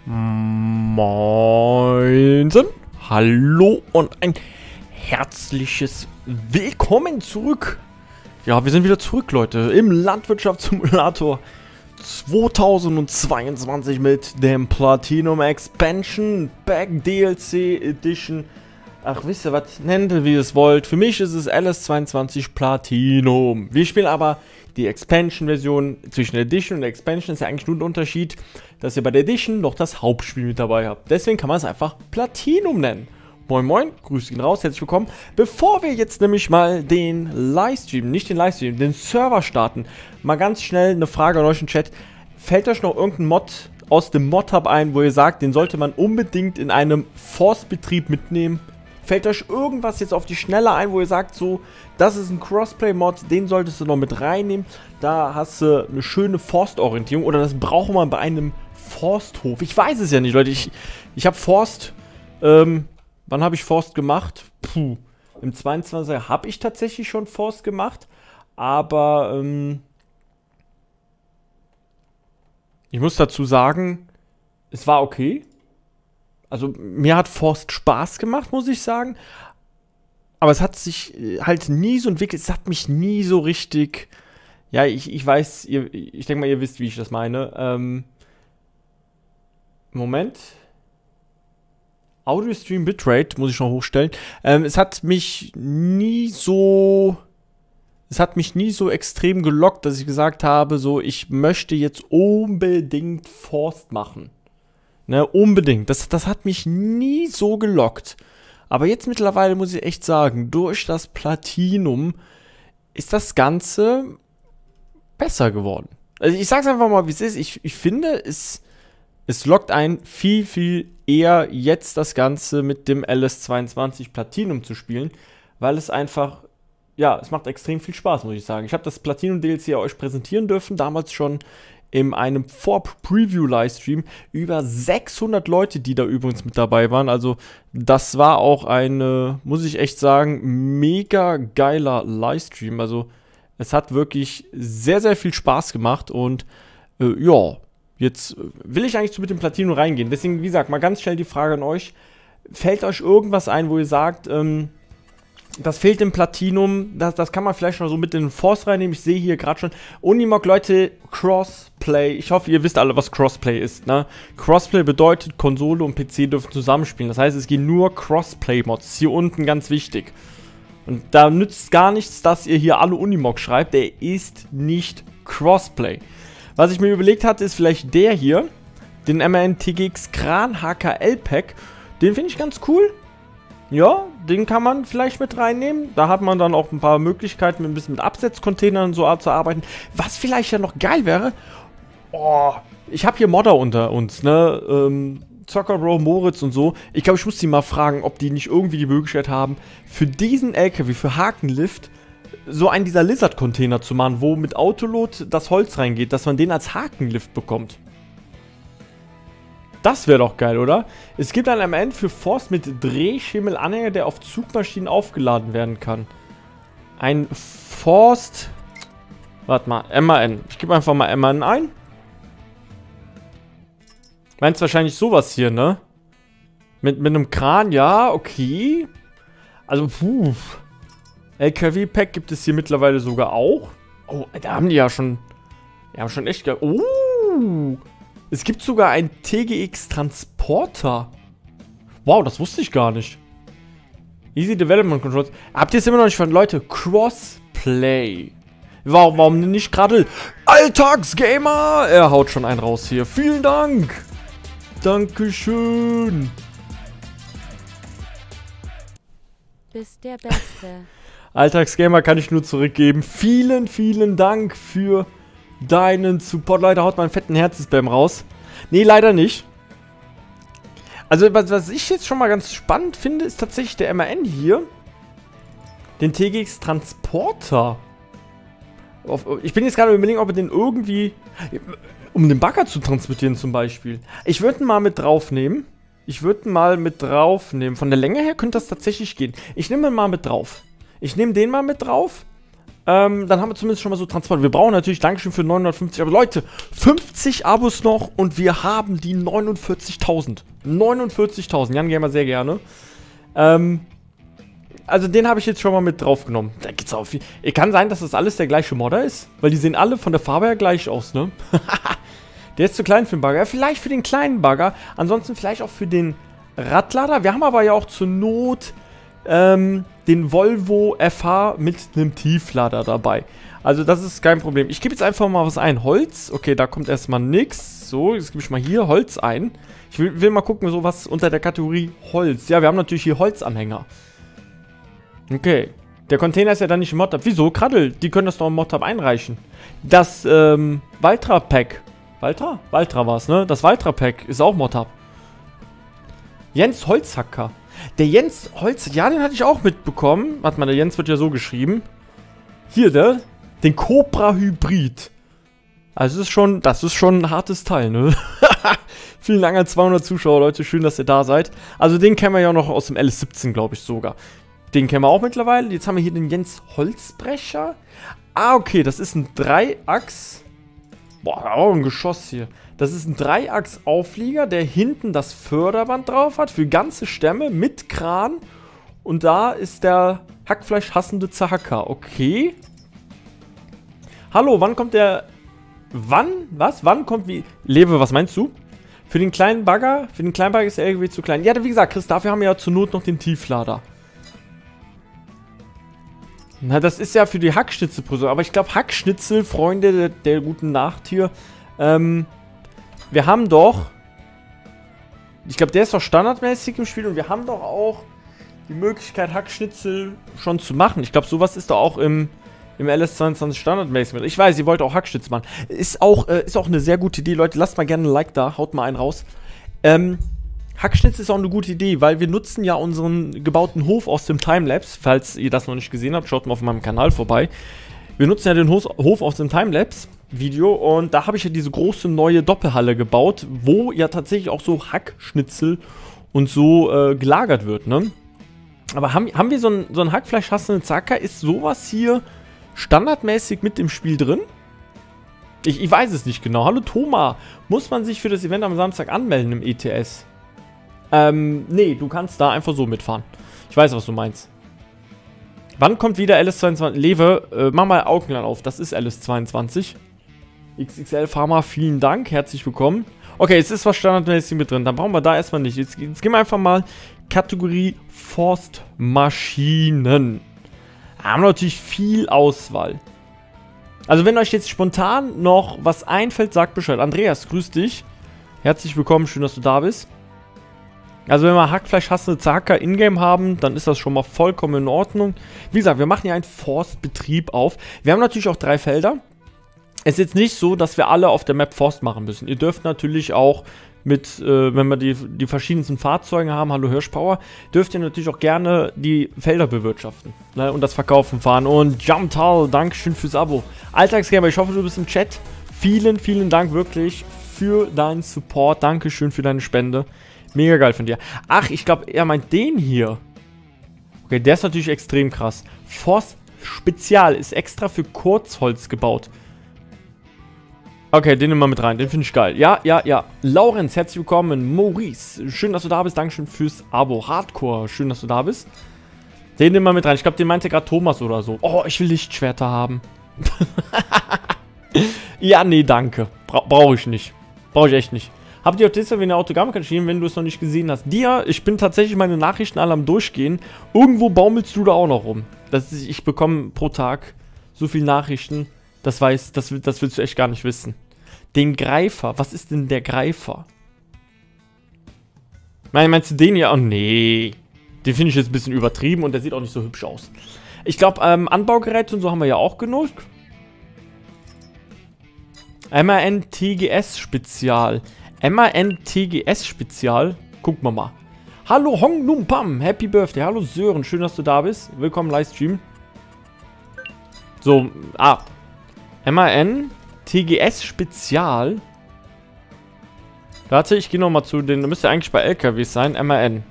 Moinsen, hallo und ein herzliches Willkommen zurück. Ja, wir sind wieder zurück, Leute, im Landwirtschaftssimulator 2022 mit dem Platinum Expansion Pack DLC Edition. Ach, wisst ihr was, nennt ihr wie ihr es wollt. Für mich ist es LS22 Platinum. Wir spielen aber die Expansion-Version. Zwischen der Edition und der Expansion ist ja eigentlich nur ein Unterschied, dass ihr bei der Edition noch das Hauptspiel mit dabei habt. Deswegen kann man es einfach Platinum nennen. Moin Moin, grüß ihn raus, herzlich willkommen. Bevor wir jetzt nämlich mal den Livestream, nicht den Livestream, den Server starten, mal ganz schnell eine Frage an euch im Chat. Fällt euch noch irgendein Mod aus dem Mod-Hub ein, wo ihr sagt, den sollte man unbedingt in einem Forstbetrieb mitnehmen? Fällt euch irgendwas jetzt auf die Schnelle ein, wo ihr sagt, so, das ist ein Crossplay-Mod, den solltest du noch mit reinnehmen. Da hast du eine schöne Forstorientierung oder das braucht man bei einem Forsthof. Ich weiß es ja nicht, Leute. Ich habe Forst, wann habe ich Forst gemacht? Puh, im 22er habe ich tatsächlich schon Forst gemacht, aber ich muss dazu sagen, es war okay. Also mir hat Forst Spaß gemacht, muss ich sagen. Aber es hat sich halt nie so entwickelt. Es hat mich nie so richtig... Ja, ich weiß, ich denke mal, ihr wisst, wie ich das meine. Moment. Audio Stream Bitrate muss ich noch hochstellen. Es hat mich nie so... Es hat mich nie so extrem gelockt, dass ich gesagt habe, so, ich möchte jetzt unbedingt Forst machen. Ne, unbedingt. Das hat mich nie so gelockt. Aber jetzt mittlerweile muss ich echt sagen, durch das Platinum ist das Ganze besser geworden. Also ich sag's einfach mal, wie es ist. Ich finde, es lockt einen viel, viel eher jetzt das Ganze mit dem LS22 Platinum zu spielen, weil es einfach, ja, es macht extrem viel Spaß, muss ich sagen. Ich habe das Platinum DLC euch präsentieren dürfen, damals schon in einem Vor-Preview-Livestream. Über 600 Leute, die da übrigens mit dabei waren. Also das war auch eine, muss ich echt sagen, mega geiler Livestream. Also es hat wirklich sehr, sehr viel Spaß gemacht. Und ja, jetzt will ich eigentlich mit dem Platinum reingehen. Deswegen, wie gesagt, mal ganz schnell die Frage an euch. Fällt euch irgendwas ein, wo ihr sagt, das fehlt im Platinum, das kann man vielleicht noch so mit in den Force reinnehmen. Ich sehe hier gerade schon, Unimog, Leute, Crossplay. Ich hoffe, ihr wisst alle, was Crossplay ist, ne? Crossplay bedeutet, Konsole und PC dürfen zusammenspielen. Das heißt, es gehen nur Crossplay-Mods. Hier unten ganz wichtig. Und da nützt gar nichts, dass ihr hier alle Unimog schreibt. Der ist nicht Crossplay. Was ich mir überlegt hatte, ist vielleicht der hier, den MAN TGX Kran HKL Pack. Den finde ich ganz cool. Ja, den kann man vielleicht mit reinnehmen. Da hat man dann auch ein paar Möglichkeiten, ein bisschen mit Absetzcontainern und so zu arbeiten. Was vielleicht ja noch geil wäre, oh, ich habe hier Modder unter uns, ne, Zockerbro, Moritz und so. Ich glaube, ich muss die mal fragen, ob die nicht irgendwie die Möglichkeit haben, für diesen LKW, für Hakenlift, so einen dieser Lizard-Container zu machen, wo mit Autolot das Holz reingeht, dass man den als Hakenlift bekommt. Das wäre doch geil, oder? Es gibt einen MAN für Forst mit Drehschemel-Anhänger, der auf Zugmaschinen aufgeladen werden kann. Ein Forst... Warte mal, MAN. Ich gebe einfach mal MAN ein. Meinst wahrscheinlich sowas hier, ne? Mit einem Kran, ja, okay. Also, puh. LKW-Pack gibt es hier mittlerweile sogar auch. Oh, da haben die ja schon... Die haben schon echt geil... Oh! Es gibt sogar einen TGX-Transporter. Wow, das wusste ich gar nicht. Easy Development Controls. Habt ihr es immer noch nicht von Leute? Crossplay. Warum nicht gerade Alltagsgamer? Er haut schon einen raus hier. Vielen Dank. Dankeschön. Bist der Beste. Alltagsgamer kann ich nur zurückgeben. Vielen, vielen Dank für deinen Support. Leute, haut mal einen fetten Herzensspam raus. Nee, leider nicht. Also, was ich jetzt schon mal ganz spannend finde, ist tatsächlich der MAN hier. Den TGX Transporter. Ich bin jetzt gerade überlegen, ob wir den irgendwie... Um den Bagger zu transportieren zum Beispiel. Ich würde ihn mal mit draufnehmen. Von der Länge her könnte das tatsächlich gehen. Ich nehme ihn mal mit drauf. Ich nehme den mal mit drauf. Dann haben wir zumindest schon mal so Transport. Wir brauchen natürlich, Dankeschön für 950, aber Leute, 50 Abos noch und wir haben die 49.000. 49.000, Jan Gamer sehr gerne. Also den habe ich jetzt schon mal mit draufgenommen. Da geht's auch viel. Kann sein, dass das alles der gleiche Modder ist, weil die sehen alle von der Farbe her gleich aus, ne? Der ist zu klein für den Bagger. Vielleicht für den kleinen Bagger. Ansonsten vielleicht auch für den Radlader. Wir haben aber ja auch zur Not den Volvo FH mit einem Tieflader dabei. Also das ist kein Problem. Ich gebe jetzt einfach mal was ein. Holz. Okay, da kommt erstmal nichts. So, jetzt gebe ich mal hier Holz ein. Ich will mal gucken, so was unter der Kategorie Holz. Ja, wir haben natürlich hier Holzanhänger. Okay. Der Container ist ja dann nicht im Mod-Tab. Wieso? Kraddel, die können das doch im Mod-Tab einreichen. Das Valtra-Pack. Valtra? Valtra war es, ne? Das Valtra-Pack ist auch Mod-Tab. Jens Holzhacker. Der Jens Holz... Ja, den hatte ich auch mitbekommen. Warte mal, der Jens wird ja so geschrieben. Hier, den Cobra Hybrid. Also das ist schon ein hartes Teil, ne? Vielen Dank an 200 Zuschauer, Leute. Schön, dass ihr da seid. Also den kennen wir ja noch aus dem LS17, glaube ich sogar. Den kennen wir auch mittlerweile. Jetzt haben wir hier den Jens Holzbrecher. Ah, okay, das ist ein Dreiachs. Boah, auch ein Geschoss hier. Das ist ein Dreiachs-Auflieger, der hinten das Förderband drauf hat für ganze Stämme mit Kran. Und da ist der Hackfleisch-hassende Zahacker. Okay. Hallo, wann kommt der... Wann? Was? Wann kommt wie... Lewe, was meinst du? Für den kleinen Bagger? Für den kleinen Bagger ist der irgendwie zu klein. Ja, wie gesagt, Chris, dafür haben wir ja zur Not noch den Tieflader. Na, das ist ja für die Hackschnitzelprüfung. Aber ich glaube, Hackschnitzel, Freunde der guten Nacht hier, wir haben doch... Ich glaube, der ist doch standardmäßig im Spiel und wir haben doch auch die Möglichkeit, Hackschnitzel schon zu machen. Ich glaube, sowas ist doch auch im LS22 standardmäßig mit. Ich weiß, ihr wollt auch Hackschnitzel machen. Ist auch eine sehr gute Idee, Leute. Lasst mal gerne ein Like da. Haut mal einen raus. Hackschnitzel ist auch eine gute Idee, weil wir nutzen ja unseren gebauten Hof aus dem Timelapse. Falls ihr das noch nicht gesehen habt, schaut mal auf meinem Kanal vorbei. Wir nutzen ja den Hof aus dem Timelapse-Video und da habe ich ja diese große neue Doppelhalle gebaut, wo ja tatsächlich auch so Hackschnitzel und so gelagert wird, ne? Aber haben wir so ein Hackfleisch-hassenden Zacker? Ist sowas hier standardmäßig mit im Spiel drin? Ich weiß es nicht genau. Hallo Thomas, muss man sich für das Event am Samstag anmelden im ETS? Nee, du kannst da einfach so mitfahren. Ich weiß, was du meinst. Wann kommt wieder LS22? Lewe, mach mal Augenland auf. Das ist LS22. XXL Pharma, vielen Dank. Herzlich willkommen. Okay, es ist was standardmäßig mit drin. Dann brauchen wir da erstmal nicht. Jetzt gehen wir einfach mal Kategorie Forstmaschinen. Da haben wir natürlich viel Auswahl. Also wenn euch jetzt spontan noch was einfällt, sagt Bescheid. Andreas, grüß dich. Herzlich willkommen, schön, dass du da bist. Also wenn wir Hackfleisch-hassende Zahacker in-game haben, dann ist das schon mal vollkommen in Ordnung. Wie gesagt, wir machen ja einen Forstbetrieb auf. Wir haben natürlich auch 3 Felder. Es ist jetzt nicht so, dass wir alle auf der Map Forst machen müssen. Ihr dürft natürlich auch mit, wenn wir die verschiedensten Fahrzeuge haben, hallo Hirschpower, dürft ihr natürlich auch gerne die Felder bewirtschaften, ne, und das Verkaufen fahren. Und Jumptal, Dankeschön fürs Abo. Alltagsgamer, ich hoffe, du bist im Chat. Vielen, vielen Dank wirklich für deinen Support. Dankeschön für deine Spende. Mega geil von dir. Ach, ich glaube, er meint den hier. Okay, der ist natürlich extrem krass. Forst Spezial ist extra für Kurzholz gebaut. Okay, den nehmen wir mit rein. Den finde ich geil. Ja, ja, ja. Laurenz, herzlich willkommen. Maurice, schön, dass du da bist. Dankeschön fürs Abo. Hardcore, schön, dass du da bist. Den nehmen wir mit rein. Ich glaube, den meinte gerade Thomas oder so. Oh, ich will Lichtschwerter haben. Ja, nee, danke. Brauche ich nicht. Brauche ich echt nicht. Habt ihr auch deshalb eine Autogrammkarte geschrieben, wenn du es noch nicht gesehen hast? Dir, ich bin tatsächlich meine Nachrichten alle am Durchgehen. Irgendwo baumelst du da auch noch rum. Ich bekomme pro Tag so viele Nachrichten. Das willst du echt gar nicht wissen. Den Greifer. Was ist denn der Greifer? Meinst du den hier? Oh, nee. Den finde ich jetzt ein bisschen übertrieben und der sieht auch nicht so hübsch aus. Ich glaube, Anbaugeräte und so haben wir ja auch genug. MAN TGS Spezial. MAN TGS Spezial. Gucken wir mal. Hallo Hong Num Pam. Happy Birthday. Hallo Sören. Schön, dass du da bist. Willkommen im Livestream. So, MAN TGS Spezial. Warte, ich gehe nochmal zu den. Da müsste eigentlich bei LKWs sein. MAN.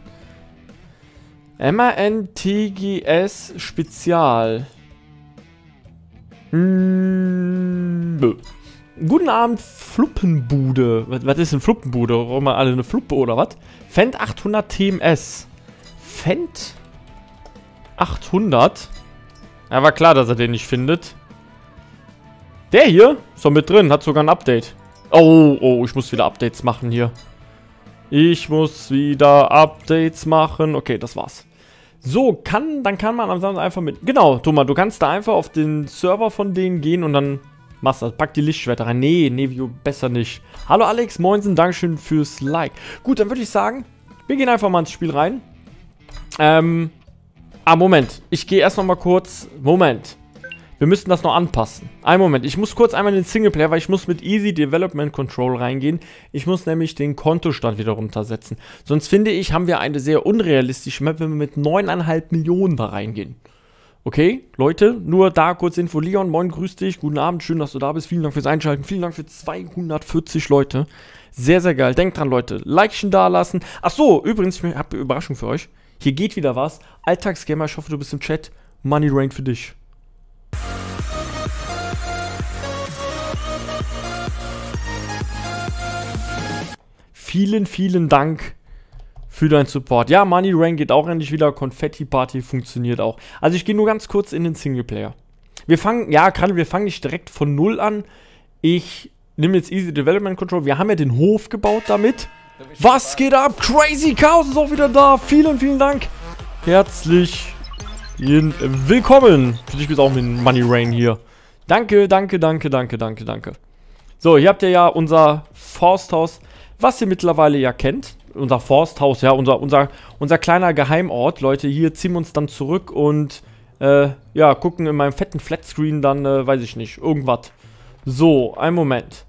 MAN TGS Spezial. Nö. Guten Abend, Fluppenbude. Was ist denn Fluppenbude? Brauchen wir alle eine Fluppe oder was? Fendt 800 TMS. Fendt 800? Ja, war klar, dass er den nicht findet. Der hier ist doch mit drin, hat sogar ein Update. Oh, ich muss wieder Updates machen hier. Ich muss wieder Updates machen. Okay, das war's. So, dann kann man am Samstag einfach mit... Genau, Thomas, du kannst da einfach auf den Server von denen gehen und dann machst du das. Pack die Lichtschwerter rein. Nee, Nevio, besser nicht. Hallo Alex, moinsen, Dankeschön fürs Like. Gut, dann würde ich sagen, wir gehen einfach mal ins Spiel rein. Moment. Ich gehe erst noch mal kurz... Moment. Wir müssen das noch anpassen. Einen Moment. Ich muss kurz einmal in den Singleplayer, weil ich muss mit Easy Development Control reingehen. Ich muss nämlich den Kontostand wieder runtersetzen. Sonst finde ich, haben wir eine sehr unrealistische Map, wenn wir mit 9,5 Millionen da reingehen. Okay, Leute, nur da kurz Info. Leon, moin, grüß dich. Guten Abend, schön, dass du da bist. Vielen Dank fürs Einschalten. Vielen Dank für 240 Leute. Sehr, sehr geil. Denkt dran, Leute. Likechen da lassen. Ach so, übrigens, ich habe eine Überraschung für euch. Hier geht wieder was. Alltagsgamer, ich hoffe, du bist im Chat. Money Rain für dich. Vielen, vielen Dank für deinen Support. Ja, Money Rain geht auch endlich wieder. Konfetti Party funktioniert auch. Also ich gehe nur ganz kurz in den Singleplayer. Wir fangen nicht direkt von null an. Ich nehme jetzt Easy Development Control. Wir haben ja den Hof gebaut damit. Was geht ab? Crazy Chaos ist auch wieder da. Vielen, vielen Dank. Herzlich willkommen. Für dich bist auch mit Money Rain hier. Danke, danke, danke, danke, danke, danke. So, hier habt ihr ja unser Forsthaus, was ihr mittlerweile ja kennt. Unser Forsthaus, ja, unser kleiner Geheimort. Leute, hier ziehen wir uns dann zurück und, ja, gucken in meinem fetten Flatscreen dann, weiß ich nicht, irgendwas. So, einen Moment.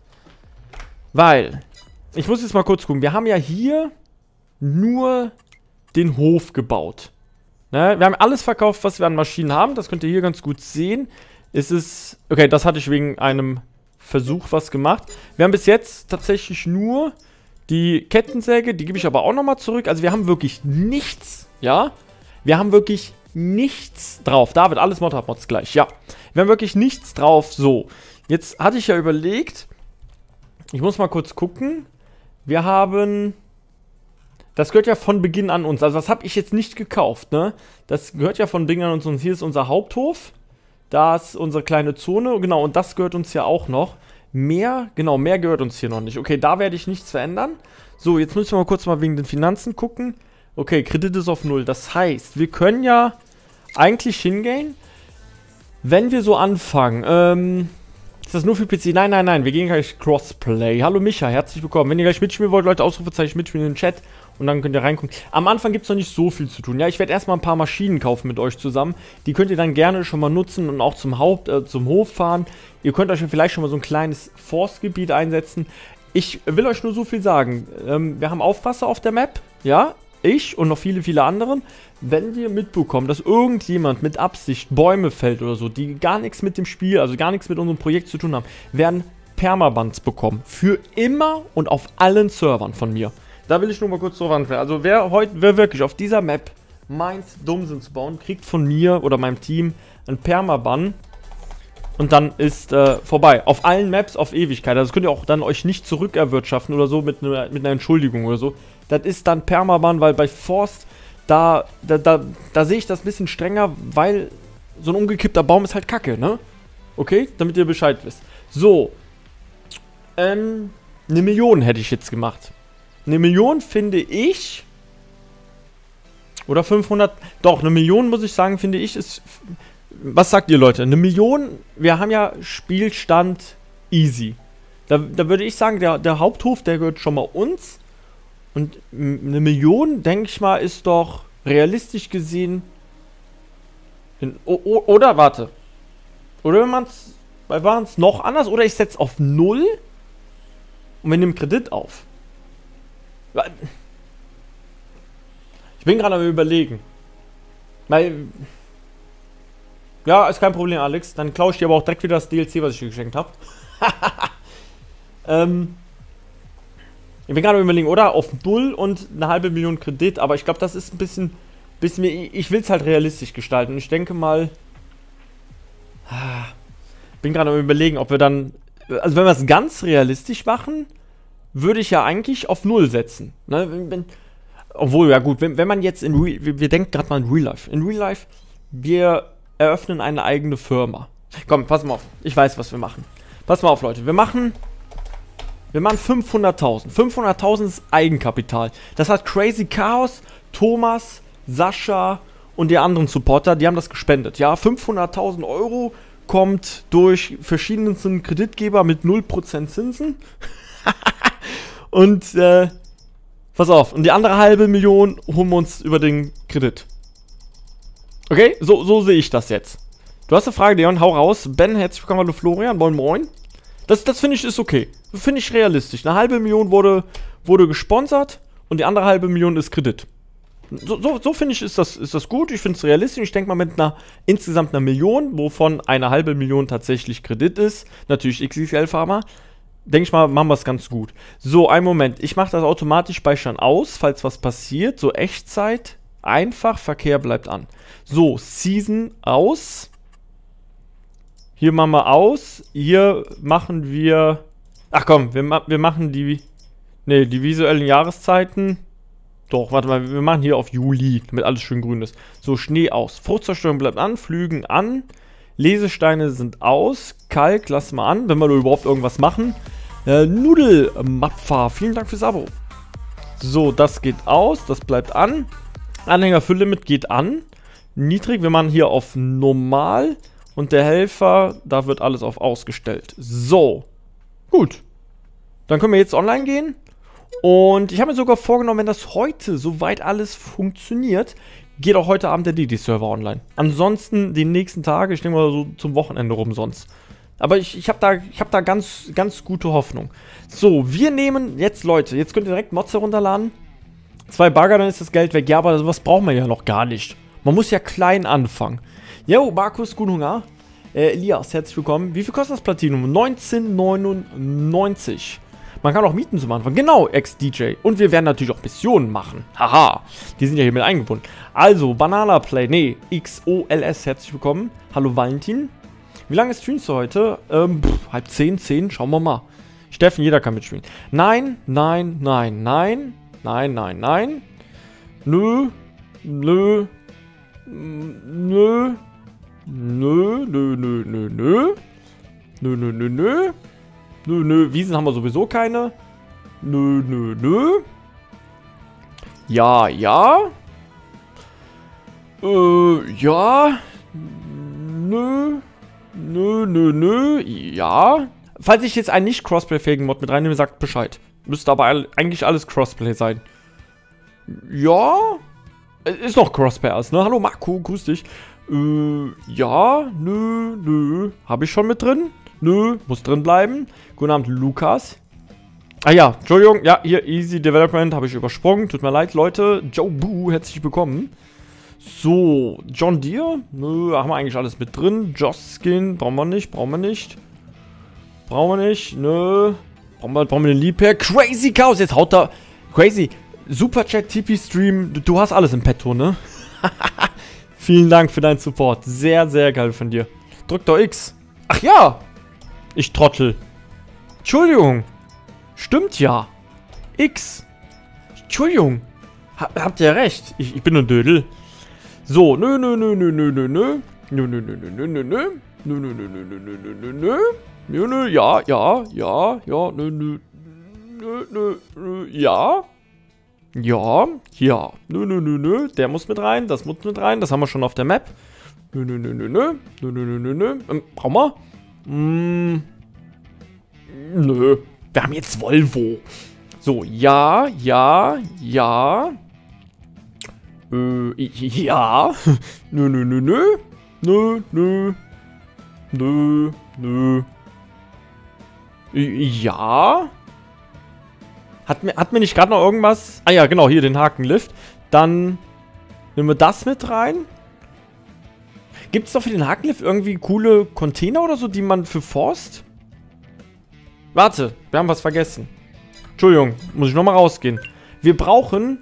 Weil, ich muss jetzt mal kurz gucken. Wir haben ja hier nur den Hof gebaut. Ne? Wir haben alles verkauft, was wir an Maschinen haben. Das könnt ihr hier ganz gut sehen. Es ist, okay, das hatte ich wegen einem Versuch was gemacht. Wir haben bis jetzt tatsächlich nur die Kettensäge, die gebe ich aber auch nochmal zurück. Also wir haben wirklich nichts, ja? Wir haben wirklich nichts drauf. David, alles Mod-Mods gleich, ja. Wir haben wirklich nichts drauf. So, jetzt hatte ich ja überlegt, ich muss mal kurz gucken. Wir haben, das gehört ja von Beginn an uns. Also das habe ich jetzt nicht gekauft, ne? Das gehört ja von Beginn an uns. Und hier ist unser Haupthof. Da ist unsere kleine Zone, genau, und das gehört uns ja auch noch. Mehr gehört uns hier noch nicht. Okay, da werde ich nichts verändern. So, jetzt müssen wir mal kurz wegen den Finanzen gucken. Okay, Kredit ist auf 0. Das heißt, wir können ja eigentlich hingehen, wenn wir so anfangen. Ist das nur für PC? Nein, nein, nein, wir gehen gleich Crossplay. Hallo Micha, herzlich willkommen. Wenn ihr gleich mitspielen wollt, Leute, Ausrufezeichen mitspielen in den Chat. Und dann könnt ihr reingucken. Am Anfang gibt es noch nicht so viel zu tun. Ja, ich werde erstmal ein paar Maschinen kaufen mit euch zusammen. Die könnt ihr dann gerne schon mal nutzen und auch zum Hof fahren. Ihr könnt euch vielleicht schon mal so ein kleines Forstgebiet einsetzen. Ich will euch nur so viel sagen. Wir haben Aufpasser auf der Map. Ja, ich und noch viele, viele anderen. Wenn wir mitbekommen, dass irgendjemand mit Absicht Bäume fällt oder so, die gar nichts mit dem Spiel, also gar nichts mit unserem Projekt zu tun haben, werden Permabans bekommen. Für immer und auf allen Servern von mir. Da will ich nur mal kurz drauf anfangen. Also wer wirklich auf dieser Map meint, Dummsinn zu bauen, kriegt von mir oder meinem Team einen Permaban. Und dann ist vorbei. Auf allen Maps auf Ewigkeit. Also das könnt ihr auch dann euch nicht zurückerwirtschaften oder so mit einer Entschuldigung oder so. Das ist dann Permaban, weil bei Forst, da sehe ich das ein bisschen strenger, weil so ein umgekippter Baum ist halt Kacke, ne? Okay? Damit ihr Bescheid wisst. So. 1 Million hätte ich jetzt gemacht. 1 Million finde ich, oder 500, doch, 1 Million muss ich sagen, finde ich, ist, was sagt ihr Leute? 1 Million, wir haben ja Spielstand easy. Da würde ich sagen, der Haupthof, der gehört schon mal uns. Und 1 Million, denke ich mal, ist doch realistisch gesehen, oder, warte. Oder waren es noch anders, oder ich setze auf 0 und wir nehmen Kredit auf. Ich bin gerade am Überlegen. Weil, ja, ist kein Problem, Alex. Dann klaue ich dir aber auch direkt wieder das DLC, was ich dir geschenkt habe. Ich bin gerade am Überlegen, oder? Auf 0 und 1,5 Million Kredit. Aber ich glaube, das ist ein bisschen ich will es halt realistisch gestalten. Und ich denke mal, Bin gerade am Überlegen, ob wir dann... Also wenn wir es ganz realistisch machen, würde ich ja eigentlich auf 0 setzen. Ne? Obwohl, ja gut, wenn man jetzt wir denken gerade mal in Real Life. In Real Life, wir eröffnen eine eigene Firma. Komm, pass mal auf. Ich weiß, was wir machen. Pass mal auf, Leute. Wir machen 500.000. 500.000 ist Eigenkapital. Das hat Crazy Chaos, Thomas, Sascha und die anderen Supporter, die haben das gespendet. Ja, 500.000 Euro kommt durch verschiedensten Kreditgeber mit 0% Zinsen. Und, pass auf. Und die andere halbe Million holen wir uns über den Kredit. Okay, so sehe ich das jetzt. Du hast eine Frage, Leon, hau raus. Ben, herzlich willkommen, hallo Florian, moin moin. Das finde ich ist okay. Finde ich realistisch. Eine halbe Million wurde gesponsert und die andere halbe Million ist Kredit. So finde ich, ist das gut. Ich finde es realistisch. Ich denke mal mit insgesamt einer Million, wovon eine halbe Million tatsächlich Kredit ist, natürlich XXL Pharma, denke ich mal, machen wir es ganz gut. So, einen Moment. Ich mache das automatisch speichern aus, falls was passiert. So, Echtzeit, einfach, Verkehr bleibt an. So, Season aus. Hier machen wir aus. Hier machen wir... Ach komm, wir machen die visuellen Jahreszeiten. Doch, warte mal, wir machen hier auf Juli, damit alles schön grün ist. So, Schnee aus. Fruchtzerstörung bleibt an, Flügen an. Lesesteine sind aus. Kalk lassen wir an, wenn wir da überhaupt irgendwas machen. Nudelmapfer, vielen Dank fürs Abo. So, das geht aus, das bleibt an. Anhängerfülllimit geht an. Niedrig, wir machen hier auf normal. Und der Helfer, da wird alles auf ausgestellt. So. Gut. Dann können wir jetzt online gehen. Und ich habe mir sogar vorgenommen, wenn das heute soweit alles funktioniert, geht auch heute Abend der DD-Server online. Ansonsten die nächsten Tage, ich denke mal so zum Wochenende rum sonst. Aber ich habe da ganz gute Hoffnung. So, wir nehmen jetzt, Leute, jetzt könnt ihr direkt Mods herunterladen. 2 Bagger, dann ist das Geld weg. Ja, aber sowas brauchen wir ja noch gar nicht. Man muss ja klein anfangen. Jo, Markus, guten Hunger. Elias, herzlich willkommen. Wie viel kostet das Platinum? 19,99. Man kann auch mieten zum Anfang. Genau, Ex-DJ. Und wir werden natürlich auch Missionen machen. Haha. Die sind ja hier mit eingebunden. Also, Banana Play. Nee, XOLS, herzlich willkommen. Hallo, Valentin. Wie lange streamst du heute? 9:30, 10. Schauen wir mal. Steffen, jeder kann mitspielen. Nein, nein, nein, nein. Nein, nein, nein. Nö. Nö. Nö. Nö, nö, nö, nö, nö. Nö, nö, nö, nö. Nö, nö. Wiesen haben wir sowieso keine. Nö, nö, nö. Ja, ja. Ja. Nö. Nö, nö, nö. Ja. Falls ich jetzt einen nicht Crossplay-fähigen Mod mit reinnehme, sagt Bescheid. Müsste aber eigentlich alles Crossplay sein. Ja. Ist noch Crossplay aus, ne? Hallo Marco, grüß dich. Ja, nö, nö. Habe ich schon mit drin? Nö, muss drin bleiben. Guten Abend, Lukas. Ah ja, Entschuldigung, ja, hier Easy Development habe ich übersprungen. Tut mir leid, Leute. Joe Boo, herzlich willkommen. So, John Deere. Nö, haben wir eigentlich alles mit drin. Joss Skin, brauchen wir nicht, brauchen wir nicht. Brauchen wir nicht, nö. Brauchen wir den Liebherr. Crazy Chaos, jetzt haut da. Crazy. Superchat, TP-Stream, du hast alles im Petto, ne? Vielen Dank für deinen Support. Sehr, sehr geil von dir. Drück doch X. Ach ja. Ich Trottel. Entschuldigung. Stimmt ja. X. Entschuldigung. Habt ihr recht. Ich bin ein Dödel. So. Nö, nö, nö, nö, nö, nö, nö. Nö, nö, nö, nö, nö, nö, nö. Nö, nö, nö, nö, nö, nö, nö, nö. Nö, nö, ja, ja, ja, ja, nö, nö. Nö, nö, nö, ja. Ja, ja. Nö, nö, nö, nö. Der muss mit rein, das muss mit rein. Das haben wir schon auf der Map. Nö, nö, nö, nö, nö. Nö, nö, nö, nö, nö. Brauchen wir? Nö. Wir haben jetzt Volvo. So, ja, ja, ja. Ja. Nö, nö, nö, nö. Nö, nö. Nö, nö. Ja. Hat mir nicht gerade noch irgendwas... Ah ja, genau, hier den Hakenlift. Dann nehmen wir das mit rein. Gibt es doch für den Hakenlift irgendwie coole Container oder so, die man für Forst? Warte, wir haben was vergessen. Entschuldigung, muss ich nochmal rausgehen. Wir brauchen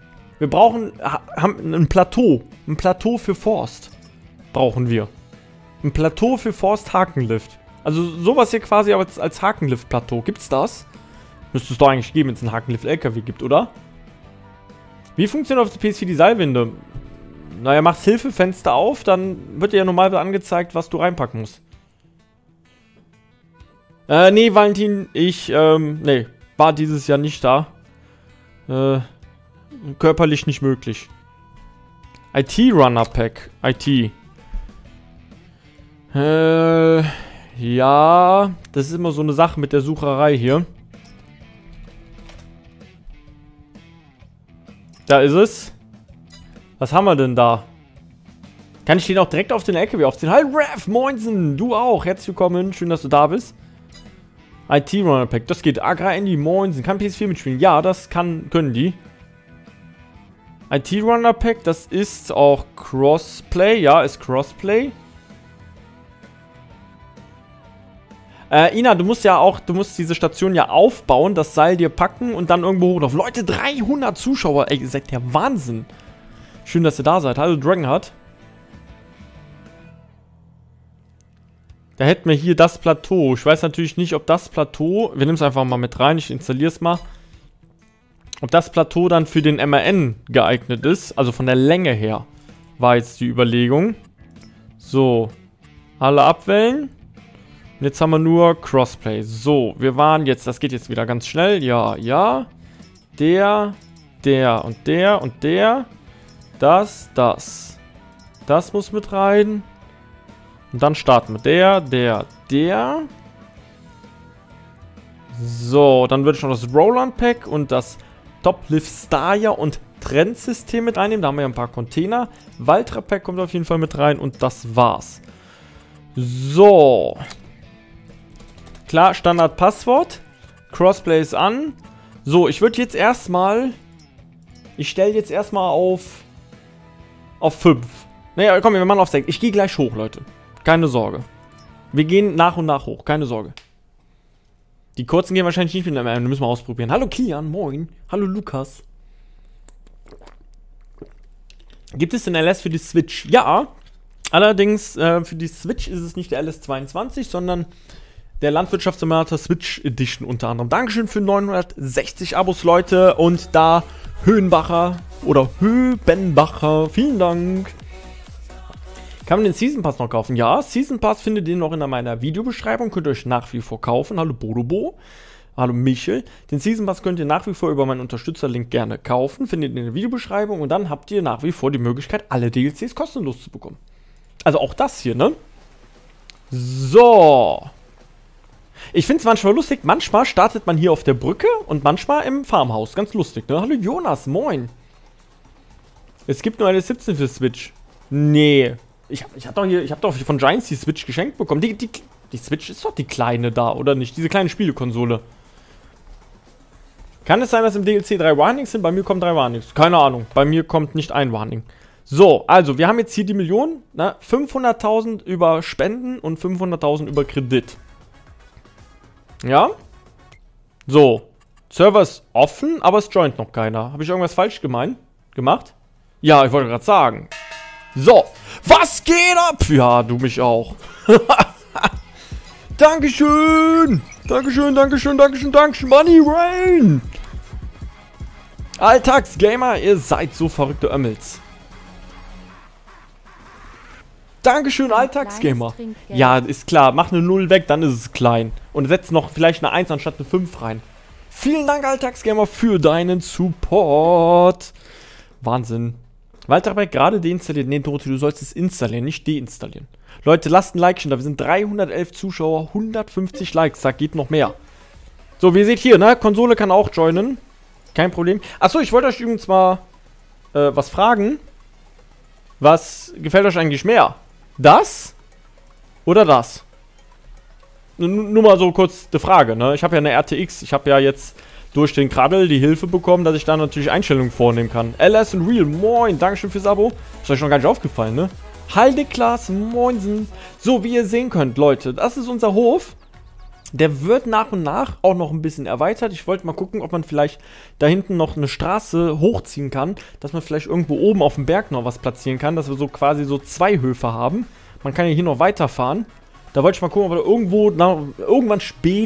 haben ein Plateau. Ein Plateau für Forst. Brauchen wir. Ein Plateau für Forced Hakenlift. Also sowas hier quasi als Hakenlift-Plateau. Gibt's das? Müsste es doch eigentlich geben, wenn es einen Hakenlift-LKW gibt, oder? Wie funktioniert auf der PS4 die Seilwinde? Naja, machst Hilfefenster auf, dann wird dir ja normal angezeigt, was du reinpacken musst. Nee, Valentin, nee, war dieses Jahr nicht da. Körperlich nicht möglich. IT-Runner-Pack. IT. Ja, das ist immer so eine Sache mit der Sucherei hier. Da ist es. Was haben wir denn da? Kann ich den auch direkt auf den LKW aufziehen? Hi Rev, moinsen, du auch. Herzlich willkommen, schön, dass du da bist. IT-Runner Pack, das geht. Agra Andy, moinsen. Kann PS4 mitspielen? Ja, das können die. IT-Runner Pack, das ist auch Crossplay. Ja, ist Crossplay. Ina, du musst diese Station ja aufbauen, das Seil dir packen und dann irgendwo hochlaufen. Leute, 300 Zuschauer, ey, ihr seid der Wahnsinn. Schön, dass ihr da seid. Hallo, Dragonheart. Da hätten wir hier das Plateau. Ich weiß natürlich nicht, ob das Plateau, wir nehmen es einfach mal mit rein, ich installiere es mal. Ob das Plateau dann für den MAN geeignet ist, also von der Länge her, war jetzt die Überlegung. So, alle abwählen. Und jetzt haben wir nur Crossplay. So, wir waren jetzt, das geht jetzt wieder ganz schnell. Ja, ja. Der und der und der. Das. Das muss mit rein. Und dann starten wir. Der. So, dann würde ich noch das Roland-Pack und das Top-Lift Starja und Trendsystem mit reinnehmen. Da haben wir ja ein paar Container. Valtra-Pack kommt auf jeden Fall mit rein und das war's. So. Klar, Standard-Passwort. Crossplay ist an. So, ich würde jetzt erstmal... Ich stelle jetzt erstmal auf 5. Naja, komm, wir machen auf 6. Ich gehe gleich hoch, Leute. Keine Sorge. Wir gehen nach und nach hoch. Keine Sorge. Die kurzen gehen wahrscheinlich nicht mit mehr. Müssen wir ausprobieren. Hallo Kilian, moin. Hallo Lukas. Gibt es den LS für die Switch? Ja. Allerdings für die Switch ist es nicht der LS22, sondern der Landwirtschaftssimulator Switch Edition unter anderem. Dankeschön für 960 Abos, Leute. Und da Höhenbacher oder Höbenbacher. Vielen Dank. Kann man den Season Pass noch kaufen? Ja, Season Pass findet ihr noch in meiner Videobeschreibung. Könnt ihr euch nach wie vor kaufen. Hallo Bodobo. Hallo Michel. Den Season Pass könnt ihr nach wie vor über meinen Unterstützerlink gerne kaufen. Findet ihr in der Videobeschreibung. Und dann habt ihr nach wie vor die Möglichkeit, alle DLCs kostenlos zu bekommen. Also auch das hier, ne? So. Ich finde es manchmal lustig. Manchmal startet man hier auf der Brücke und manchmal im Farmhaus. Ganz lustig, ne? Hallo Jonas, moin. Es gibt nur eine 17 für Switch. Nee. Ich hab doch von Giants die Switch geschenkt bekommen. Die Switch ist doch die kleine da, oder nicht? Diese kleine Spielekonsole. Kann es sein, dass im DLC 3 Warnings sind? Bei mir kommen 3 Warnings. Keine Ahnung. Bei mir kommt nicht ein Warning. So, also, wir haben jetzt hier die Million. 500.000 über Spenden und 500.000 über Kredit. Ja? So. Server ist offen, aber es joint noch keiner. Habe ich irgendwas falsch gemacht? Ja, ich wollte gerade sagen. So. Was geht ab? Ja, du mich auch. Dankeschön. Dankeschön. Money Rain. Alltagsgamer, ihr seid so verrückte Ömmels. Dankeschön, Alltagsgamer. Ja, ist klar. Mach eine 0 weg, dann ist es klein. Und setz noch vielleicht eine 1 anstatt eine 5 rein. Vielen Dank, Alltagsgamer, für deinen Support. Wahnsinn. Walter hat gerade deinstalliert. Nee, Dorothee, du sollst es installieren, nicht deinstallieren. Leute, lasst ein Like schon da. Wir sind 311 Zuschauer, 150 Likes. Da geht noch mehr. So, wie ihr seht hier, ne? Konsole kann auch joinen. Kein Problem. Achso, ich wollte euch übrigens mal was fragen. Was gefällt euch eigentlich mehr? Das? Oder das? Nur mal so kurz die Frage, ne? Ich habe ja eine RTX. Ich habe ja jetzt durch den Kraddel die Hilfe bekommen, dass ich da natürlich Einstellungen vornehmen kann. LS und Real, moin. Dankeschön fürs Abo. Ist euch noch gar nicht aufgefallen, ne? Haldeklas, moinsen. So, wie ihr sehen könnt, Leute, das ist unser Hof. Der wird nach und nach auch noch ein bisschen erweitert. Ich wollte mal gucken, ob man vielleicht da hinten noch eine Straße hochziehen kann, dass man vielleicht irgendwo oben auf dem Berg noch was platzieren kann, dass wir so quasi so 2 Höfe haben. Man kann ja hier noch weiterfahren. Da wollte ich mal gucken, ob da irgendwo, irgendwann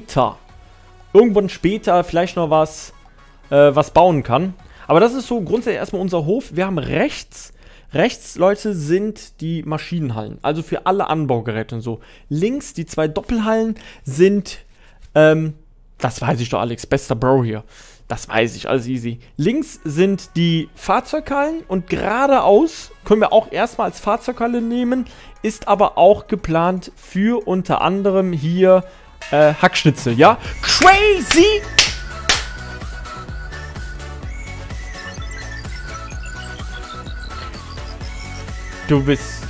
später vielleicht noch was bauen kann. Aber das ist so grundsätzlich erstmal unser Hof. Wir haben rechts, Leute, sind die Maschinenhallen. Also für alle Anbaugeräte und so. Links, die 2 Doppelhallen sind, das weiß ich doch, Alex, bester Bro hier. Das weiß ich, alles easy. Links sind die Fahrzeughallen und geradeaus können wir auch erstmal als Fahrzeughalle nehmen. Ist aber auch geplant für unter anderem hier Hackschnitzel, ja? Crazy! Du bist...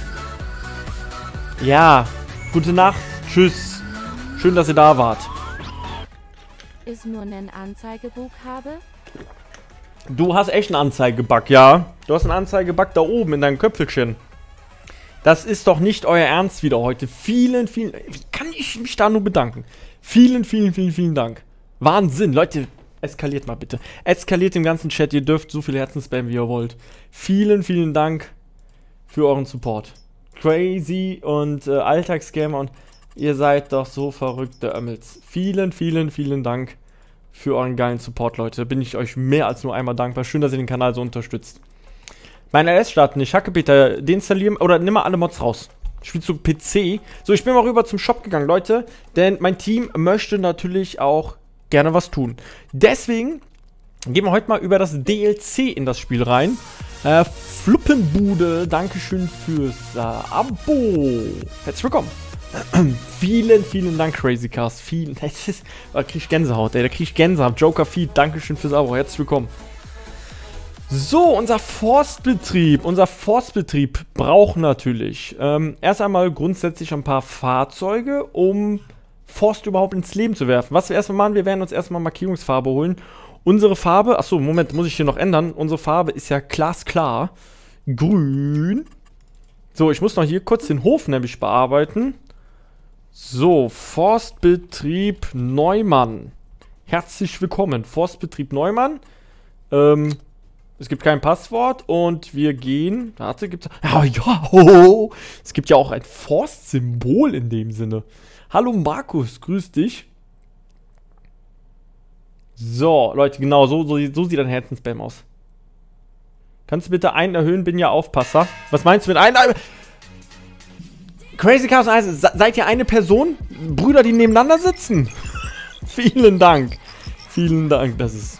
Ja, gute Nacht, tschüss. Schön, dass ihr da wart. Ist nur ein Anzeigebug habe? Du hast echt einen Anzeigebug, ja? Du hast einen Anzeigebug da oben in deinem Köpfelchen. Das ist doch nicht euer Ernst wieder heute. Vielen, wie kann ich mich da nur bedanken? Vielen Dank. Wahnsinn, Leute, eskaliert mal bitte. Eskaliert im ganzen Chat, ihr dürft so viel Herzensspam, wie ihr wollt. Vielen Dank für euren Support. Crazy und Alltagsgamer und ihr seid doch so verrückte Ömmels. Vielen Dank für euren geilen Support, Leute. Bin ich euch mehr als nur einmal dankbar. Schön, dass ihr den Kanal so unterstützt. Mein LS starten nicht. Hackepeter, deinstallieren oder nimm mal alle Mods raus. Spielzug PC. So, ich bin mal rüber zum Shop gegangen, Leute. Denn mein Team möchte natürlich auch gerne was tun. Deswegen gehen wir heute mal über das DLC in das Spiel rein. Fluppenbude, dankeschön fürs Abo. Herzlich willkommen. Vielen Dank, Crazy Cast. Da krieg ich Gänsehaut, ey. Da krieg ich Gänsehaut. Joker Feed, dankeschön fürs Abo. Herzlich willkommen. So, unser Forstbetrieb. Unser Forstbetrieb braucht natürlich erst einmal grundsätzlich ein paar Fahrzeuge, um Forst überhaupt ins Leben zu werfen. Was wir erstmal machen, wir werden uns erstmal Markierungsfarbe holen. Unsere Farbe, achso, Moment, muss ich hier noch ändern. Unsere Farbe ist ja glasklar. Grün. So, ich muss noch hier kurz den Hof nämlich bearbeiten. So, Forstbetrieb Neumann. Herzlich willkommen, Forstbetrieb Neumann. Es gibt kein Passwort und wir gehen. Warte, gibt's. Es gibt ja auch ein Forstsymbol in dem Sinne. Hallo Markus, grüß dich. So, Leute, genau, so sieht ein Herzensspam aus. Kannst du bitte einen erhöhen? Bin ja Aufpasser. Was meinst du mit einem? Crazy Chaos Eis, seid ihr eine Person? Brüder, die nebeneinander sitzen? Vielen Dank. Vielen Dank, das ist...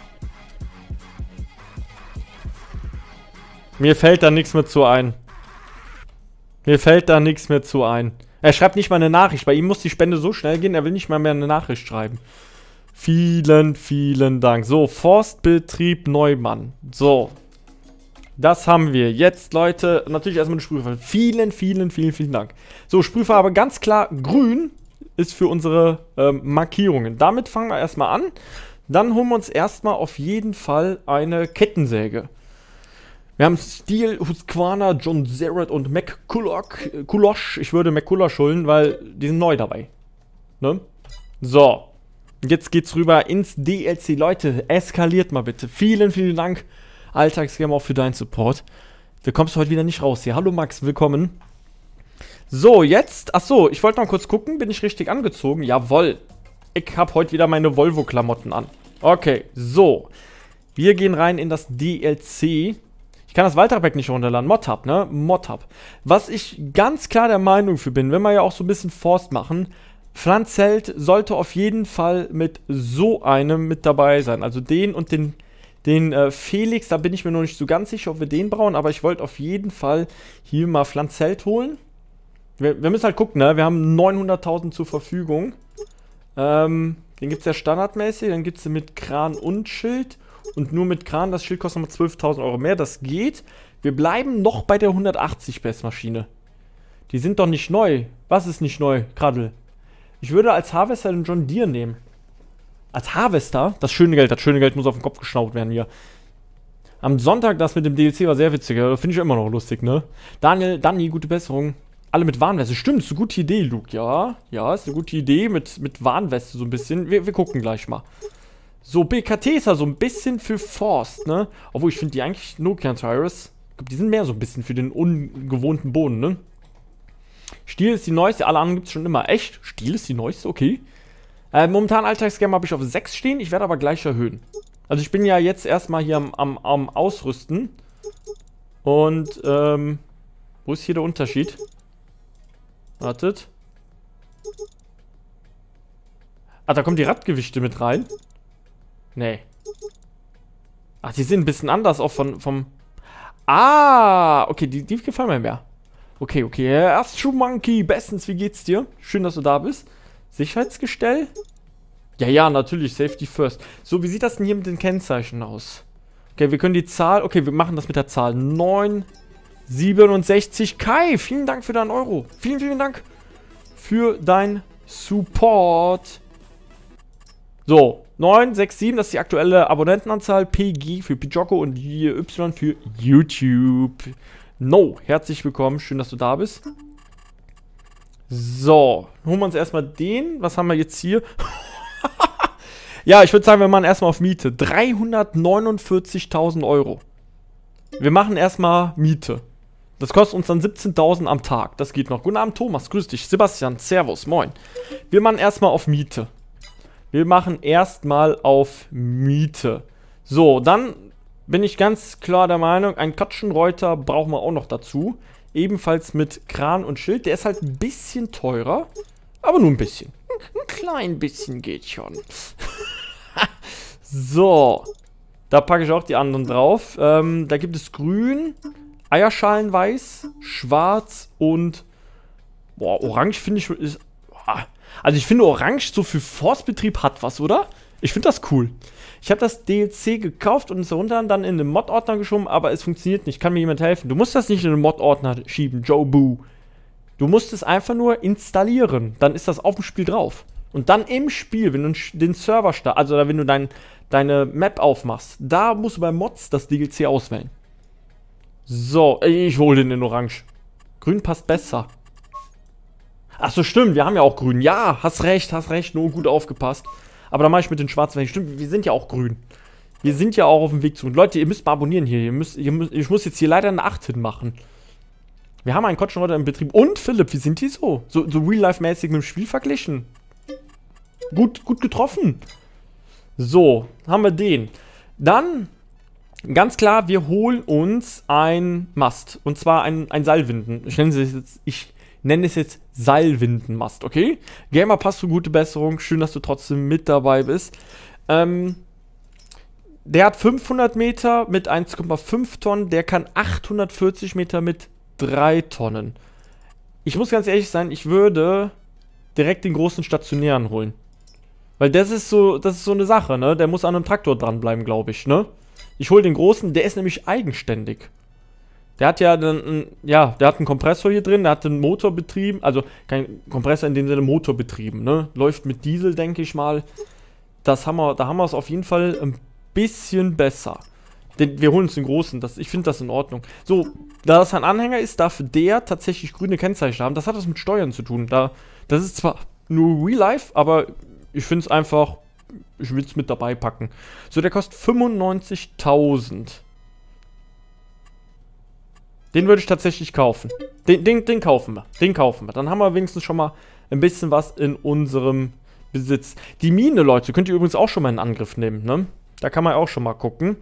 Mir fällt da nichts mehr zu ein. Er schreibt nicht mal eine Nachricht. Bei ihm muss die Spende so schnell gehen, er will nicht mal mehr eine Nachricht schreiben. Vielen Dank. So, Forstbetrieb Neumann. So. Das haben wir. Jetzt, Leute, natürlich erstmal eine Sprühfarbe. Vielen Dank. So, Sprühfarbe ganz klar grün ist für unsere Markierungen. Damit fangen wir erstmal an. Dann holen wir uns erstmal auf jeden Fall eine Kettensäge. Wir haben Steel, Husqvarna, John Zerrett und McCulloch. Ich würde McCulloch holen, weil die sind neu dabei. Ne? So. Jetzt geht's rüber ins DLC. Leute, eskaliert mal bitte. Vielen Dank, Alltagsgamer, auch für deinen Support. Du kommst heute wieder nicht raus hier. Hallo Max, willkommen. So, jetzt, achso, ich wollte noch kurz gucken. Bin ich richtig angezogen? Jawohl. Ich habe heute wieder meine Volvo-Klamotten an. Okay, so. Wir gehen rein in das DLC. Ich kann das Walterbeck nicht runterladen. Modhub, ne? Modhub. Was ich ganz klar der Meinung für bin, wenn wir ja auch so ein bisschen Forst machen, Pflanzelt sollte auf jeden Fall mit so einem mit dabei sein. Also den und den Felix, da bin ich mir noch nicht so ganz sicher, ob wir den brauchen, aber ich wollte auf jeden Fall hier mal Pflanzelt holen. Wir müssen halt gucken, ne? Wir haben 900.000 zur Verfügung. Den gibt es ja standardmäßig, dann gibt es mit Kran und Schild. Und nur mit Kran, das Schild kostet nochmal 12.000 Euro mehr, das geht. Wir bleiben noch bei der 180 PS Maschine. Die sind doch nicht neu. Was ist nicht neu, Kraddel? Ich würde als Harvester den John Deere nehmen. Als Harvester? Das schöne Geld muss auf den Kopf geschnaubt werden hier. Am Sonntag, das mit dem DLC war sehr witzig. Finde ich immer noch lustig, ne? Dani, gute Besserung. Alle mit Warnweste. Stimmt, ist eine gute Idee, Luke. Ja, ist eine gute Idee mit Warnweste so ein bisschen. Wir gucken gleich mal. So, BKT ist ja so ein bisschen für Forst, ne? Obwohl, ich finde die eigentlich Nokia Tyrus. Ich glaube, die sind mehr so ein bisschen für den ungewohnten Boden, ne? Stihl ist die neueste, alle anderen gibt es schon immer. Echt? Stihl ist die neueste? Okay. Momentan Alltagsgame habe ich auf 6 stehen, ich werde aber gleich erhöhen. Also ich bin ja jetzt erstmal hier am Ausrüsten. Und, wo ist hier der Unterschied? Wartet. Ah, da kommen die Radgewichte mit rein. Nee. Ach, die sind ein bisschen anders auch vom... Ah, okay, die gefallen mir mehr. Okay, okay. Erstschuh Monkey, bestens, wie geht's dir? Schön, dass du da bist. Sicherheitsgestell? Ja, ja, natürlich, Safety first. So, wie sieht das denn hier mit den Kennzeichen aus? Okay, wir können die Zahl... Okay, wir machen das mit der Zahl 967. Kai, vielen Dank für deinen Euro. Vielen, vielen Dank für dein Support. So, 967, das ist die aktuelle Abonnentenanzahl. PG für Pijoko und Y für YouTube. No, herzlich willkommen, schön, dass du da bist. So, holen wir uns erstmal den. Was haben wir jetzt hier? Ja, ich würde sagen, wir machen erstmal auf Miete. 349.000 Euro. Wir machen erstmal Miete. Das kostet uns dann 17.000 am Tag. Das geht noch. Guten Abend, Thomas. Grüß dich. Sebastian, Servus, moin. Wir machen erstmal auf Miete. Wir machen erstmal auf Miete. So, dann bin ich ganz klar der Meinung, ein Katschenreuter brauchen wir auch noch dazu. Ebenfalls mit Kran und Schild. Der ist halt ein bisschen teurer, aber nur ein bisschen. Ein klein bisschen geht schon. So, da packe ich auch die anderen drauf. Da gibt es grün, Eierschalenweiß, schwarz und orange finde ich ist... Also ich finde orange so für Forstbetrieb hat was, oder? Ich finde das cool. Ich habe das DLC gekauft und es runter dann in den Mod-Ordner geschoben, aber es funktioniert nicht. Kann mir jemand helfen? Du musst das nicht in den Mod-Ordner schieben, Joe Boo. Du musst es einfach nur installieren. Dann ist das auf dem Spiel drauf. Und dann im Spiel, wenn du den Server startest, also wenn du deine Map aufmachst, da musst du bei Mods das DLC auswählen. So, ich hole den in Orange. Grün passt besser. Achso, stimmt, wir haben ja auch grün. Ja, hast recht, nur gut aufgepasst. Aber da mache ich mit den schwarzen weg. Stimmt, wir sind ja auch grün. Wir sind ja auch auf dem Weg zu. Leute, ihr müsst mal abonnieren hier. Ich muss jetzt hier leider eine 8 hinmachen. Wir haben einen Kotschenrotter im Betrieb. Und Philipp, wie sind die so? So real-life-mäßig mit dem Spiel verglichen. Gut getroffen. So, haben wir den. Dann, ganz klar, wir holen uns ein Mast. Und zwar ein Seilwinden. Ich nenne es jetzt Seilwindenmast, okay? Gamer, passt du, gute Besserung. Schön, dass du trotzdem mit dabei bist. Der hat 500 Meter mit 1,5 Tonnen. Der kann 840 Meter mit 3 Tonnen. Ich muss ganz ehrlich sein, ich würde direkt den großen stationären holen. Weil das ist so eine Sache, ne? Der muss an einem Traktor dranbleiben, glaube ich, ne? Ich hole den großen, der ist nämlich eigenständig. Der hat ja der hat einen Kompressor hier drin, der hat den Motor betrieben, also kein Kompressor in dem Sinne Motor betrieben, ne? Läuft mit Diesel, denke ich mal. Da haben wir es auf jeden Fall ein bisschen besser. Wir holen uns den großen, ich finde das in Ordnung. So, da das ein Anhänger ist, darf der tatsächlich grüne Kennzeichen haben. Das hat was mit Steuern zu tun. Das ist zwar nur Real Life, aber ich finde es einfach, ich will es mit dabei packen. So, der kostet 95.000. Den würde ich tatsächlich kaufen. Den kaufen wir. Den kaufen wir. Dann haben wir wenigstens schon mal ein bisschen was in unserem Besitz. Die Mine, Leute, könnt ihr übrigens auch schon mal in Angriff nehmen, ne? Da kann man auch schon mal gucken.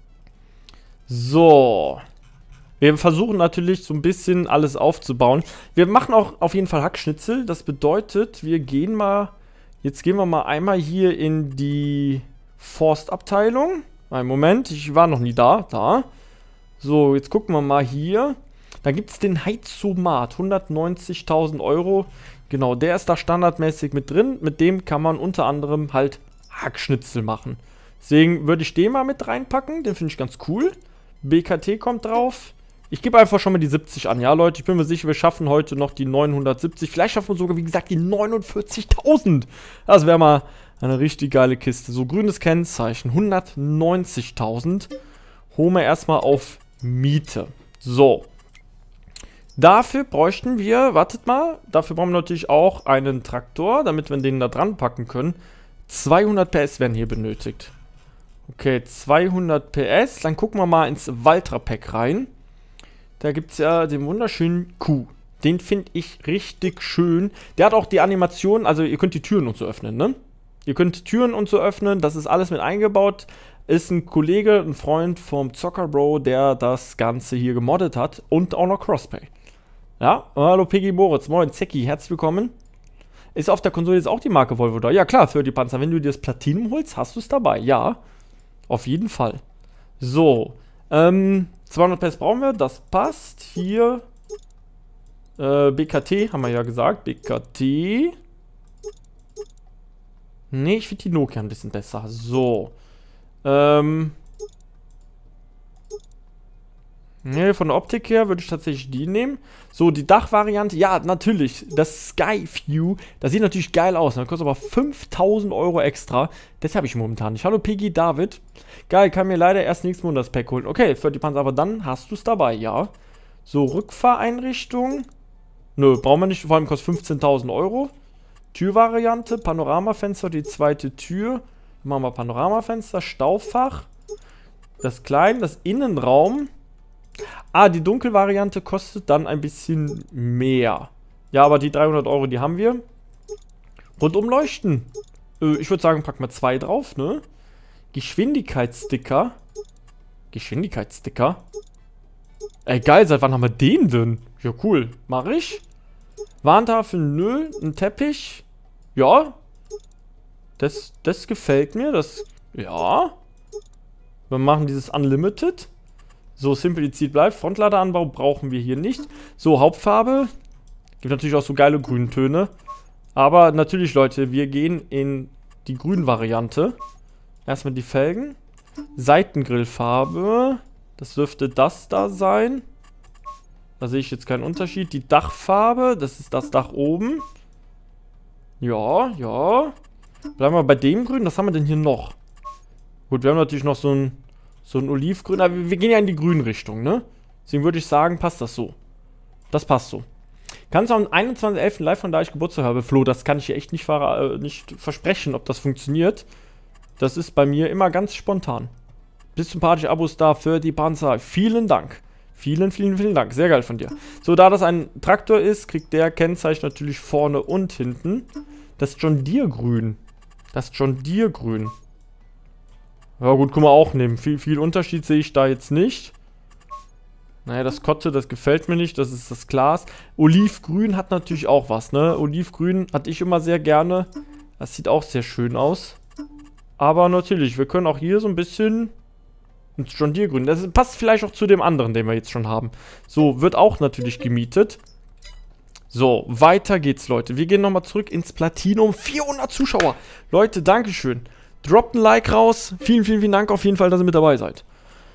So. Wir versuchen natürlich so ein bisschen alles aufzubauen. Wir machen auch auf jeden Fall Hackschnitzel. Das bedeutet, jetzt gehen wir mal einmal hier in die Forstabteilung. Einen Moment, ich war noch nie da. So, jetzt gucken wir mal hier. Da gibt es den Heizomat, 190.000 Euro. Genau, der ist da standardmäßig mit drin. Mit dem kann man unter anderem halt Hackschnitzel machen. Deswegen würde ich den mal mit reinpacken. Den finde ich ganz cool. BKT kommt drauf. Ich gebe einfach schon mal die 70 an. Ja, Leute, ich bin mir sicher, wir schaffen heute noch die 970. Vielleicht schaffen wir sogar, wie gesagt, die 49.000. Das wäre mal eine richtig geile Kiste. So, grünes Kennzeichen, 190.000. Holen wir erstmal auf Miete. So. Dafür bräuchten wir, wartet mal, dafür brauchen wir natürlich auch einen Traktor, damit wir den da dran packen können. 200 PS werden hier benötigt. Okay, 200 PS. Dann gucken wir mal ins Valtra-Pack rein. Da gibt es ja den wunderschönen Q. Den finde ich richtig schön. Der hat auch die Animation, also ihr könnt die Türen und so öffnen, ne? Ihr könnt Türen und so öffnen, das ist alles mit eingebaut. Ist ein Kollege, ein Freund vom Zockerbro, der das Ganze hier gemoddet hat und auch noch Crossplay. Ja, hallo Piggy Moritz, moin Zecki, herzlich willkommen. Ist auf der Konsole jetzt auch die Marke Volvo da? Ja klar, für die Panzer. Wenn du dir das Platinum holst, hast du es dabei. Ja, auf jeden Fall. So, 200 PS brauchen wir, das passt. Hier, BKT, haben wir ja gesagt. BKT. Nee, ich finde die Nokia ein bisschen besser. So, nee, von der Optik her würde ich tatsächlich die nehmen. So, die Dachvariante, ja, natürlich, das Sky View, das sieht natürlich geil aus. Das kostet aber 5.000 Euro extra. Das habe ich momentan nicht. Hallo Piggy, David. Geil, kann mir leider erst nächsten Monat das Pack holen. Okay, für die Panzer, aber dann hast du es dabei, ja. So, Rückfahreinrichtung. Nö, brauchen wir nicht, vor allem kostet 15.000 Euro. Türvariante, Panoramafenster, die zweite Tür. Machen wir Panoramafenster, Staufach. Das kleine, das Innenraum. Ah, die Dunkelvariante kostet dann ein bisschen mehr. Ja, aber die 300 Euro, die haben wir. Rundum leuchten. Ich würde sagen, packen wir 2 drauf, ne? Geschwindigkeitssticker. Geschwindigkeitssticker. Ey, geil, seit wann haben wir den denn? Ja, cool. Mach ich. Warntafel, nö. Ein Teppich. Ja. Das gefällt mir. Das, ja. Wir machen dieses Unlimited. So, Simplizid bleibt. Frontladeranbau brauchen wir hier nicht. So, Hauptfarbe. Gibt natürlich auch so geile Grüntöne. Aber natürlich, Leute, wir gehen in die Grün-Variante. Erstmal die Felgen. Seitengrillfarbe. Das dürfte das da sein. Da sehe ich jetzt keinen Unterschied. Die Dachfarbe. Das ist das Dach oben. Ja, ja. Bleiben wir bei dem Grün. Was haben wir denn hier noch? Gut, wir haben natürlich noch so ein Olivgrün, aber wir gehen ja in die Grün-Richtung, ne? Deswegen würde ich sagen, passt das so. Das passt so. Kannst du am 21.11. live von da ich Geburtstag habe, Flo, das kann ich dir echt nicht versprechen, ob das funktioniert. Das ist bei mir immer ganz spontan. Bis sympathische Abos da für die Panzer. Vielen Dank. Vielen, vielen, vielen Dank. Sehr geil von dir. So, da das ein Traktor ist, kriegt der Kennzeichen natürlich vorne und hinten. Das ist John Deere grün. Das ist John Deere grün. Ja gut, können wir auch nehmen. Viel Unterschied sehe ich da jetzt nicht. Naja, das Kotte, das gefällt mir nicht. Das ist das Glas. Olivgrün hat natürlich auch was, ne? Olivgrün hatte ich immer sehr gerne. Das sieht auch sehr schön aus. Aber natürlich, wir können auch hier so ein bisschen John Deere grün. Das passt vielleicht auch zu dem anderen, den wir jetzt schon haben. So, wird auch natürlich gemietet. So, weiter geht's, Leute. Wir gehen nochmal zurück ins Platinum. 400 Zuschauer. Leute, Dankeschön. Droppt ein Like raus. Vielen, vielen, vielen Dank auf jeden Fall, dass ihr mit dabei seid.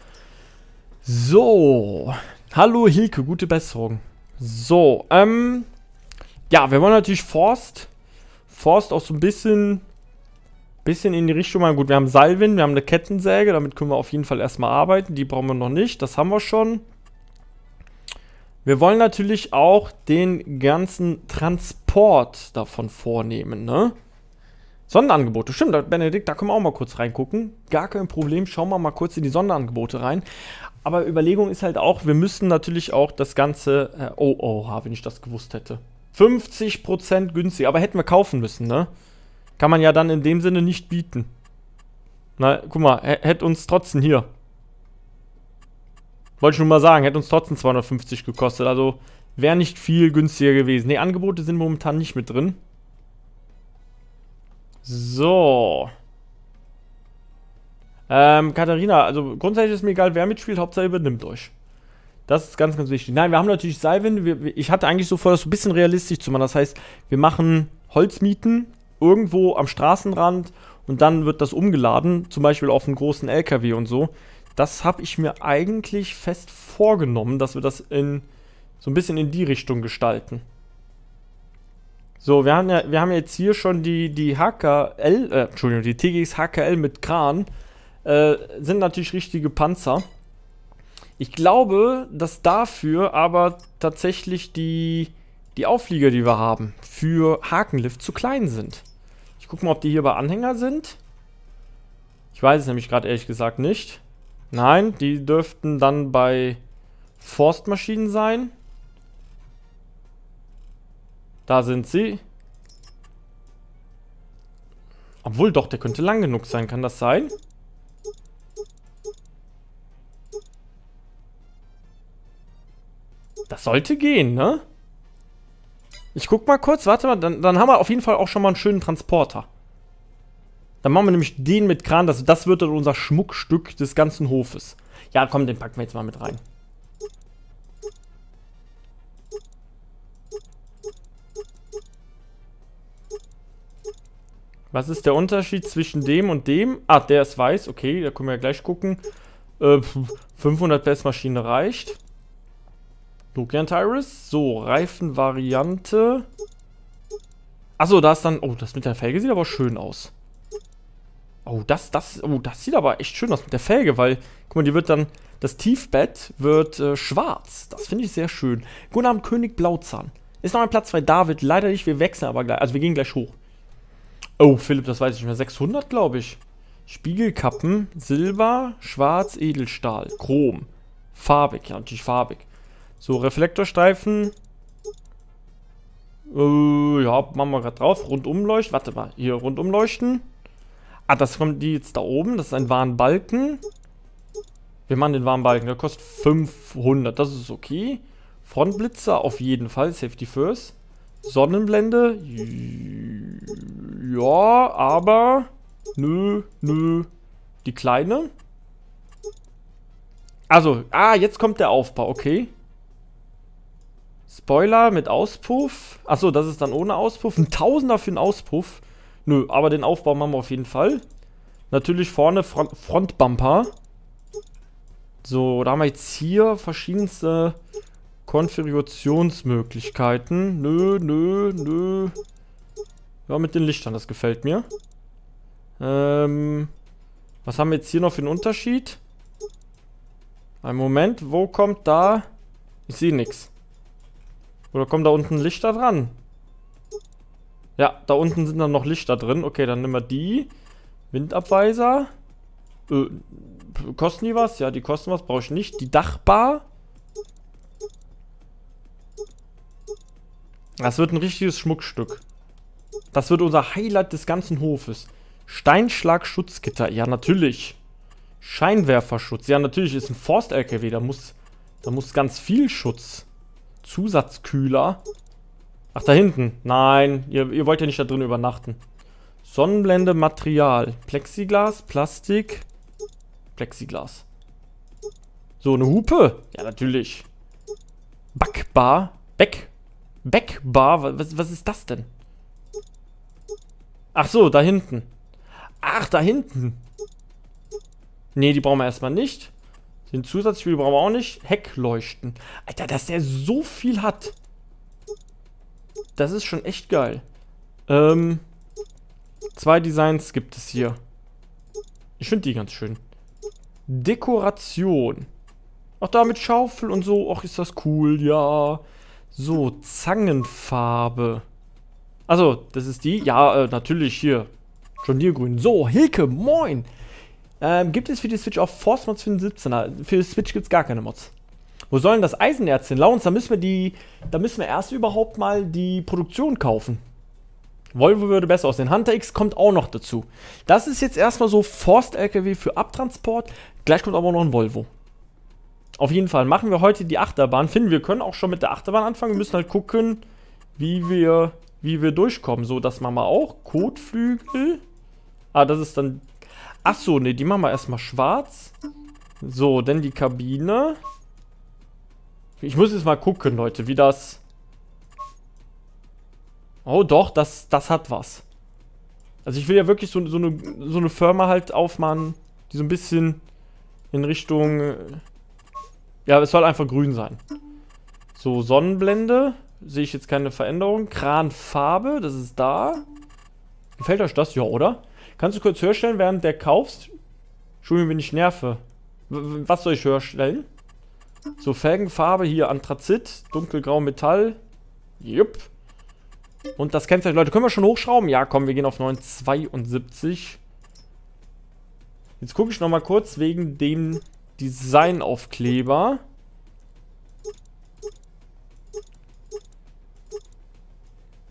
So. Hallo Hilke, gute Besserung. So, ja, wir wollen natürlich Forst auch so ein bisschen in die Richtung machen. Gut, wir haben Salvin, wir haben eine Kettensäge, damit können wir auf jeden Fall erstmal arbeiten. Die brauchen wir noch nicht, das haben wir schon. Wir wollen natürlich auch den ganzen Transport davon vornehmen, ne? Sonderangebote, stimmt, Benedikt, da können wir auch mal kurz reingucken. Gar kein Problem, schauen wir mal kurz in die Sonderangebote rein. Aber Überlegung ist halt auch, wir müssen natürlich auch das Ganze, wenn ich das gewusst hätte. 50% günstiger, aber hätten wir kaufen müssen, ne? Kann man ja dann in dem Sinne nicht bieten. Na, guck mal, hätte uns trotzdem hier. Wollte ich nur mal sagen, hätte uns trotzdem 250 gekostet, also wäre nicht viel günstiger gewesen. Ne, Angebote sind momentan nicht mit drin. So. Katharina, also grundsätzlich ist mir egal, wer mitspielt, Hauptsache übernimmt euch. Das ist ganz, ganz wichtig. Nein, wir haben natürlich Salvin. Ich hatte eigentlich so vor, das so ein bisschen realistisch zu machen. Das heißt, wir machen Holzmieten irgendwo am Straßenrand und dann wird das umgeladen, zum Beispiel auf einen großen LKW und so. Das habe ich mir eigentlich fest vorgenommen, dass wir das so ein bisschen in die Richtung gestalten. So, wir haben jetzt hier schon die TGX HKL mit Kran. Sind natürlich richtige Panzer. Ich glaube, dass dafür aber tatsächlich die Auflieger, die wir haben, für Hakenlift zu klein sind. Ich gucke mal, ob die hier bei Anhänger sind. Ich weiß es nämlich gerade ehrlich gesagt nicht. Nein, die dürften dann bei Forstmaschinen sein. Da sind sie. Obwohl doch, der könnte lang genug sein. Kann das sein? Das sollte gehen, ne? Ich guck mal kurz. Warte mal, dann haben wir auf jeden Fall auch schon mal einen schönen Transporter. Dann machen wir nämlich den mit Kran. Das wird dann unser Schmuckstück des ganzen Hofes. Ja, komm, den packen wir jetzt mal mit rein. Was ist der Unterschied zwischen dem und dem? Ah, der ist weiß. Okay, da können wir ja gleich gucken. 500 PS Maschine reicht. Nuclear Tyrus. So, Reifenvariante. Achso, da ist dann... Oh, das mit der Felge sieht aber schön aus. Oh, das sieht aber echt schön aus mit der Felge, weil... Guck mal, die wird dann... Das Tiefbett wird schwarz. Das finde ich sehr schön. Guten Abend, König Blauzahn. Ist noch ein Platz frei, David. Leider nicht, wir wechseln aber gleich. Also wir gehen gleich hoch. Oh, Philipp, das weiß ich nicht mehr. 600, glaube ich. Spiegelkappen, Silber, Schwarz, Edelstahl, Chrom. Farbig, ja, natürlich farbig. So, Reflektorstreifen. Ja, machen wir gerade drauf. Rundumleuchten. Warte mal, hier rundumleuchten. Ah, das kommt die jetzt da oben. Das ist ein Warnbalken. Wir machen den Warnbalken. Der kostet 500. Das ist okay. Frontblitzer auf jeden Fall. Safety first. Sonnenblende. Ja, aber... Nö. Die kleine. Also, jetzt kommt der Aufbau. Okay. Spoiler mit Auspuff. Achso, das ist dann ohne Auspuff. Ein Tausender für einen Auspuff. Nö, aber den Aufbau machen wir auf jeden Fall. Natürlich vorne Frontbumper. So, da haben wir jetzt hier verschiedenste Konfigurationsmöglichkeiten. Nö. Ja, mit den Lichtern, das gefällt mir. Was haben wir jetzt hier noch für einen Unterschied? Einen Moment, wo kommt da? Ich sehe nichts. Oder kommt da unten Lichter dran? Ja, da unten sind dann noch Lichter drin. Okay, dann nehmen wir die. Windabweiser. Kosten die was? Ja, die kosten was. Brauche ich nicht. Die Dachbar. Das wird ein richtiges Schmuckstück. Das wird unser Highlight des ganzen Hofes. Steinschlag-Schutzgitter. Ja, natürlich. Scheinwerferschutz. Ja, natürlich ist ein Forst-LKW. Da muss ganz viel Schutz. Zusatzkühler. Ach, da hinten. Nein, ihr wollt ja nicht da drin übernachten. Sonnenblende, Material. Plexiglas, Plastik. Plexiglas. So, eine Hupe. Ja, natürlich. Backbar. Backbar. Was ist das denn? Ach so, da hinten. Ach, da hinten. Nee, die brauchen wir erstmal nicht. Den Zusatzspiel brauchen wir auch nicht. Heckleuchten. Alter, dass der so viel hat. Das ist schon echt geil. 2 Designs gibt es hier. Ich finde die ganz schön. Dekoration. Ach, da mit Schaufel und so. Ach, ist das cool, ja. So, Zangenfarbe. Also, das ist die. Ja, natürlich hier. Jongliergrün. So, Hilke, moin. Gibt es für die Switch auch Force Mods für den 17er? Für die Switch gibt es gar keine Mods. Wo soll denn das Eisenerz hin? Launz, da müssen wir erst überhaupt mal die Produktion kaufen. Volvo würde besser aussehen. Hunter X kommt auch noch dazu. Das ist jetzt erstmal so Forst-LKW für Abtransport. Gleich kommt aber noch ein Volvo. Auf jeden Fall machen wir heute die Achterbahn. Wir können auch schon mit der Achterbahn anfangen. Wir müssen halt gucken, wie wir durchkommen. So, das machen wir auch. Kotflügel. Ah, das ist dann... Achso, ne, die machen wir erstmal schwarz. So, dann die Kabine. Ich muss jetzt mal gucken, Leute, wie das... Oh doch, das hat was. Also ich will ja wirklich so eine Firma halt aufmachen, die so ein bisschen in Richtung... Ja, es soll einfach grün sein. So, Sonnenblende. Sehe ich jetzt keine Veränderung. Kranfarbe, das ist da. Gefällt euch das? Ja, oder? Kannst du kurz höher stellen, während der kaufst? Entschuldigung, wenn ich nerve. Was soll ich höher stellen? So, Felgenfarbe, hier Anthrazit, dunkelgrau Metall. Jupp. Und das Kennzeichen, Leute, können wir schon hochschrauben? Ja, komm, wir gehen auf 972. Jetzt gucke ich nochmal kurz wegen dem Designaufkleber.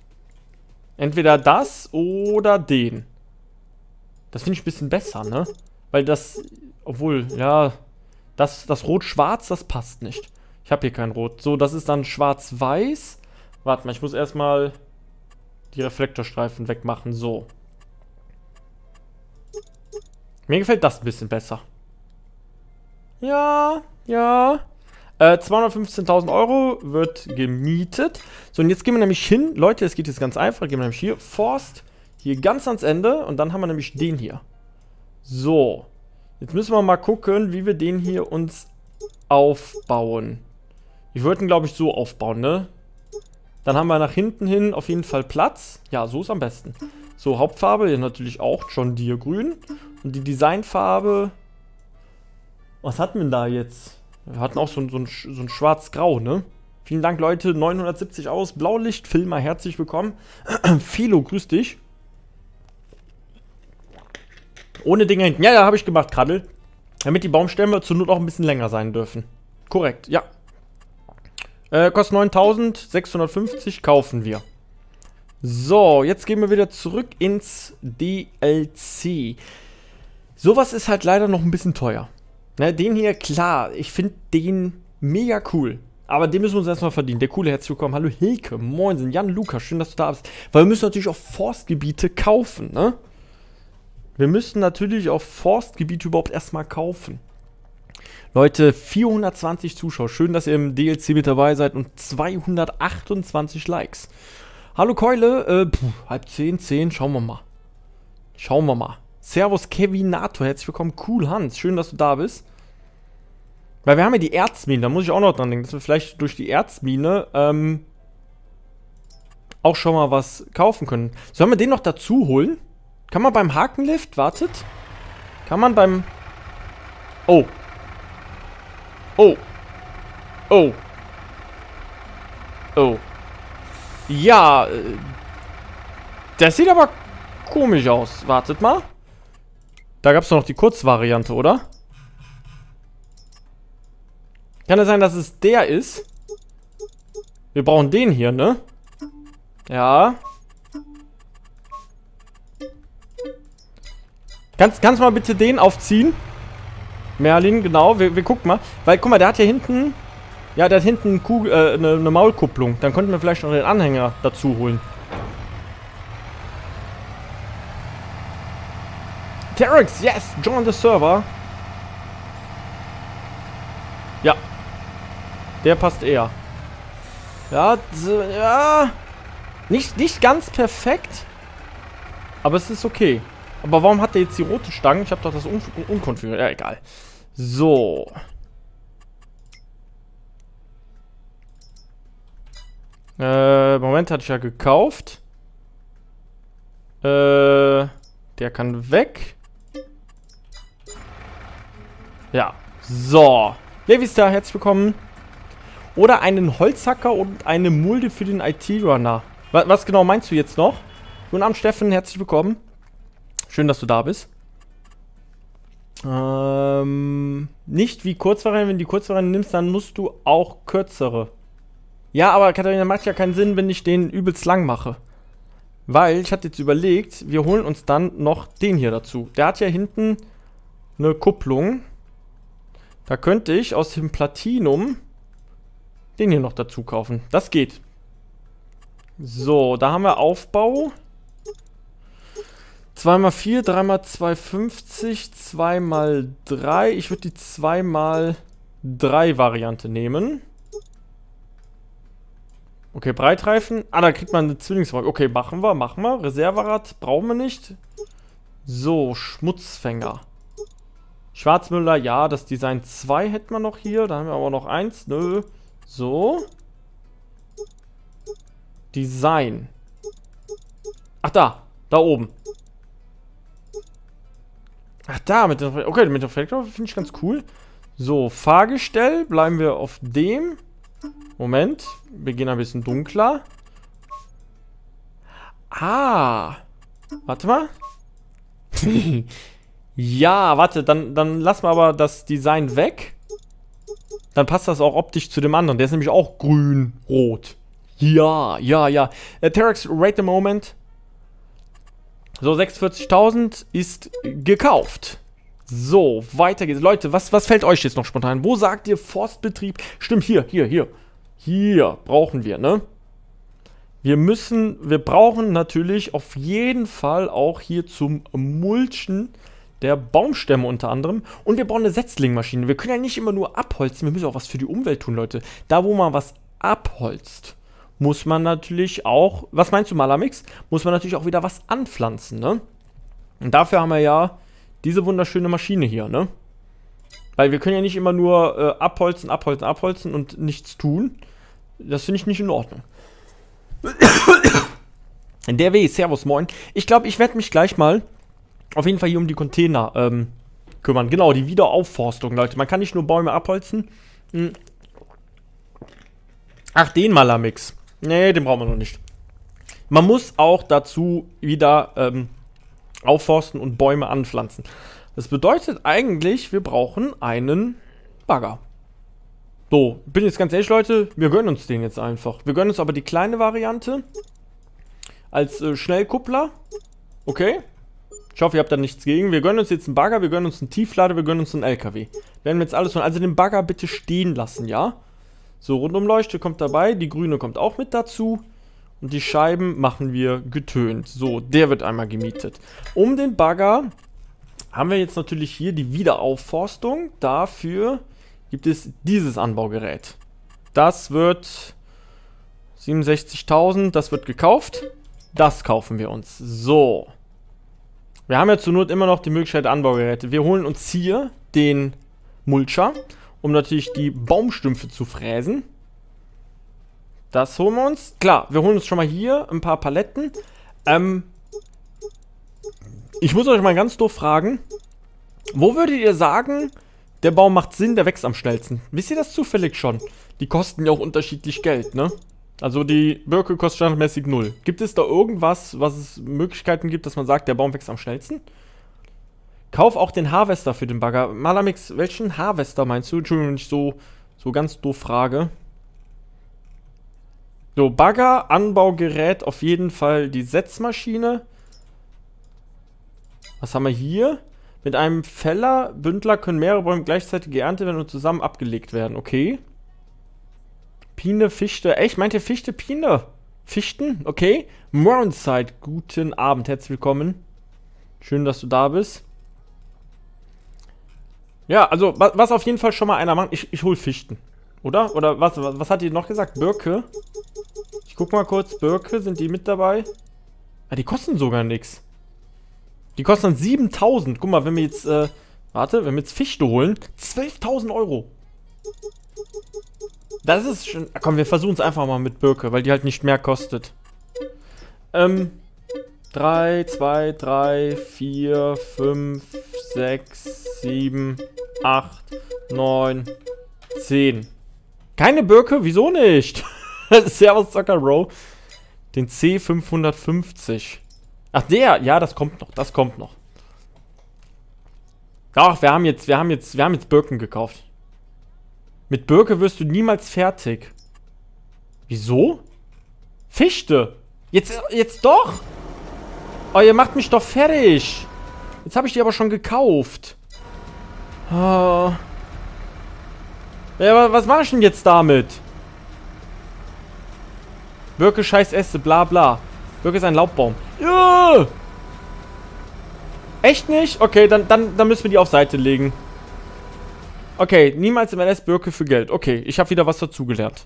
Entweder das oder den. Das finde ich ein bisschen besser, ne? Weil das, obwohl, ja, das Rot-Schwarz, das passt nicht. Ich habe hier kein Rot. So, das ist dann Schwarz-Weiß. Warte mal, ich muss erstmal die Reflektorstreifen wegmachen. So. Mir gefällt das ein bisschen besser. Ja, ja. 215.000 Euro wird gemietet. So, und jetzt gehen wir nämlich hin. Leute, es geht jetzt ganz einfach. Gehen wir nämlich hier, Forst, hier ganz ans Ende. Und dann haben wir nämlich den hier. So. Jetzt müssen wir mal gucken, wie wir den hier uns aufbauen. Ich wollte ihn, glaube ich, so aufbauen, ne? Dann haben wir nach hinten hin auf jeden Fall Platz. Ja, so ist am besten. So, Hauptfarbe, hier natürlich auch John Deere grün. Und die Designfarbe... Was hatten wir denn da jetzt? Wir hatten auch so ein schwarz-grau, ne? Vielen Dank, Leute. 970 aus. Blaulicht, Filmer, herzlich willkommen. Philo, grüß dich. Ohne Dinge hinten. Ja, habe ich gemacht, Kraddel. Damit die Baumstämme zur Not auch ein bisschen länger sein dürfen. Korrekt, ja. Kostet 9.650, kaufen wir. So, jetzt gehen wir wieder zurück ins DLC. Sowas ist halt leider noch ein bisschen teuer. Ne, den hier, klar, ich finde den mega cool. Aber den müssen wir uns erstmal verdienen. Der coole, herzlich willkommen. Hallo Hilke, moinsen, Jan Lukas, schön, dass du da bist. Weil wir müssen natürlich auch Forstgebiete kaufen, ne? Wir müssen natürlich auch Forstgebiete überhaupt erstmal kaufen. Leute, 420 Zuschauer. Schön, dass ihr im DLC mit dabei seid und 228 Likes. Hallo Keule, 9:30, 10, schauen wir mal. Schauen wir mal. Servus Kevinator, herzlich willkommen. Cool Hans, schön, dass du da bist. Weil wir haben ja die Erzmine, da muss ich auch noch dran denken, dass wir vielleicht durch die Erzmine auch schon mal was kaufen können. Sollen wir den noch dazu holen? Kann man beim Hakenlift, wartet. Kann man beim... Oh. Oh. Oh. Oh. Ja, das sieht aber komisch aus. Wartet mal. Da gab es noch die Kurzvariante, oder? Kann es sein, dass es der ist? Wir brauchen den hier, ne? Ja. Kannst mal bitte den aufziehen? Merlin, genau. Wir gucken mal. Weil, guck mal, der hat hier hinten... Ja, der hat hinten eine Maulkupplung. Dann könnten wir vielleicht noch den Anhänger dazu holen. Terex, yes! Join the server. Ja. Der passt eher. Ja, ja. Nicht ganz perfekt. Aber es ist okay. Aber warum hat der jetzt die rote Stange? Ich habe doch das unkonfiguriert. Ja, egal. So. Moment, hatte ich ja gekauft. Der kann weg. Ja. So. Levistar, herzlich willkommen. Oder einen Holzhacker und eine Mulde für den IT-Runner. Was genau meinst du jetzt noch? Guten Abend, Steffen, herzlich willkommen. Schön, dass du da bist. Nicht wie Kurzvariante. Wenn du die Kurzvariante nimmst, dann musst du auch kürzere. Ja, aber Katharina, macht ja keinen Sinn, wenn ich den übelst lang mache. Weil, ich hatte jetzt überlegt, wir holen uns dann noch den hier dazu. Der hat ja hinten eine Kupplung. Da könnte ich aus dem Platinum den hier noch dazu kaufen. Das geht. So, da haben wir Aufbau. 2x4, 3x250, 2x3. Ich würde die 2x3 Variante nehmen. Okay, Breitreifen. Ah, da kriegt man eine Zwillingswaage. Okay, machen wir. Reserverad brauchen wir nicht. So, Schmutzfänger. Schwarzmüller, ja, das Design 2 hätten wir noch hier. Da haben wir aber noch eins. Nö. So. Design. Ach, da oben. Ach, da, mit dem Reflektor finde ich ganz cool. So, Fahrgestell, bleiben wir auf dem. Moment, wir gehen ein bisschen dunkler. Ah. Warte mal. Ja, warte, dann lassen wir aber das Design weg. Dann passt das auch optisch zu dem anderen. Der ist nämlich auch grün-rot. Ja. Terex, wait a moment. So, 46.000 ist gekauft. So, weiter geht's. Leute, was fällt euch jetzt noch spontan? Wo sagt ihr Forstbetrieb? Stimmt, hier. Hier brauchen wir, ne? Wir brauchen natürlich auf jeden Fall auch hier zum Mulchen der Baumstämme unter anderem. Und wir brauchen eine Setzlingmaschine. Wir können ja nicht immer nur abholzen, wir müssen auch was für die Umwelt tun, Leute. Da, wo man was abholzt, muss man natürlich auch, was meinst du, Malamix? Muss man natürlich auch wieder was anpflanzen, ne? Und dafür haben wir ja diese wunderschöne Maschine hier, ne? Weil wir können ja nicht immer nur abholzen und nichts tun. Das finde ich nicht in Ordnung. Der W, servus, moin. Ich glaube, ich werde mich gleich mal auf jeden Fall hier um die Container kümmern. Genau, die Wiederaufforstung, Leute. Man kann nicht nur Bäume abholzen. Ach, den Malamix. Nee, den brauchen wir noch nicht. Man muss auch dazu wieder aufforsten und Bäume anpflanzen. Das bedeutet eigentlich, wir brauchen einen Bagger. So, bin jetzt ganz ehrlich, Leute, wir gönnen uns den jetzt einfach. Wir gönnen uns aber die kleine Variante als Schnellkuppler. Okay. Ich hoffe, ihr habt da nichts gegen. Wir gönnen uns jetzt einen Bagger, wir gönnen uns einen Tieflader, wir gönnen uns einen LKW. Werden wir jetzt alles tun. Also den Bagger bitte stehen lassen, ja? So, Rundumleuchte kommt dabei, die grüne kommt auch mit dazu. Und die Scheiben machen wir getönt. So, der wird einmal gemietet. Um den Bagger haben wir jetzt natürlich hier die Wiederaufforstung. Dafür gibt es dieses Anbaugerät. Das wird 67.000, das wird gekauft. Das kaufen wir uns. So. Wir haben ja zur Not immer noch die Möglichkeit Anbaugeräte. Wir holen uns hier den Mulcher, um natürlich die Baumstümpfe zu fräsen. Das holen wir uns. Klar, wir holen uns schon mal hier ein paar Paletten. Ich muss euch mal ganz doof fragen. Wo würdet ihr sagen, der Baum macht Sinn, der wächst am schnellsten? Wisst ihr das zufällig schon? Die kosten ja auch unterschiedlich Geld, ne? Also die Birke kostet standardmäßig 0. Gibt es da irgendwas, was es Möglichkeiten gibt, dass man sagt, der Baum wächst am schnellsten? Kauf auch den Harvester für den Bagger. Malamix, welchen Harvester meinst du? Entschuldigung, wenn ich so ganz doof frage. So, Bagger, Anbaugerät, auf jeden Fall die Setzmaschine. Was haben wir hier? Mit einem Bündler können mehrere Bäume gleichzeitig geerntet werden und zusammen abgelegt werden. Okay. Pine, Fichte. Echt, meint ihr Fichte, Pine? Fichten? Okay. Mornside, guten Abend, herzlich willkommen. Schön, dass du da bist. Ja, also, was auf jeden Fall schon mal einer macht, ich hol Fichten. Oder? Oder was hat die noch gesagt? Birke? Ich guck mal kurz, Birke, sind die mit dabei? Ah, die kosten sogar nichts. Die kosten dann 7.000. Guck mal, wenn wir jetzt, wenn wir jetzt Fichte holen, 12.000 Euro. Das ist schon... Komm, wir versuchen es einfach mal mit Birke, weil die halt nicht mehr kostet. 3, 2, 3, 4, 5, 6, 7, 8, 9, 10. Keine Birke? Wieso nicht? Servus Zocker Bro. Den C550. Ach, der. Ja, das kommt noch. Das kommt noch. Ach, wir haben jetzt Birken gekauft. Mit Birke wirst du niemals fertig. Wieso? Fichte. Jetzt doch. Oh, ihr macht mich doch fertig. Jetzt habe ich die aber schon gekauft. Oh. Ja, was mache ich denn jetzt damit? Birke scheiß Äste, bla bla. Birke ist ein Laubbaum. Ja! Echt nicht? Okay, dann müssen wir die auf Seite legen. Okay, niemals im LS Birke für Geld. Okay, ich habe wieder was dazugelernt.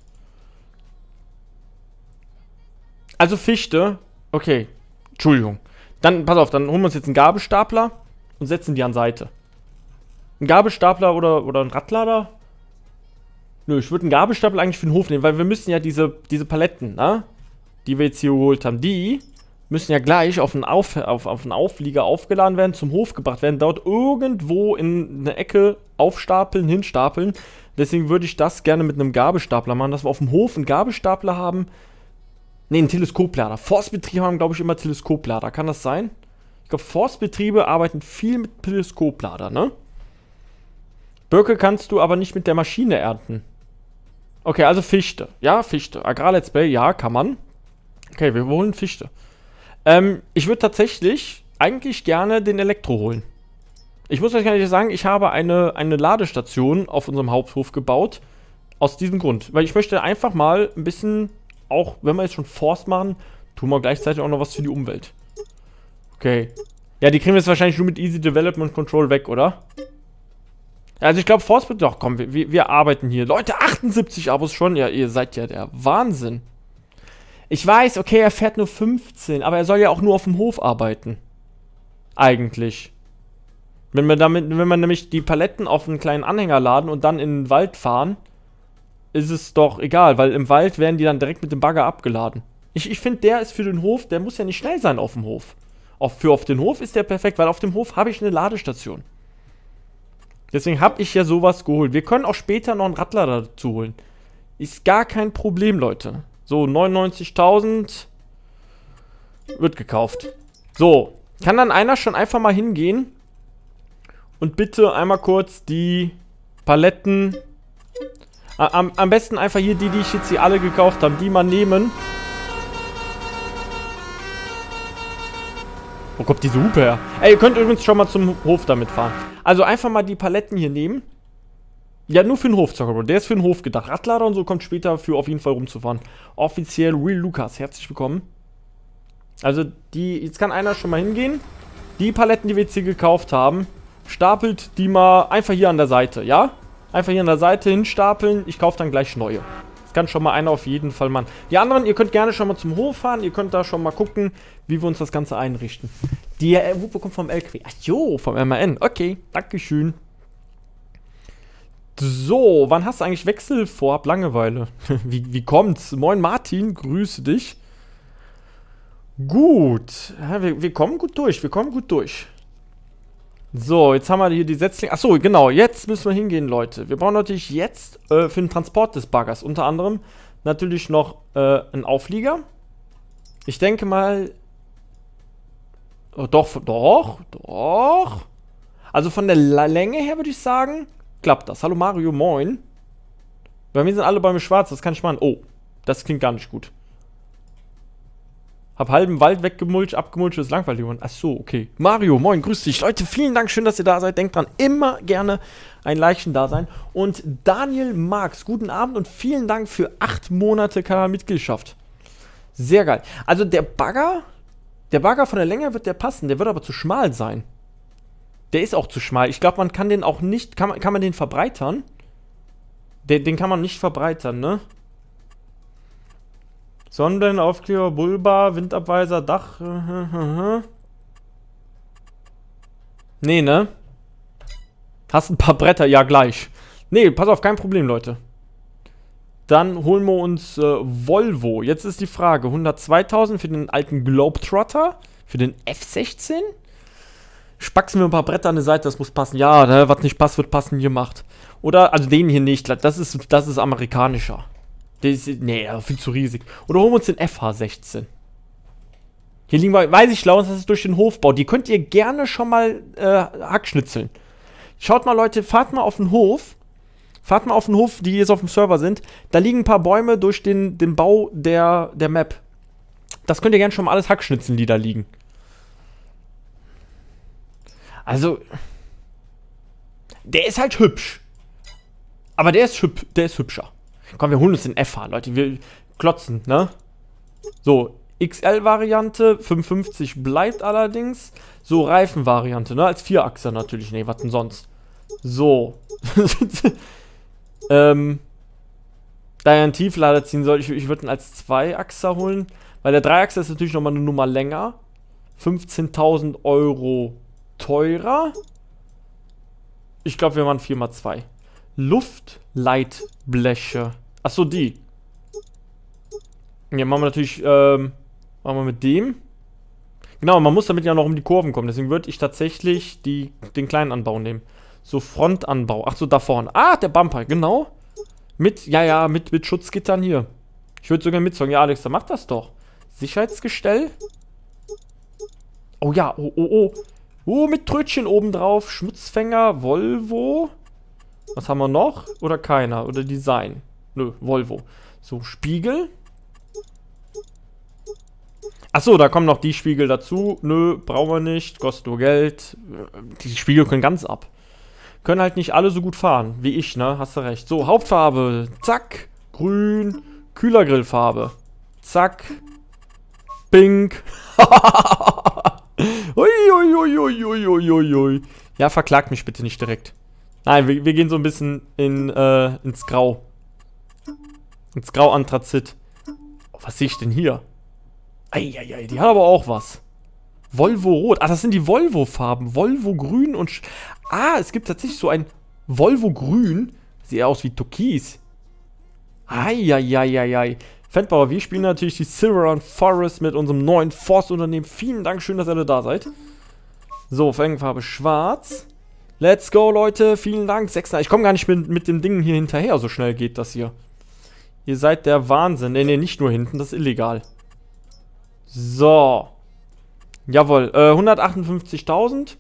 Also Fichte. Okay, Entschuldigung. Dann, pass auf, dann holen wir uns jetzt einen Gabelstapler und setzen die an Seite. Ein Gabelstapler oder ein Radlader? Nö, ich würde einen Gabelstapler eigentlich für den Hof nehmen, weil wir müssen ja diese Paletten, ne, die wir jetzt hier geholt haben, die müssen ja gleich auf einen Auflieger aufgeladen werden, zum Hof gebracht werden, dort irgendwo in eine Ecke aufstapeln, hinstapeln. Deswegen würde ich das gerne mit einem Gabelstapler machen, dass wir auf dem Hof einen Gabelstapler haben. Ne, einen Teleskoplader. Forstbetriebe haben, glaube ich, immer Teleskoplader. Kann das sein? Ich glaube, Forstbetriebe arbeiten viel mit Teleskoplader, ne? Birke kannst du aber nicht mit der Maschine ernten. Okay, also Fichte. Ja, Fichte. Agrar-Let's Play, ja, kann man. Okay, wir holen Fichte. Ich würde tatsächlich eigentlich gerne den Elektro holen. Ich muss euch gar nicht sagen, ich habe eine Ladestation auf unserem Haupthof gebaut. Aus diesem Grund. Weil ich möchte einfach mal ein bisschen, auch wenn wir jetzt schon Forst machen, tun wir gleichzeitig auch noch was für die Umwelt. Okay. Ja, die kriegen wir jetzt wahrscheinlich nur mit Easy Development Control weg, oder? Also ich glaube, Forst wird doch, komm, wir arbeiten hier. Leute, 78 Abos schon. Ja, ihr seid ja der Wahnsinn. Ich weiß, okay, er fährt nur 15, aber er soll ja auch nur auf dem Hof arbeiten. Eigentlich. Wenn wir nämlich die Paletten auf einen kleinen Anhänger laden und dann in den Wald fahren, ist es doch egal, weil im Wald werden die dann direkt mit dem Bagger abgeladen. Ich finde, der ist für den Hof, der muss ja nicht schnell sein auf dem Hof. Auf den Hof ist der perfekt, weil auf dem Hof habe ich eine Ladestation. Deswegen habe ich ja sowas geholt. Wir können auch später noch einen Radlader dazu holen. Ist gar kein Problem, Leute. So, 99.000 wird gekauft. So, kann dann einer schon einfach mal hingehen und bitte einmal kurz die Paletten, am besten einfach hier die ich jetzt hier alle gekauft habe, die mal nehmen. Wo kommt diese Hupe her? Ey, ihr könnt übrigens schon mal zum Hof damit fahren. Also einfach mal die Paletten hier nehmen. Ja, nur für den Hof, Zuckerbro. Der ist für den Hof gedacht. Radlader und so kommt später für auf jeden Fall rumzufahren. Offiziell Real Lukas. Herzlich willkommen. Also jetzt kann einer schon mal hingehen. Die Paletten, die wir jetzt hier gekauft haben, stapelt die mal einfach hier an der Seite, ja? Einfach hier an der Seite hinstapeln. Ich kaufe dann gleich neue. Das kann schon mal einer auf jeden Fall machen. Die anderen, ihr könnt gerne schon mal zum Hof fahren. Ihr könnt da schon mal gucken, wie wir uns das Ganze einrichten. Die Hupe kommt vom LQ. Ach jo, vom MAN. Okay, dankeschön. So, wann hast du eigentlich Wechsel vor? Hab Langeweile. Wie kommt's? Moin Martin, grüße dich. Gut. Ja, wir kommen gut durch. Wir kommen gut durch. So, jetzt haben wir hier die Setzlinge. Achso, genau. Jetzt müssen wir hingehen, Leute. Wir brauchen natürlich jetzt für den Transport des Baggers unter anderem natürlich noch einen Auflieger. Ich denke mal... Oh, doch. Also von der Länge her würde ich sagen, klappt das. Hallo Mario, moin. Bei mir sind alle Bäume schwarz, das kann ich machen. Oh, das klingt gar nicht gut. Hab halben Wald weggemulcht, abgemulcht, ist langweilig geworden. Achso, okay. Mario, moin, grüß dich. Leute, vielen Dank, schön, dass ihr da seid. Denkt dran, immer gerne ein Leichen da sein. Und Daniel Marx, guten Abend und vielen Dank für 8 Monate Kanalmitgliedschaft. Sehr geil. Also der Bagger von der Länge wird der passen, der wird aber zu schmal sein. Der ist auch zu schmal. Ich glaube, man kann den auch nicht, kann man den verbreitern? Den kann man nicht verbreitern, ne? Sonnenblendenaufkleber, Bullbar, Windabweiser, Dach. Nee, ne? Hast ein paar Bretter, ja gleich. Nee, pass auf, kein Problem, Leute. Dann holen wir uns Volvo. Jetzt ist die Frage, 102.000 für den alten Globetrotter, für den F16? Spaxen wir ein paar Bretter an die Seite, das muss passen. Ja, ne, was nicht passt, wird passen gemacht. Oder, also den hier nicht, das ist amerikanischer. Nee, viel zu riesig. Oder holen wir uns den FH16. Hier liegen wir, weiß ich, Laus, das ist durch den Hofbau. Die könnt ihr gerne schon mal hackschnitzeln. Schaut mal, Leute, fahrt mal auf den Hof. Fahrt mal auf den Hof, die jetzt auf dem Server sind. Da liegen ein paar Bäume durch den Bau der Map. Das könnt ihr gerne schon mal alles hackschnitzeln, die da liegen. Also, der ist halt hübsch. Aber der ist hübscher. Komm, wir holen uns den FH, Leute. Wir klotzen, ne? So, XL-Variante, 55 bleibt allerdings. So, Reifenvariante, ne? Als 4-Achser natürlich. Ne, was denn sonst? So. Da er einen Tieflader ziehen soll, ich würde ihn als 2-Achser holen. Weil der 3-Achser ist natürlich nochmal eine Nummer länger. 15.000 Euro teurer. Ich glaube, wir machen 4x2. Luftleitbleche. Achso, die. Ja, machen wir natürlich, machen wir mit dem. Genau, man muss damit ja noch um die Kurven kommen. Deswegen würde ich tatsächlich den kleinen Anbau nehmen. So, Frontanbau. Achso, da vorne. Ah, der Bumper, genau. Mit Schutzgittern hier. Ich würde sogar mitsagen. Ja, Alex, dann mach das doch. Sicherheitsgestell. Oh ja, oh. Oh, mit Trötchen obendrauf. Schmutzfänger, Volvo. Was haben wir noch? Oder keiner? Oder Design? Nö, Volvo. So, Spiegel. Achso, da kommen noch die Spiegel dazu. Nö, brauchen wir nicht. Kostet nur Geld. Die Spiegel können ganz ab. Können halt nicht alle so gut fahren, wie ich, ne? Hast du recht. So, Hauptfarbe. Zack. Grün. Kühlergrillfarbe. Zack. Pink. Ui. Ja, verklagt mich bitte nicht direkt. Nein, wir gehen so ein bisschen ins Grau. Ins Grau-Anthrazit. Oh, was sehe ich denn hier? Eieiei, die hat aber auch was. Volvo Rot. Ah, das sind die Volvo-Farben. Volvo Grün und... es gibt tatsächlich so ein Volvo Grün. Sieht eher aus wie Türkis. Eieiei. Fendbauer, wir spielen natürlich die Silver Forest mit unserem neuen Forstunternehmen. Vielen Dank, schön, dass ihr alle da seid. So, Fangfarbe schwarz. Let's go, Leute. Vielen Dank. 6. Ich komme gar nicht mit dem Ding hier hinterher. So schnell geht das hier. Ihr seid der Wahnsinn. Nee, nicht nur hinten. Das ist illegal. So. Jawohl. 158.000.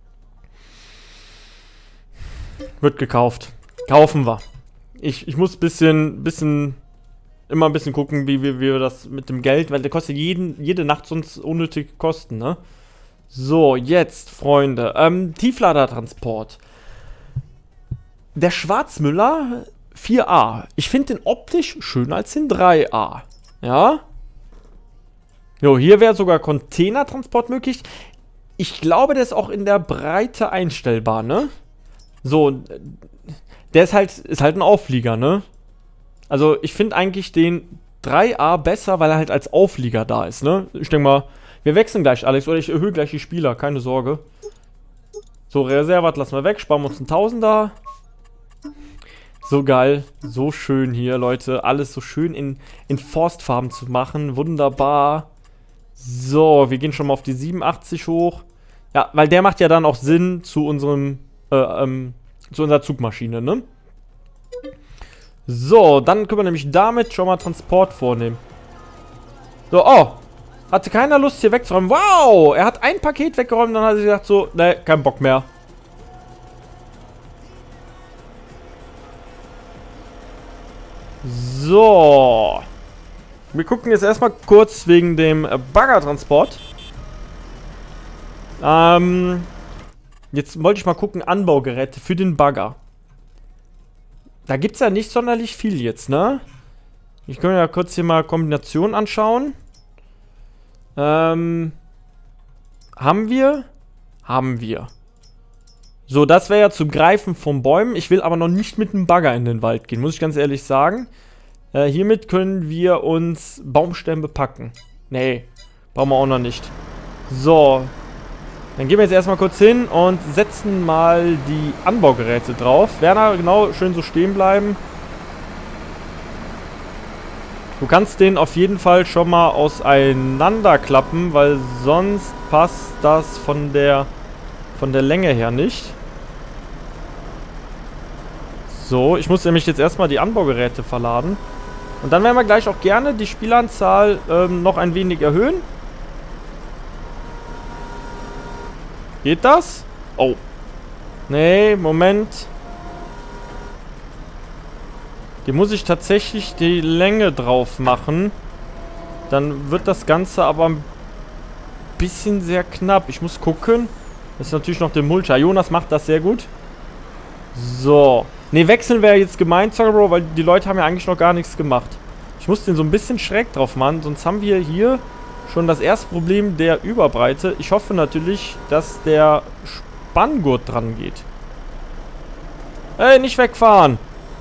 Wird gekauft. Kaufen wir. Ich muss immer ein bisschen gucken, wie wir das mit dem Geld, weil der kostet jede Nacht sonst unnötige Kosten, ne? So, jetzt, Freunde. Tiefladertransport. Der Schwarzmüller 4a. Ich finde den optisch schöner als den 3a. Ja? Jo, hier wäre sogar Containertransport möglich. Ich glaube, der ist auch in der Breite einstellbar, ne? So, der ist halt ein Auflieger, ne? Also, ich finde eigentlich den 3a besser, weil er halt als Auflieger da ist, ne? Ich denke mal, wir wechseln gleich, Alex, oder ich erhöhe gleich die Spieler, keine Sorge. So, Reservat lassen wir weg, sparen wir uns einen Tausender. So geil, so schön hier, Leute. Alles so schön in Forstfarben zu machen, wunderbar. So, wir gehen schon mal auf die 87 hoch. Ja, weil der macht ja dann auch Sinn zu unserer Zugmaschine, ne? So, dann können wir nämlich damit schon mal Transport vornehmen. So, oh. Hatte keiner Lust hier wegzuräumen. Wow, er hat ein Paket weggeräumt, dann hat er gesagt so, ne, kein Bock mehr. So. Wir gucken jetzt erstmal kurz wegen dem Baggertransport. Jetzt wollte ich mal gucken, Anbaugeräte für den Bagger. Da gibt es ja nicht sonderlich viel jetzt, ne? Ich kann mir ja kurz hier mal Kombinationen anschauen. Haben wir? Haben wir. So, das wäre ja zum Greifen von Bäumen. Ich will aber noch nicht mit einem Bagger in den Wald gehen, muss ich ganz ehrlich sagen. Hiermit können wir uns Baumstämme bepacken. Nee, brauchen wir auch noch nicht. So. Dann gehen wir jetzt erstmal kurz hin und setzen mal die Anbaugeräte drauf. Werner, genau, schön so stehen bleiben. Du kannst den auf jeden Fall schon mal auseinanderklappen, weil sonst passt das von der Länge her nicht. So, ich muss nämlich jetzt erstmal die Anbaugeräte verladen. Und dann werden wir gleich auch gerne die Spielanzahl noch ein wenig erhöhen. Geht das? Oh. Nee, Moment. Hier muss ich tatsächlich die Länge drauf machen. Dann wird das Ganze aber ein bisschen sehr knapp. Ich muss gucken. Das ist natürlich noch der Mulcher. Jonas macht das sehr gut. So. Ne, wechseln wäre jetzt gemeint, Zuckerbro, weil die Leute haben ja eigentlich noch gar nichts gemacht. Ich muss den so ein bisschen schräg drauf machen, sonst haben wir hier schon das erste Problem der Überbreite. Ich hoffe natürlich, dass der Spanngurt dran geht. Ey, nicht wegfahren!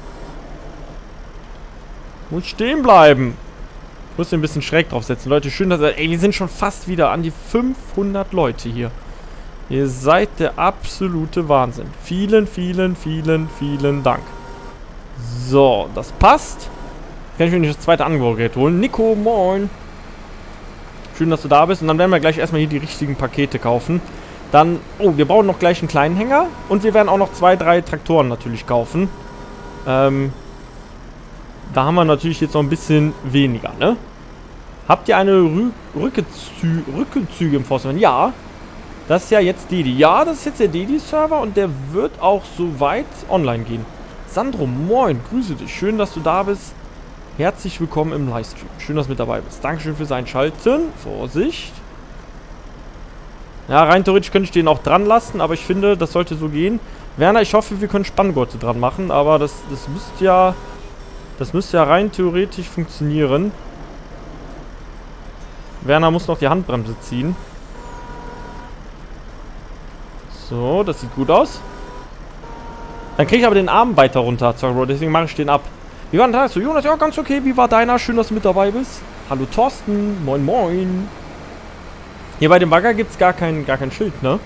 Muss stehen bleiben. Ich muss den ein bisschen schräg draufsetzen. Leute, schön, dass... Ey, wir sind schon fast wieder an die 500 Leute hier. Ihr seid der absolute Wahnsinn. Vielen Dank. So, das passt. Kann ich mir nicht das zweite Anbaugerät holen. Nico, moin. Schön, dass du da bist. Und dann werden wir gleich erstmal hier die richtigen Pakete kaufen. Dann... Oh, wir brauchen noch gleich einen kleinen Hänger. Und wir werden auch noch 2, 3 Traktoren natürlich kaufen. Da haben wir natürlich jetzt noch ein bisschen weniger, ne? Habt ihr eine Rückenzüge im Forstmann? Ja. Das ist ja jetzt Dedi. Ja, das ist jetzt der Dedi-Server und der wird auch soweit online gehen. Sandro, moin. Grüße dich. Schön, dass du da bist. Herzlich willkommen im Livestream. Schön, dass du mit dabei bist. Dankeschön fürs Einschalten. Vorsicht. Ja, rein theoretisch könnte ich den auch dran lassen, aber ich finde, das sollte so gehen. Werner, ich hoffe, wir können Spanngurte dran machen, aber das müsste ja... Das müsste ja rein theoretisch funktionieren. Werner muss noch die Handbremse ziehen. So, das sieht gut aus. Dann kriege ich aber den Arm weiter runter, deswegen mache ich den ab. Wie war denn das? So, Jonas, ja, ganz okay. Wie war deiner? Schön, dass du mit dabei bist. Hallo, Thorsten. Moin, moin. Hier bei dem Bagger gibt es gar kein Schild, ne?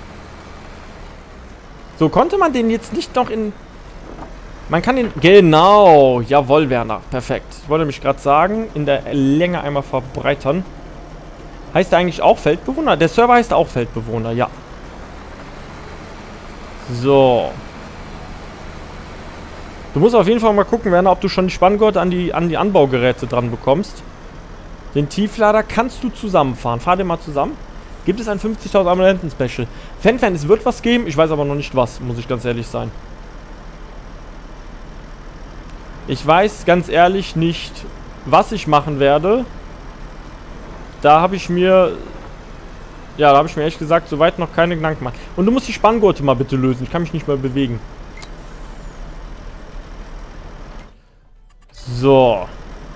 So, konnte man den jetzt nicht noch in... Man kann den... Genau. Jawohl, Werner. Perfekt. Ich wollte mich gerade sagen, in der Länge einmal verbreitern. Heißt der eigentlich auch Feldbewohner? Der Server heißt auch Feldbewohner, ja. So. Du musst auf jeden Fall mal gucken, Werner, ob du schon die Spanngurte an die Anbaugeräte dran bekommst. Den Tieflader kannst du zusammenfahren. Fahr den mal zusammen. Gibt es ein 50.000 Abonnenten-Special? Fan, es wird was geben. Ich weiß aber noch nicht was, muss ich ganz ehrlich sein. Ich weiß ganz ehrlich nicht, was ich machen werde. Da habe ich mir... Ja, da habe ich mir ehrlich gesagt soweit noch keine Gedanken gemacht. Und du musst die Spanngurte mal bitte lösen. Ich kann mich nicht mehr bewegen. So.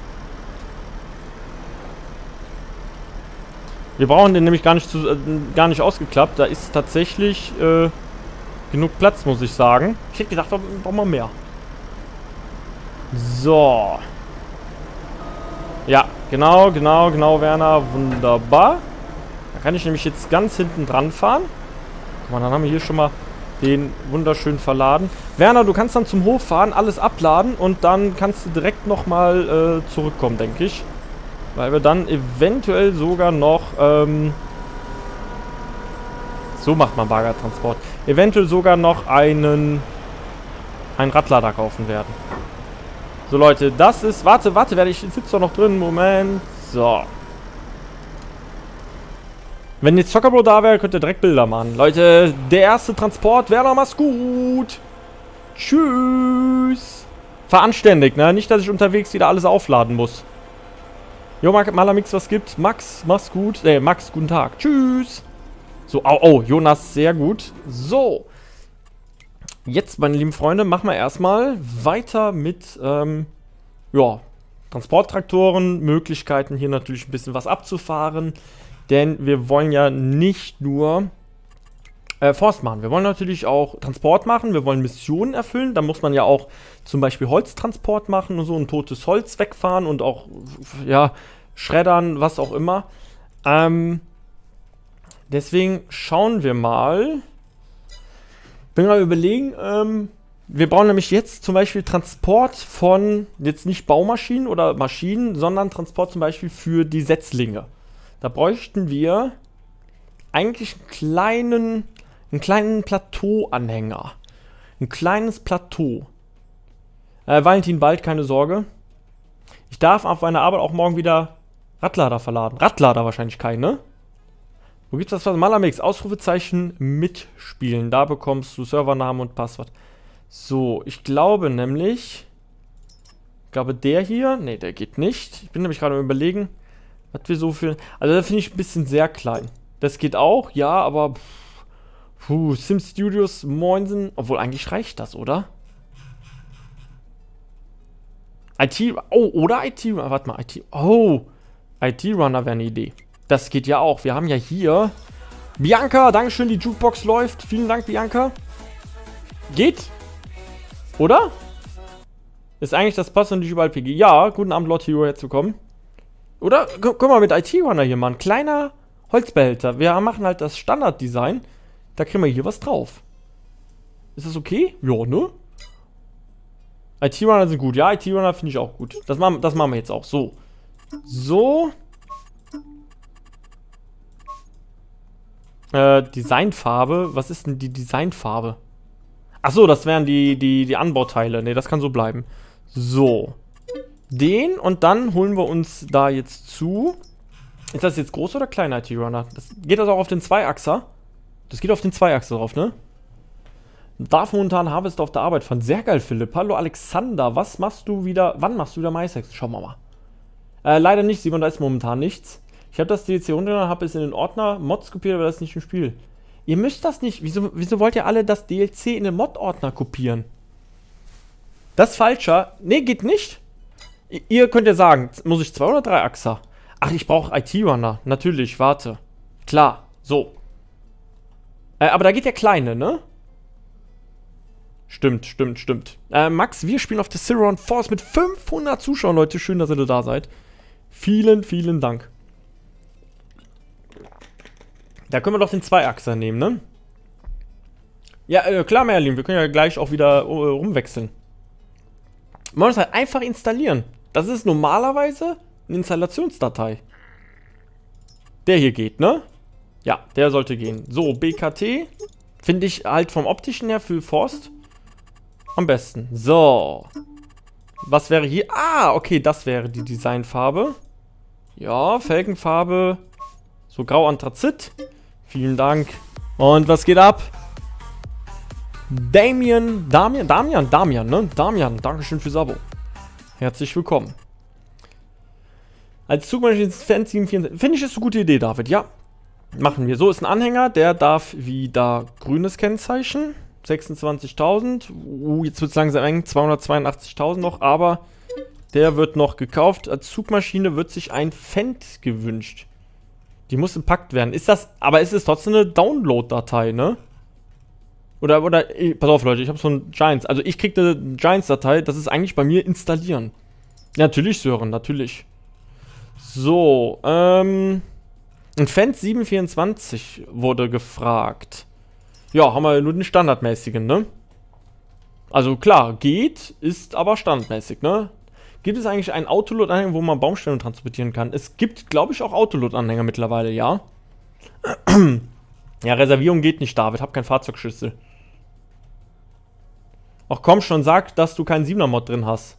Wir brauchen den nämlich gar nicht ausgeklappt. Da ist tatsächlich genug Platz, muss ich sagen. Ich hätte gedacht, da brauchen wir mehr. So. Ja, genau, Werner. Wunderbar. Da kann ich nämlich jetzt ganz hinten dran fahren. Guck mal, dann haben wir hier schon mal den wunderschön verladen. Werner, du kannst dann zum Hof fahren, alles abladen und dann kannst du direkt nochmal zurückkommen, denke ich. Weil wir dann eventuell sogar noch, so macht man Baggertransport, eventuell sogar noch einen Radlader kaufen werden. So Leute, das ist, warte, ich sitze doch noch drin, Moment, so. Wenn jetzt Zockerbro da wäre, könnt ihr direkt Bilder machen. Leute, der erste Transport, Werner, mach's gut. Tschüss. Veranständigt, ne? Nicht, dass ich unterwegs wieder alles aufladen muss. Jo, Malamix, was gibt? Max, mach's gut. Max, guten Tag. Tschüss. So, oh, Jonas, sehr gut. So. Jetzt, meine lieben Freunde, machen wir erstmal weiter mit, ja, Transporttraktoren, Möglichkeiten, hier natürlich ein bisschen was abzufahren. Denn wir wollen ja nicht nur Forst machen. Wir wollen natürlich auch Transport machen. Wir wollen Missionen erfüllen. Da muss man ja auch zum Beispiel Holztransport machen und so. Ein totes Holz wegfahren und auch, ja, schreddern, was auch immer. Deswegen schauen wir mal. Bin gerade überlegen, wir brauchen nämlich jetzt zum Beispiel Transport von, jetzt nicht Baumaschinen oder Maschinen, sondern Transport zum Beispiel für die Setzlinge. Da bräuchten wir eigentlich einen kleinen Plateau-Anhänger. Ein kleines Plateau. Valentin, bald, keine Sorge. Ich darf auf meiner Arbeit auch morgen wieder Radlader verladen. Radlader wahrscheinlich keine. Wo gibt's das was? Malamix, Ausrufezeichen mitspielen. Da bekommst du Servernamen und Passwort. So, ich glaube nämlich... Ich glaube, der hier... Ne, der geht nicht. Ich bin nämlich gerade am Überlegen... Was wir so für... Also, da finde ich ein bisschen sehr klein. Das geht auch, ja, aber... Sims Studios, moinsen. Obwohl, eigentlich reicht das, oder? IT... Oh, oder IT... Warte mal, IT... Oh! IT-Runner wäre eine Idee. Das geht ja auch. Wir haben ja hier... Bianca, dankeschön, die Jukebox läuft. Vielen Dank, Bianca. Geht? Oder? Ist eigentlich das Pass und nicht überall PG. Ja, guten Abend, Lord Hero, herzlich willkommen. Oder, guck mal, mit IT-Runner hier, Mann. Kleiner Holzbehälter. Wir machen halt das Standarddesign. Da kriegen wir hier was drauf. Ist das okay? Ja, ne? IT-Runner sind gut. Ja, IT-Runner finde ich auch gut. Das machen wir jetzt auch. So. So. Designfarbe. Was ist denn die Designfarbe? Achso, das wären die Anbauteile. Ne, das kann so bleiben. So. Den und dann holen wir uns da jetzt zu. Ist das jetzt groß oder kleiner IT-Runner? Geht das auch auf den Zweiachser? Das geht auf den Zweiachser drauf, ne? Darf momentan Harvest auf der Arbeit fahren. Sehr geil, Philipp. Hallo, Alexander. Was machst du wieder? Wann machst du wieder MySex? Schauen wir mal. Leider nicht, Simon, da ist momentan nichts. Ich habe das DLC runtergenommen, habe es in den Ordner Mods kopiert, aber das ist nicht im Spiel. Ihr müsst das nicht. Wieso wollt ihr alle das DLC in den Mod-Ordner kopieren? Das ist falscher. Nee, geht nicht. Ihr könnt ja sagen, muss ich 2 oder 3 Achser? Ach, ich brauche IT-Runner. Natürlich, warte. Klar, so. Aber da geht der Kleine, ne? Stimmt. Max, wir spielen auf der Ciron Force mit 500 Zuschauern, Leute. Schön, dass ihr da seid. Vielen Dank. Da können wir doch den 2-Achser nehmen, ne? Ja, klar, Merlin. Wir können ja gleich auch wieder rumwechseln. Man muss halt einfach installieren. Das ist normalerweise eine Installationsdatei. Der hier geht, ne? Ja, der sollte gehen. So, BKT. Finde ich halt vom optischen her für Forst am besten. So. Was wäre hier? Ah, okay, das wäre die Designfarbe. Ja, Felgenfarbe. So grau Anthrazit. Vielen Dank. Und was geht ab? Damian, ne? Damian, Dankeschön fürs Abo. Herzlich willkommen. Als Zugmaschine Fan 744. Finde ich, ist eine gute Idee, David. Ja, machen wir. So ist ein Anhänger, der darf wieder grünes Kennzeichen. 26.000. Jetzt wird es langsam eng. 282.000 noch, aber der wird noch gekauft. Als Zugmaschine wird sich ein Fendt gewünscht. Die muss gepackt werden. Aber ist es trotzdem eine Download-Datei, ne? Oder, pass auf, Leute, ich habe so ein Giants. Also ich kriege eine Giants-Datei, das ist eigentlich bei mir installieren. Ja, natürlich, Sören, natürlich. So, ein Fendt 724 wurde gefragt. Ja, haben wir nur den standardmäßigen, ne? Also klar, geht, ist aber standardmäßig, ne? Gibt es eigentlich einen Autoload-Anhänger, wo man Baumstämme transportieren kann? Es gibt, glaube ich, auch Autoload-Anhänger mittlerweile, ja. Ja, Reservierung geht nicht, David. Hab keinen Fahrzeugschlüssel. Ach komm schon, sag, dass du keinen 7er-Mod drin hast.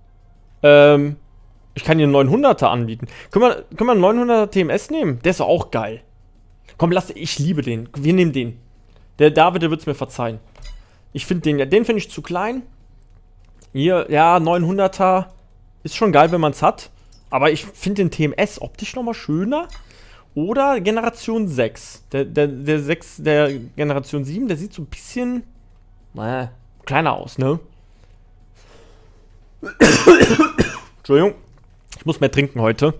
Ich kann dir einen 900er anbieten. Können wir einen 900er TMS nehmen? Der ist doch auch geil. Komm, ich liebe den. Wir nehmen den. Der David, der wird es mir verzeihen. Ich finde den, ja, den finde ich zu klein. Hier, ja, 900er ist schon geil, wenn man es hat. Aber ich finde den TMS optisch nochmal schöner. Oder Generation 6. Der 6, der Generation 7, der sieht so ein bisschen kleiner aus, ne? Entschuldigung. Ich muss mehr trinken heute.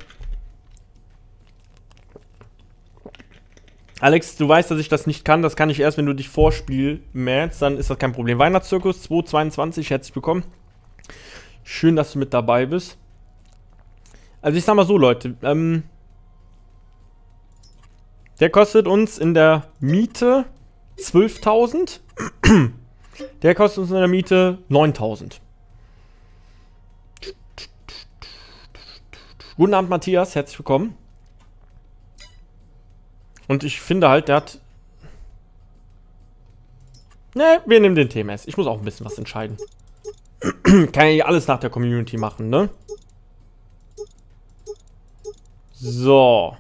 Alex, du weißt, dass ich das nicht kann. Das kann ich erst, wenn du dich vorspiel merkst. Dann ist das kein Problem. Weihnachtszirkus 222, herzlich willkommen. Schön, dass du mit dabei bist. Also ich sag mal so, Leute. Der kostet uns in der Miete 12.000. Der kostet uns in der Miete 9.000. Guten Abend, Matthias. Herzlich willkommen. Und ich finde halt, der hat... Ne, wir nehmen den TMS. Ich muss auch ein bisschen was entscheiden. Kann ja alles nach der Community machen, ne? So.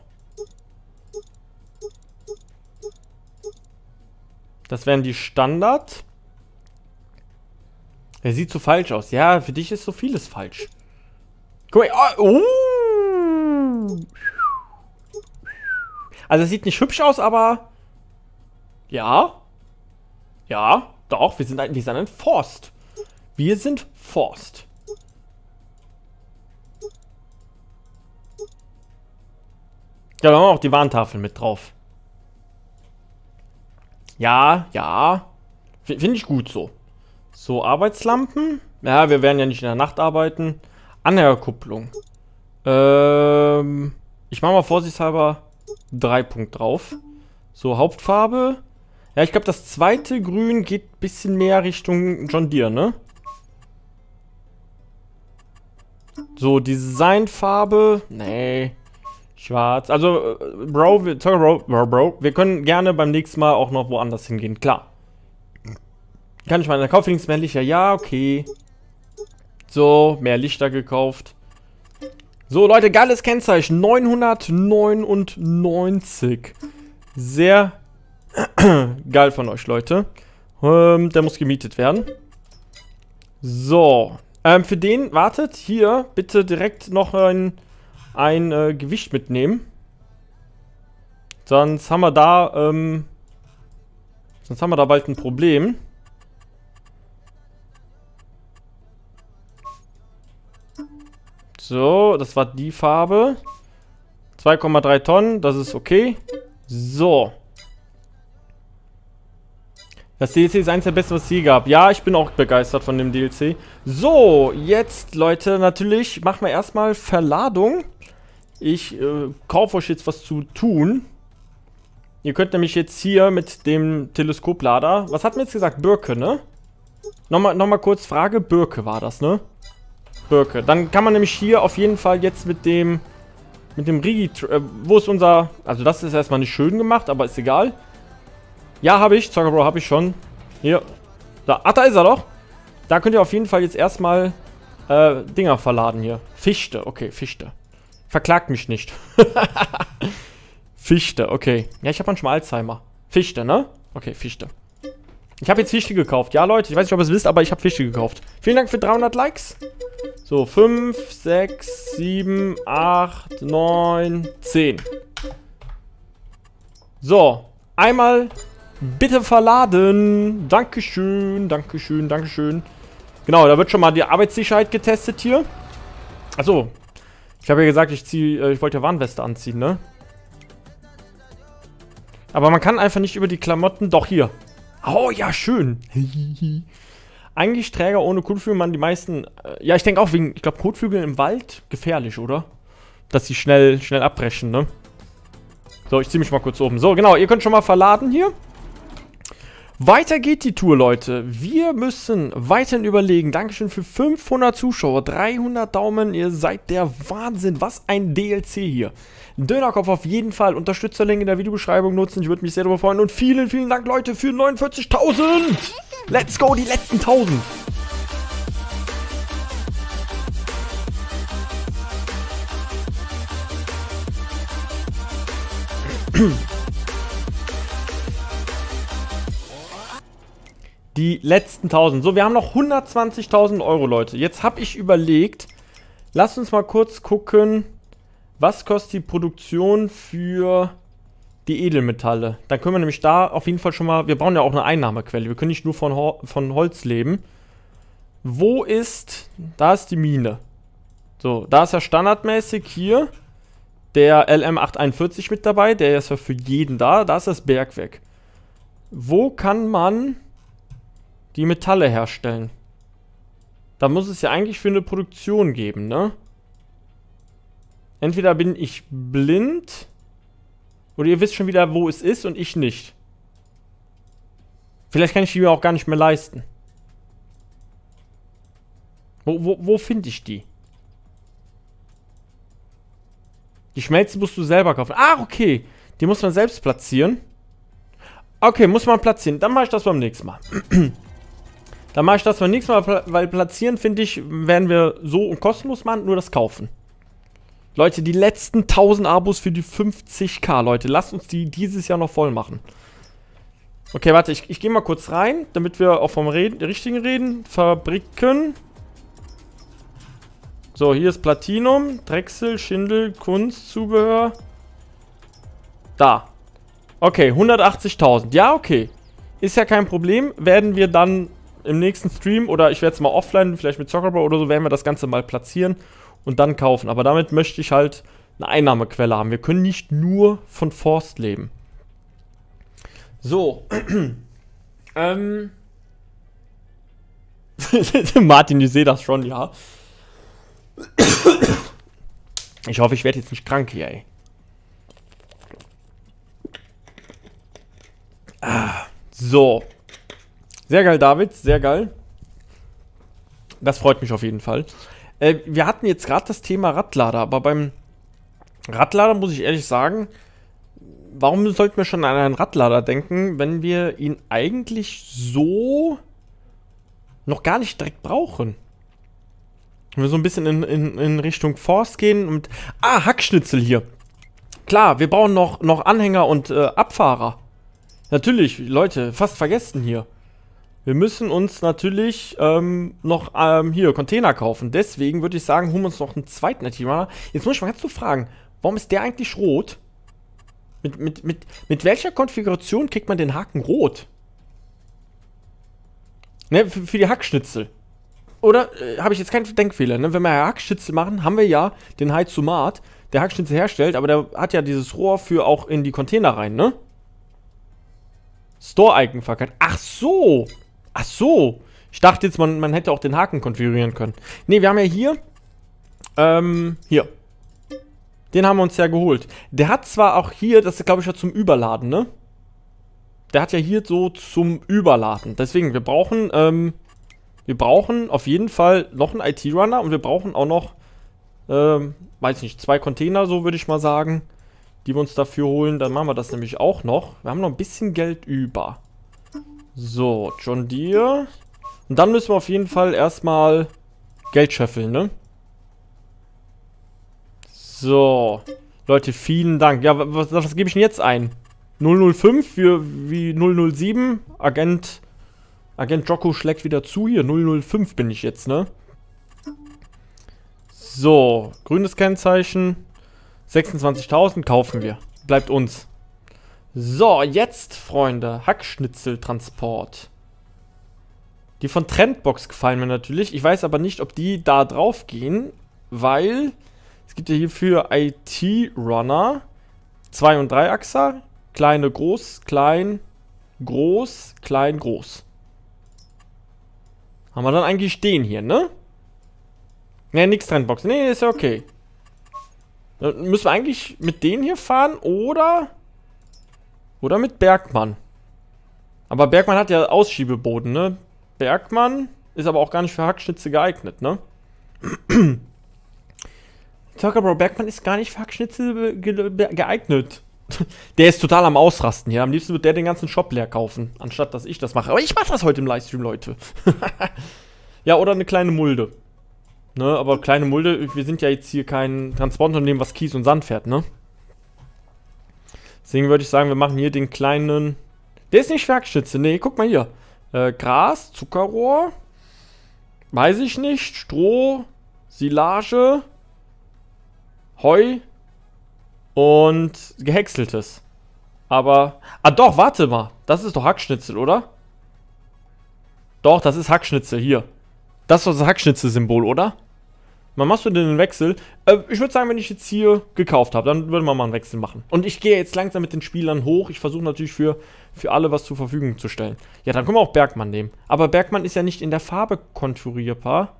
Das wären die Standard. Der sieht so falsch aus. Ja, für dich ist so vieles falsch. Guck mal. Oh. Also es sieht nicht hübsch aus, aber... Ja. Ja, doch. Wir sind ein Forst. Wir sind Forst. Ja, da haben wir auch die Warntafel mit drauf. Ja, ja. Finde ich gut so. So, Arbeitslampen. Ja, wir werden ja nicht in der Nacht arbeiten. Anhängerkupplung. Ich mache mal vorsichtshalber 3 Punkt drauf. So, Hauptfarbe. Ja, ich glaube, das zweite Grün geht ein bisschen mehr Richtung John Deere, ne? So, Designfarbe. Nee. Schwarz. Also, Bro, wir können gerne beim nächsten Mal auch noch woanders hingehen. Klar. Kann ich mal in der Kauflinks mehr Lichter? Ja, okay. So, mehr Lichter gekauft. So, Leute, geiles Kennzeichen. 999. Sehr geil von euch, Leute. Der muss gemietet werden. So. Für den, wartet, hier, bitte direkt noch ein Gewicht mitnehmen. Sonst haben wir da, bald ein Problem. So, das war die Farbe. 2,3 Tonnen, das ist okay. So. Das DLC ist eins der besten, was es je gab. Ja, ich bin auch begeistert von dem DLC. So, jetzt, Leute, natürlich machen wir erstmal Verladung. Ich kaufe euch jetzt was zu tun. Ihr könnt nämlich jetzt hier mit dem Teleskoplader... Was hat mir jetzt gesagt? Birke, ne? Nochmal kurz Frage. Birke war das, ne? Birke. Dann kann man nämlich hier auf jeden Fall jetzt mit dem Rigi... wo ist unser... Also das ist erstmal nicht schön gemacht, aber ist egal. Ja, habe ich. Zockerbro habe ich schon. Hier. Da. Ach, da ist er doch. Da könnt ihr auf jeden Fall jetzt erstmal Dinger verladen hier. Fichte. Okay, Fichte. Verklagt mich nicht. Fichte, okay. Ja, ich habe manchmal Alzheimer. Fichte, ne? Okay, Fichte. Ich habe jetzt Fichte gekauft. Ja, Leute, ich weiß nicht, ob ihr es wisst, aber ich habe Fichte gekauft. Vielen Dank für 300 Likes. So, 5, 6, 7, 8, 9, 10. So, einmal bitte verladen. Dankeschön, Dankeschön, Dankeschön. Genau, da wird schon mal die Arbeitssicherheit getestet hier. Achso, ich habe ja gesagt, ich wollte ja Warnweste anziehen, ne? Aber man kann einfach nicht über die Klamotten... Doch, hier. Oh, ja, schön. Eigentlich Träger ohne Kotflügel, man die meisten... ja, ich denke auch wegen... Ich glaube, Kotflügel im Wald gefährlich, oder? Dass sie schnell abbrechen, ne? So, ich ziehe mich mal kurz oben. So, genau, ihr könnt schon mal verladen hier. Weiter geht die Tour, Leute. Wir müssen weiterhin überlegen. Dankeschön für 500 Zuschauer, 300 Daumen. Ihr seid der Wahnsinn. Was ein DLC hier. Dönerkopf auf jeden Fall. Unterstützerlink in der Videobeschreibung nutzen. Ich würde mich sehr darüber freuen. Und vielen, vielen Dank, Leute, für 49.000. Let's go, die letzten 1.000. Die letzten 1.000. So, wir haben noch 120.000 Euro, Leute. Jetzt habe ich überlegt, lasst uns mal kurz gucken, was kostet die Produktion für die Edelmetalle. Dann können wir nämlich da auf jeden Fall schon mal, wir brauchen ja auch eine Einnahmequelle. Wir können nicht nur von Holz leben. Wo ist, da ist die Mine. So, da ist ja standardmäßig hier der LM841 mit dabei. Der ist ja für jeden da. Da ist das Bergwerk. Wo kann man die Metalle herstellen? Da muss es ja eigentlich für eine Produktion geben, ne? Entweder bin ich blind oder ihr wisst schon wieder, wo es ist und ich nicht. Vielleicht kann ich die mir auch gar nicht mehr leisten. Wo finde ich die? Die Schmelze musst du selber kaufen. Ah, okay. Die muss man selbst platzieren. Okay, muss man platzieren. Dann mache ich das beim nächsten Mal. Dann mache ich das beim nächsten Mal, weil platzieren, finde ich, werden wir so und kostenlos machen, nur das kaufen. Leute, die letzten 1.000 Abos für die 50k, Leute. Lasst uns die dieses Jahr noch voll machen. Okay, warte, ich gehe mal kurz rein, damit wir auch vom richtigen reden. Fabriken. So, hier ist Platinum, Drechsel, Schindel, Kunst, Zubehör. Da. Okay, 180.000. Ja, okay. Ist ja kein Problem. Werden wir dann im nächsten Stream, oder ich werde es mal offline, vielleicht mit Zockerbro oder so, werden wir das Ganze mal platzieren und dann kaufen. Aber damit möchte ich halt eine Einnahmequelle haben. Wir können nicht nur von Forst leben. So. Martin, ich sehe das schon, ja. Ich hoffe, ich werde jetzt nicht krank hier, ey. So. Sehr geil, David. Sehr geil. Das freut mich auf jeden Fall. Wir hatten jetzt gerade das Thema Radlader, aber beim Radlader muss ich ehrlich sagen, warum sollten wir schon an einen Radlader denken, wenn wir ihn eigentlich so noch gar nicht direkt brauchen? Wenn wir so ein bisschen in Richtung Forst gehen und... Ah, Hackschnitzel hier. Klar, wir brauchen noch Anhänger und Abfahrer. Natürlich, Leute, fast vergessen hier. Wir müssen uns natürlich noch hier Container kaufen. Deswegen würde ich sagen, holen wir uns noch einen zweiten IT-Runner. Jetzt muss ich mal ganz so fragen, warum ist der eigentlich rot? Mit welcher Konfiguration kriegt man den Haken rot? Ne, für die Hackschnitzel. Oder habe ich jetzt keinen Denkfehler, ne? Wenn wir Hackschnitzel machen, haben wir ja den Heizumat, der Hackschnitzel herstellt, aber der hat ja dieses Rohr für auch in die Container rein, ne? Store-Icon-Verkehr. Ach so! Ach so! Ich dachte jetzt, man hätte auch den Haken konfigurieren können. Ne, wir haben ja hier, hier. Den haben wir uns ja geholt. Der hat zwar auch hier, das ist glaube ich ja zum Überladen, ne? Der hat ja hier so zum Überladen. Deswegen, wir brauchen auf jeden Fall noch einen IT-Runner und wir brauchen auch noch, weiß nicht, 2 Container, so würde ich mal sagen, die wir uns dafür holen. Dann machen wir das nämlich auch noch. Wir haben noch ein bisschen Geld über. So, John Deere. Und dann müssen wir auf jeden Fall erstmal Geld scheffeln, ne? So. Leute, vielen Dank. Ja, was gebe ich denn jetzt ein? 005 für wie 007. Agent Jocko schlägt wieder zu hier. 005 bin ich jetzt, ne? So. Grünes Kennzeichen. 26.000 kaufen wir. Bleibt uns. So, jetzt, Freunde. Hackschnitzeltransport. Die von Trendbox gefallen mir natürlich. Ich weiß aber nicht, ob die da drauf gehen, weil es gibt ja hier für IT-Runner 2- und 3-Achser. Kleine, groß, klein, groß, klein, groß. Haben wir dann eigentlich den hier, ne? Ne, nix Trendbox. Ne, ist ja okay. Dann müssen wir eigentlich mit denen hier fahren oder mit Bergmann. Aber Bergmann hat ja Ausschiebeboden, ne? Bergmann ist aber auch gar nicht für Hackschnitzel geeignet, ne? Bro, Bergmann ist gar nicht für Hackschnitzel geeignet. Der ist total am Ausrasten hier. Am liebsten wird der den ganzen Shop leer kaufen, anstatt dass ich das mache. Aber ich mache das heute im Livestream, Leute. Ja, oder eine kleine Mulde. Ne, aber kleine Mulde, wir sind ja jetzt hier kein Transportunternehmen, was Kies und Sand fährt, ne? Deswegen würde ich sagen, wir machen hier den kleinen... Der ist nicht für Hackschnitzel, ne, guck mal hier. Gras, Zuckerrohr, weiß ich nicht, Stroh, Silage, Heu und gehäckseltes. Aber, doch, warte mal, das ist doch Hackschnitzel, oder? Doch, das ist Hackschnitzel, hier. Das ist doch das Hackschnitzel-Symbol, oder? Man machst du den Wechsel. Ich würde sagen, wenn ich jetzt hier gekauft habe, dann würde man mal einen Wechsel machen. Und ich gehe jetzt langsam mit den Spielern hoch. Ich versuche natürlich für alle was zur Verfügung zu stellen. Ja, dann können wir auch Bergmann nehmen. Aber Bergmann ist ja nicht in der Farbe konfigurierbar.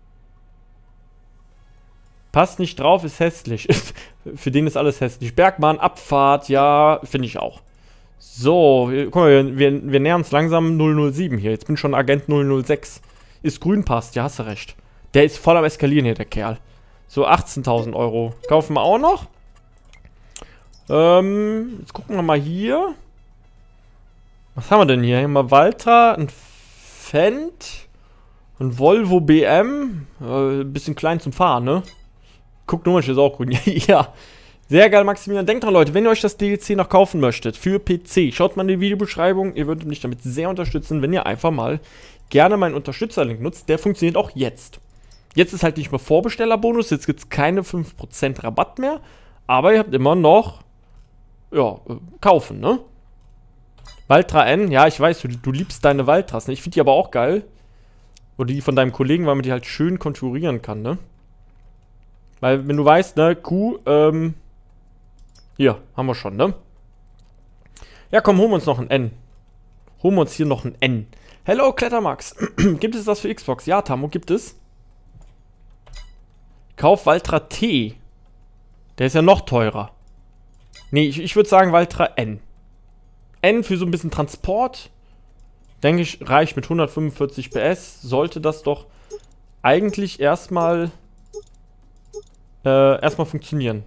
Passt nicht drauf, ist hässlich. Für den ist alles hässlich. Bergmann, Abfahrt, ja, finde ich auch. So, guck mal, wir nähern uns langsam 007 hier. Jetzt bin ich schon Agent 006. Ist grün, passt, ja, hast du recht. Der ist voll am Eskalieren hier, der Kerl. So, 18.000 Euro. Kaufen wir auch noch. Jetzt gucken wir mal hier. Was haben wir denn hier? Hier haben wir Valtra, ein Fendt, ein Volvo BM. Bisschen klein zum Fahren, ne? Guckt nur mal, ist auch grün. Ja. Sehr geil, Maximilian. Denkt dran, Leute, wenn ihr euch das DLC noch kaufen möchtet, für PC, schaut mal in die Videobeschreibung. Ihr würdet mich damit sehr unterstützen, wenn ihr einfach mal gerne meinen Unterstützerlink nutzt. Der funktioniert auch jetzt. Jetzt ist halt nicht mehr Vorbestellerbonus, jetzt gibt es keine 5% Rabatt mehr. Aber ihr habt immer noch, ja, kaufen, ne? Valtra N, ja, ich weiß, du liebst deine Valtras, ne? Ich finde die aber auch geil. Oder die von deinem Kollegen, weil man die halt schön konfigurieren kann, ne? Weil, wenn du weißt, ne, Q, hier, haben wir schon, ne? Ja, komm, holen wir uns noch ein N. Holen wir uns hier noch ein N. Hello, Klettermax. Gibt es das für Xbox? Ja, Tamo, gibt es. Kauf Valtra T. Der ist ja noch teurer. Nee, ich würde sagen Valtra N. N für so ein bisschen Transport. Denke ich, reicht mit 145 PS. Sollte das doch eigentlich erstmal funktionieren.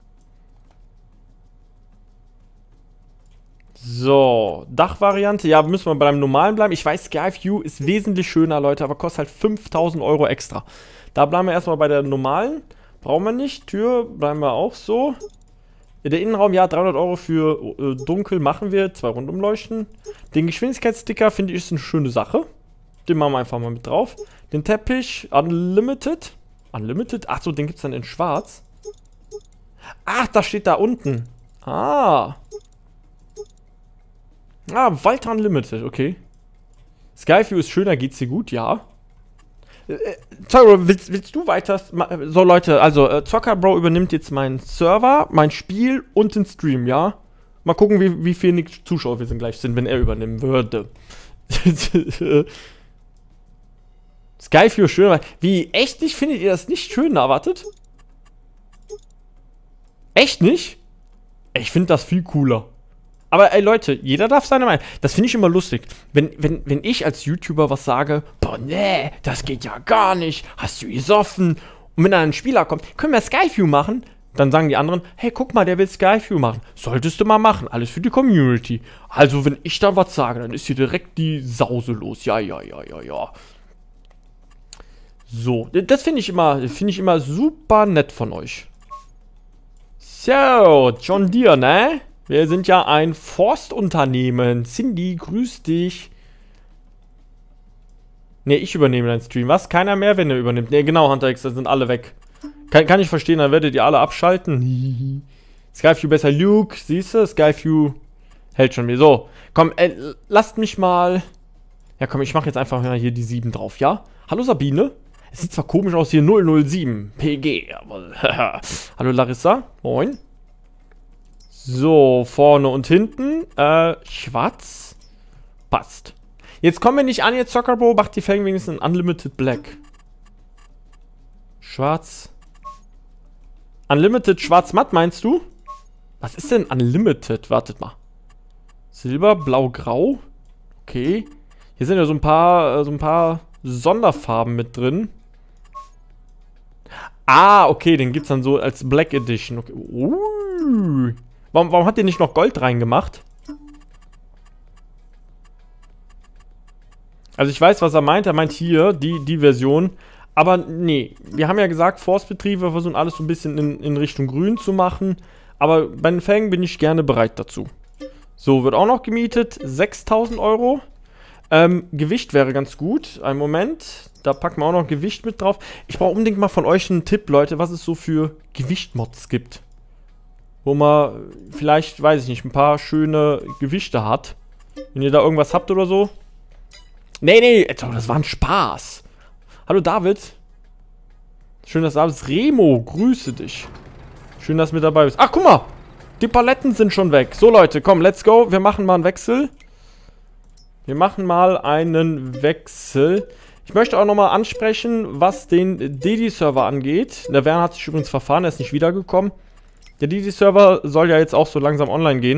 So, Dachvariante. Ja, müssen wir beim normalen bleiben. Ich weiß, Skyview ist wesentlich schöner, Leute, aber kostet halt 5.000 Euro extra. Da bleiben wir erstmal bei der normalen. Brauchen wir nicht. Tür bleiben wir auch so. Der Innenraum, ja, 300 Euro für dunkel machen wir. 2 Rundumleuchten. Den Geschwindigkeitssticker finde ich ist eine schöne Sache. Den machen wir einfach mal mit drauf. Den Teppich, Unlimited. Unlimited? Achso, den gibt es dann in schwarz. Ach, das steht da unten. Ah. Ah, Walter Unlimited, okay. Skyview ist schöner, geht's dir gut? Ja. Zocker, willst du weiter? So, Leute, also, Zockerbro übernimmt jetzt meinen Server, mein Spiel und den Stream, ja? Mal gucken, wie viele Zuschauer wir gleich sind, wenn er übernehmen würde. Skyview ist schöner. Wie, echt nicht? Findet ihr das nicht schön erwartet? Echt nicht? Ich finde das viel cooler. Aber ey Leute, jeder darf seine Meinung. Das finde ich immer lustig. Wenn ich als YouTuber was sage, boah nee, das geht ja gar nicht, hast du gesoffen. Und wenn dann ein Spieler kommt, können wir Skyview machen? Dann sagen die anderen, hey guck mal, der will Skyview machen. Solltest du mal machen, alles für die Community. Also wenn ich da was sage, dann ist hier direkt die Sause los. Ja. So, das finde ich immer super nett von euch. So, John Deere, ne? Wir sind ja ein Forstunternehmen. Cindy, grüß dich. Ne, ich übernehme deinen Stream. Was? Keiner mehr, wenn er übernimmt. Ne, genau, Hunter X, da sind alle weg. Kann ich verstehen, dann werdet ihr alle abschalten. Skyview besser. Luke, siehst du? Skyview hält schon wieder. So, komm, lasst mich mal... Ja, komm, ich mache jetzt einfach mal hier die 7 drauf, ja? Hallo Sabine. Es sieht zwar komisch aus hier, 007 PG, aber... Hallo Larissa, moin. So, vorne und hinten. Schwarz. Passt. Jetzt kommen wir nicht an, jetzt Zockerbro. Macht die Felgen wenigstens in Unlimited Black. Schwarz. Unlimited schwarz-matt, meinst du? Was ist denn Unlimited? Wartet mal. Silber, blau, grau. Okay. Hier sind ja so ein paar Sonderfarben mit drin. Ah, okay, den gibt's dann so als Black Edition. Okay. Warum hat ihr nicht noch Gold reingemacht? Also ich weiß, was er meint. Er meint hier die Version. Aber nee, wir haben ja gesagt, Forstbetriebe versuchen alles so ein bisschen in Richtung Grün zu machen. Aber bei den Felgen bin ich gerne bereit dazu. So, wird auch noch gemietet. 6.000 Euro. Gewicht wäre ganz gut. Einen Moment. Da packen wir auch noch Gewicht mit drauf. Ich brauche unbedingt mal von euch einen Tipp, Leute, was es so für Gewichtmods gibt. Wo man vielleicht, weiß ich nicht, ein paar schöne Gewichte hat. Wenn ihr da irgendwas habt oder so. Nee, das war ein Spaß. Hallo David. Schön, dass du da bist. Remo, grüße dich. Schön, dass du mit dabei bist. Ach, guck mal. Die Paletten sind schon weg. So, Leute, komm, let's go. Wir machen mal einen Wechsel. Ich möchte auch nochmal ansprechen, was den Dedi-Server angeht. Der Werner hat sich übrigens verfahren, er ist nicht wiedergekommen. Der Dedi-Server soll ja jetzt auch so langsam online gehen.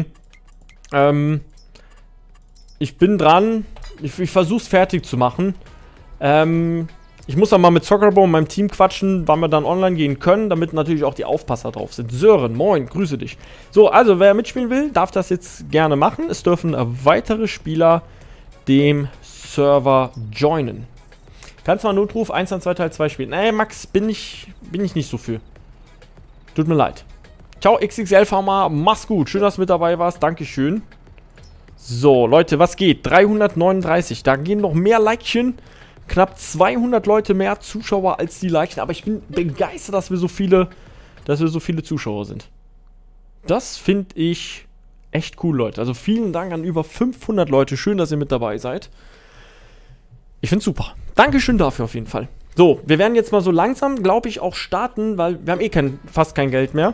Ich bin dran. Ich versuche es fertig zu machen. Ich muss dann mal mit Zockerbro und meinem Team quatschen, wann wir dann online gehen können, damit natürlich auch die Aufpasser drauf sind. Sören, moin, grüße dich. So, also wer mitspielen will, darf das jetzt gerne machen. Es dürfen weitere Spieler dem Server joinen. Kannst du mal Notruf 112 Teil 2 spielen? Nee, Max, bin ich nicht so für. Tut mir leid. Ciao, XXL-Farmer, mach's gut. Schön, dass du mit dabei warst. Dankeschön. So, Leute, was geht? 339. Da gehen noch mehr Likechen. Knapp 200 Leute mehr Zuschauer als die Likechen. Aber ich bin begeistert, dass wir so viele Zuschauer sind. Das finde ich echt cool, Leute. Also vielen Dank an über 500 Leute. Schön, dass ihr mit dabei seid. Ich finde es super. Dankeschön dafür auf jeden Fall. So, wir werden jetzt mal so langsam, glaube ich, auch starten, weil wir haben eh fast kein Geld mehr.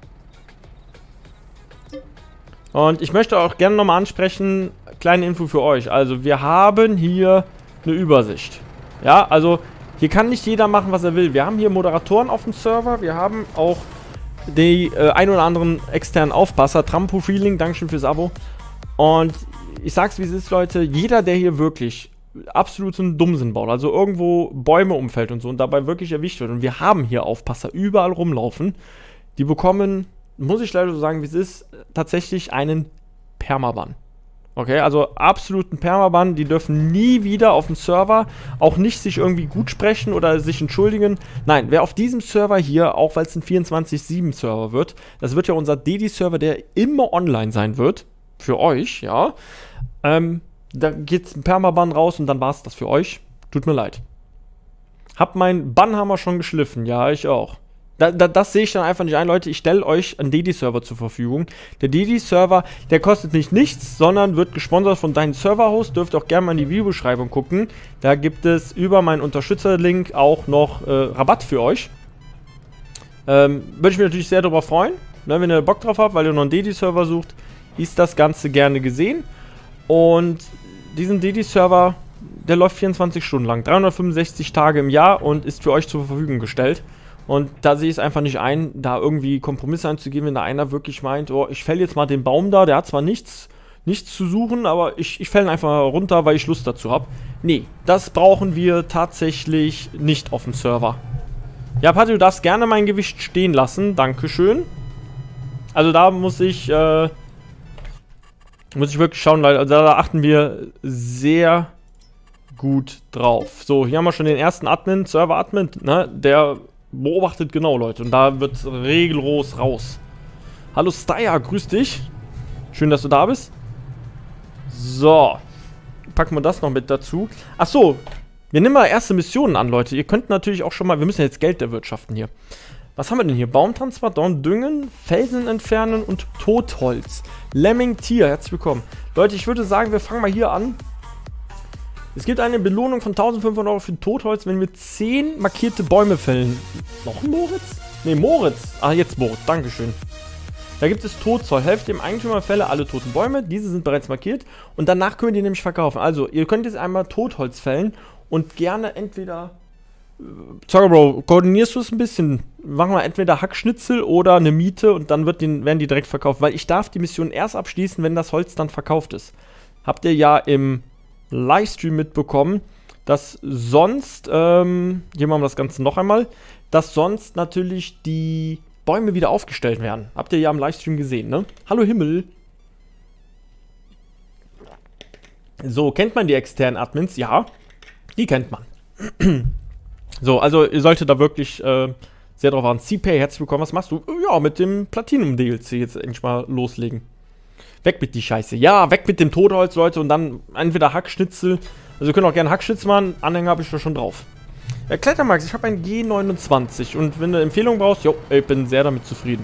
Und ich möchte auch gerne nochmal ansprechen, kleine Info für euch. Also, wir haben hier eine Übersicht. Ja, also, hier kann nicht jeder machen, was er will. Wir haben hier Moderatoren auf dem Server. Wir haben auch die ein oder anderen externen Aufpasser. Trampo-Feeling, Dankeschön fürs Abo. Und ich sag's wie es ist, Leute. Jeder, der hier wirklich absoluten Dummsinn baut, also irgendwo Bäume umfällt und so und dabei wirklich erwischt wird. Und wir haben hier Aufpasser überall rumlaufen. Die bekommen, muss ich leider so sagen, wie es ist, tatsächlich einen Permaban. Okay, also absoluten Permaban. Die dürfen nie wieder auf dem Server auch nicht sich irgendwie gut sprechen oder sich entschuldigen. Nein, wer auf diesem Server hier, auch weil es ein 24/7-Server wird, das wird ja unser Dedi-Server, der immer online sein wird, für euch, ja, Da geht's ein Permaban raus und dann war's das für euch. Tut mir leid. Hab meinen Bannhammer schon geschliffen. Ja, ich auch. Das sehe ich dann einfach nicht ein, Leute. Ich stelle euch einen DD-Server zur Verfügung. Der DD-Server, der kostet nicht nichts, sondern wird gesponsert von deinem Server-Host. Dürft ihr auch gerne mal in die Videobeschreibung gucken. Da gibt es über meinen Unterstützer-Link auch noch Rabatt für euch. Würde ich mich natürlich sehr darüber freuen, ne, wenn ihr Bock drauf habt, weil ihr noch einen DD-Server sucht, ist das Ganze gerne gesehen. Und diesen DD-Server, der läuft 24 Stunden lang, 365 Tage im Jahr und ist für euch zur Verfügung gestellt. Und da sehe ich es einfach nicht ein, da irgendwie Kompromisse einzugehen, wenn da einer wirklich meint, oh, ich fäll jetzt mal den Baum da, der hat zwar nichts zu suchen, aber ich fäll ihn einfach runter, weil ich Lust dazu habe. Nee, das brauchen wir tatsächlich nicht auf dem Server. Ja, Patti, du darfst gerne mein Gewicht stehen lassen, dankeschön. Also da muss ich wirklich schauen, weil also da achten wir sehr gut drauf. So, hier haben wir schon den ersten Admin, Server-Admin, ne, der beobachtet genau, Leute. Und da wird regelros raus. Hallo Steyr, grüß dich. Schön, dass du da bist. So. Packen wir das noch mit dazu. Achso, wir nehmen mal erste Missionen an, Leute. Ihr könnt natürlich auch schon mal, wir müssen jetzt Geld erwirtschaften hier. Was haben wir denn hier? Baumtransport, düngen, Felsen entfernen und Totholz. Lemming Tier, herzlich willkommen. Leute, ich würde sagen, wir fangen mal hier an. Es gibt eine Belohnung von 1500 Euro für Totholz, wenn wir 10 markierte Bäume fällen. Noch ein Moritz? Ne, Moritz. Ah, jetzt Moritz, dankeschön. Da gibt es Totzoll. Helft dem Eigentümer, fälle alle toten Bäume. Diese sind bereits markiert. Und danach können wir die nämlich verkaufen. Also, ihr könnt jetzt einmal Totholz fällen und gerne entweder... Zockerbro, koordinierst du es ein bisschen? Machen wir entweder Hackschnitzel oder eine Miete und dann werden die direkt verkauft. Weil ich darf die Mission erst abschließen, wenn das Holz dann verkauft ist. Habt ihr ja im Livestream mitbekommen, dass sonst, hier machen wir das Ganze noch einmal, dass sonst natürlich die Bäume wieder aufgestellt werden. Habt ihr ja im Livestream gesehen, ne? Hallo Himmel. So, kennt man die externen Admins? Ja, die kennt man. So, also ihr solltet da wirklich sehr drauf achten. C-Pay, herzlich willkommen. Was machst du? Ja, mit dem Platinum-DLC jetzt endlich mal loslegen. Weg mit die Scheiße. Ja, weg mit dem Totholz, Leute. Und dann entweder Hackschnitzel. Also wir können auch gerne Hackschnitzel machen. Anhänger habe ich da schon drauf. Klettermax, ich habe ein G29. Und wenn du Empfehlungen brauchst, jo, ich bin sehr damit zufrieden.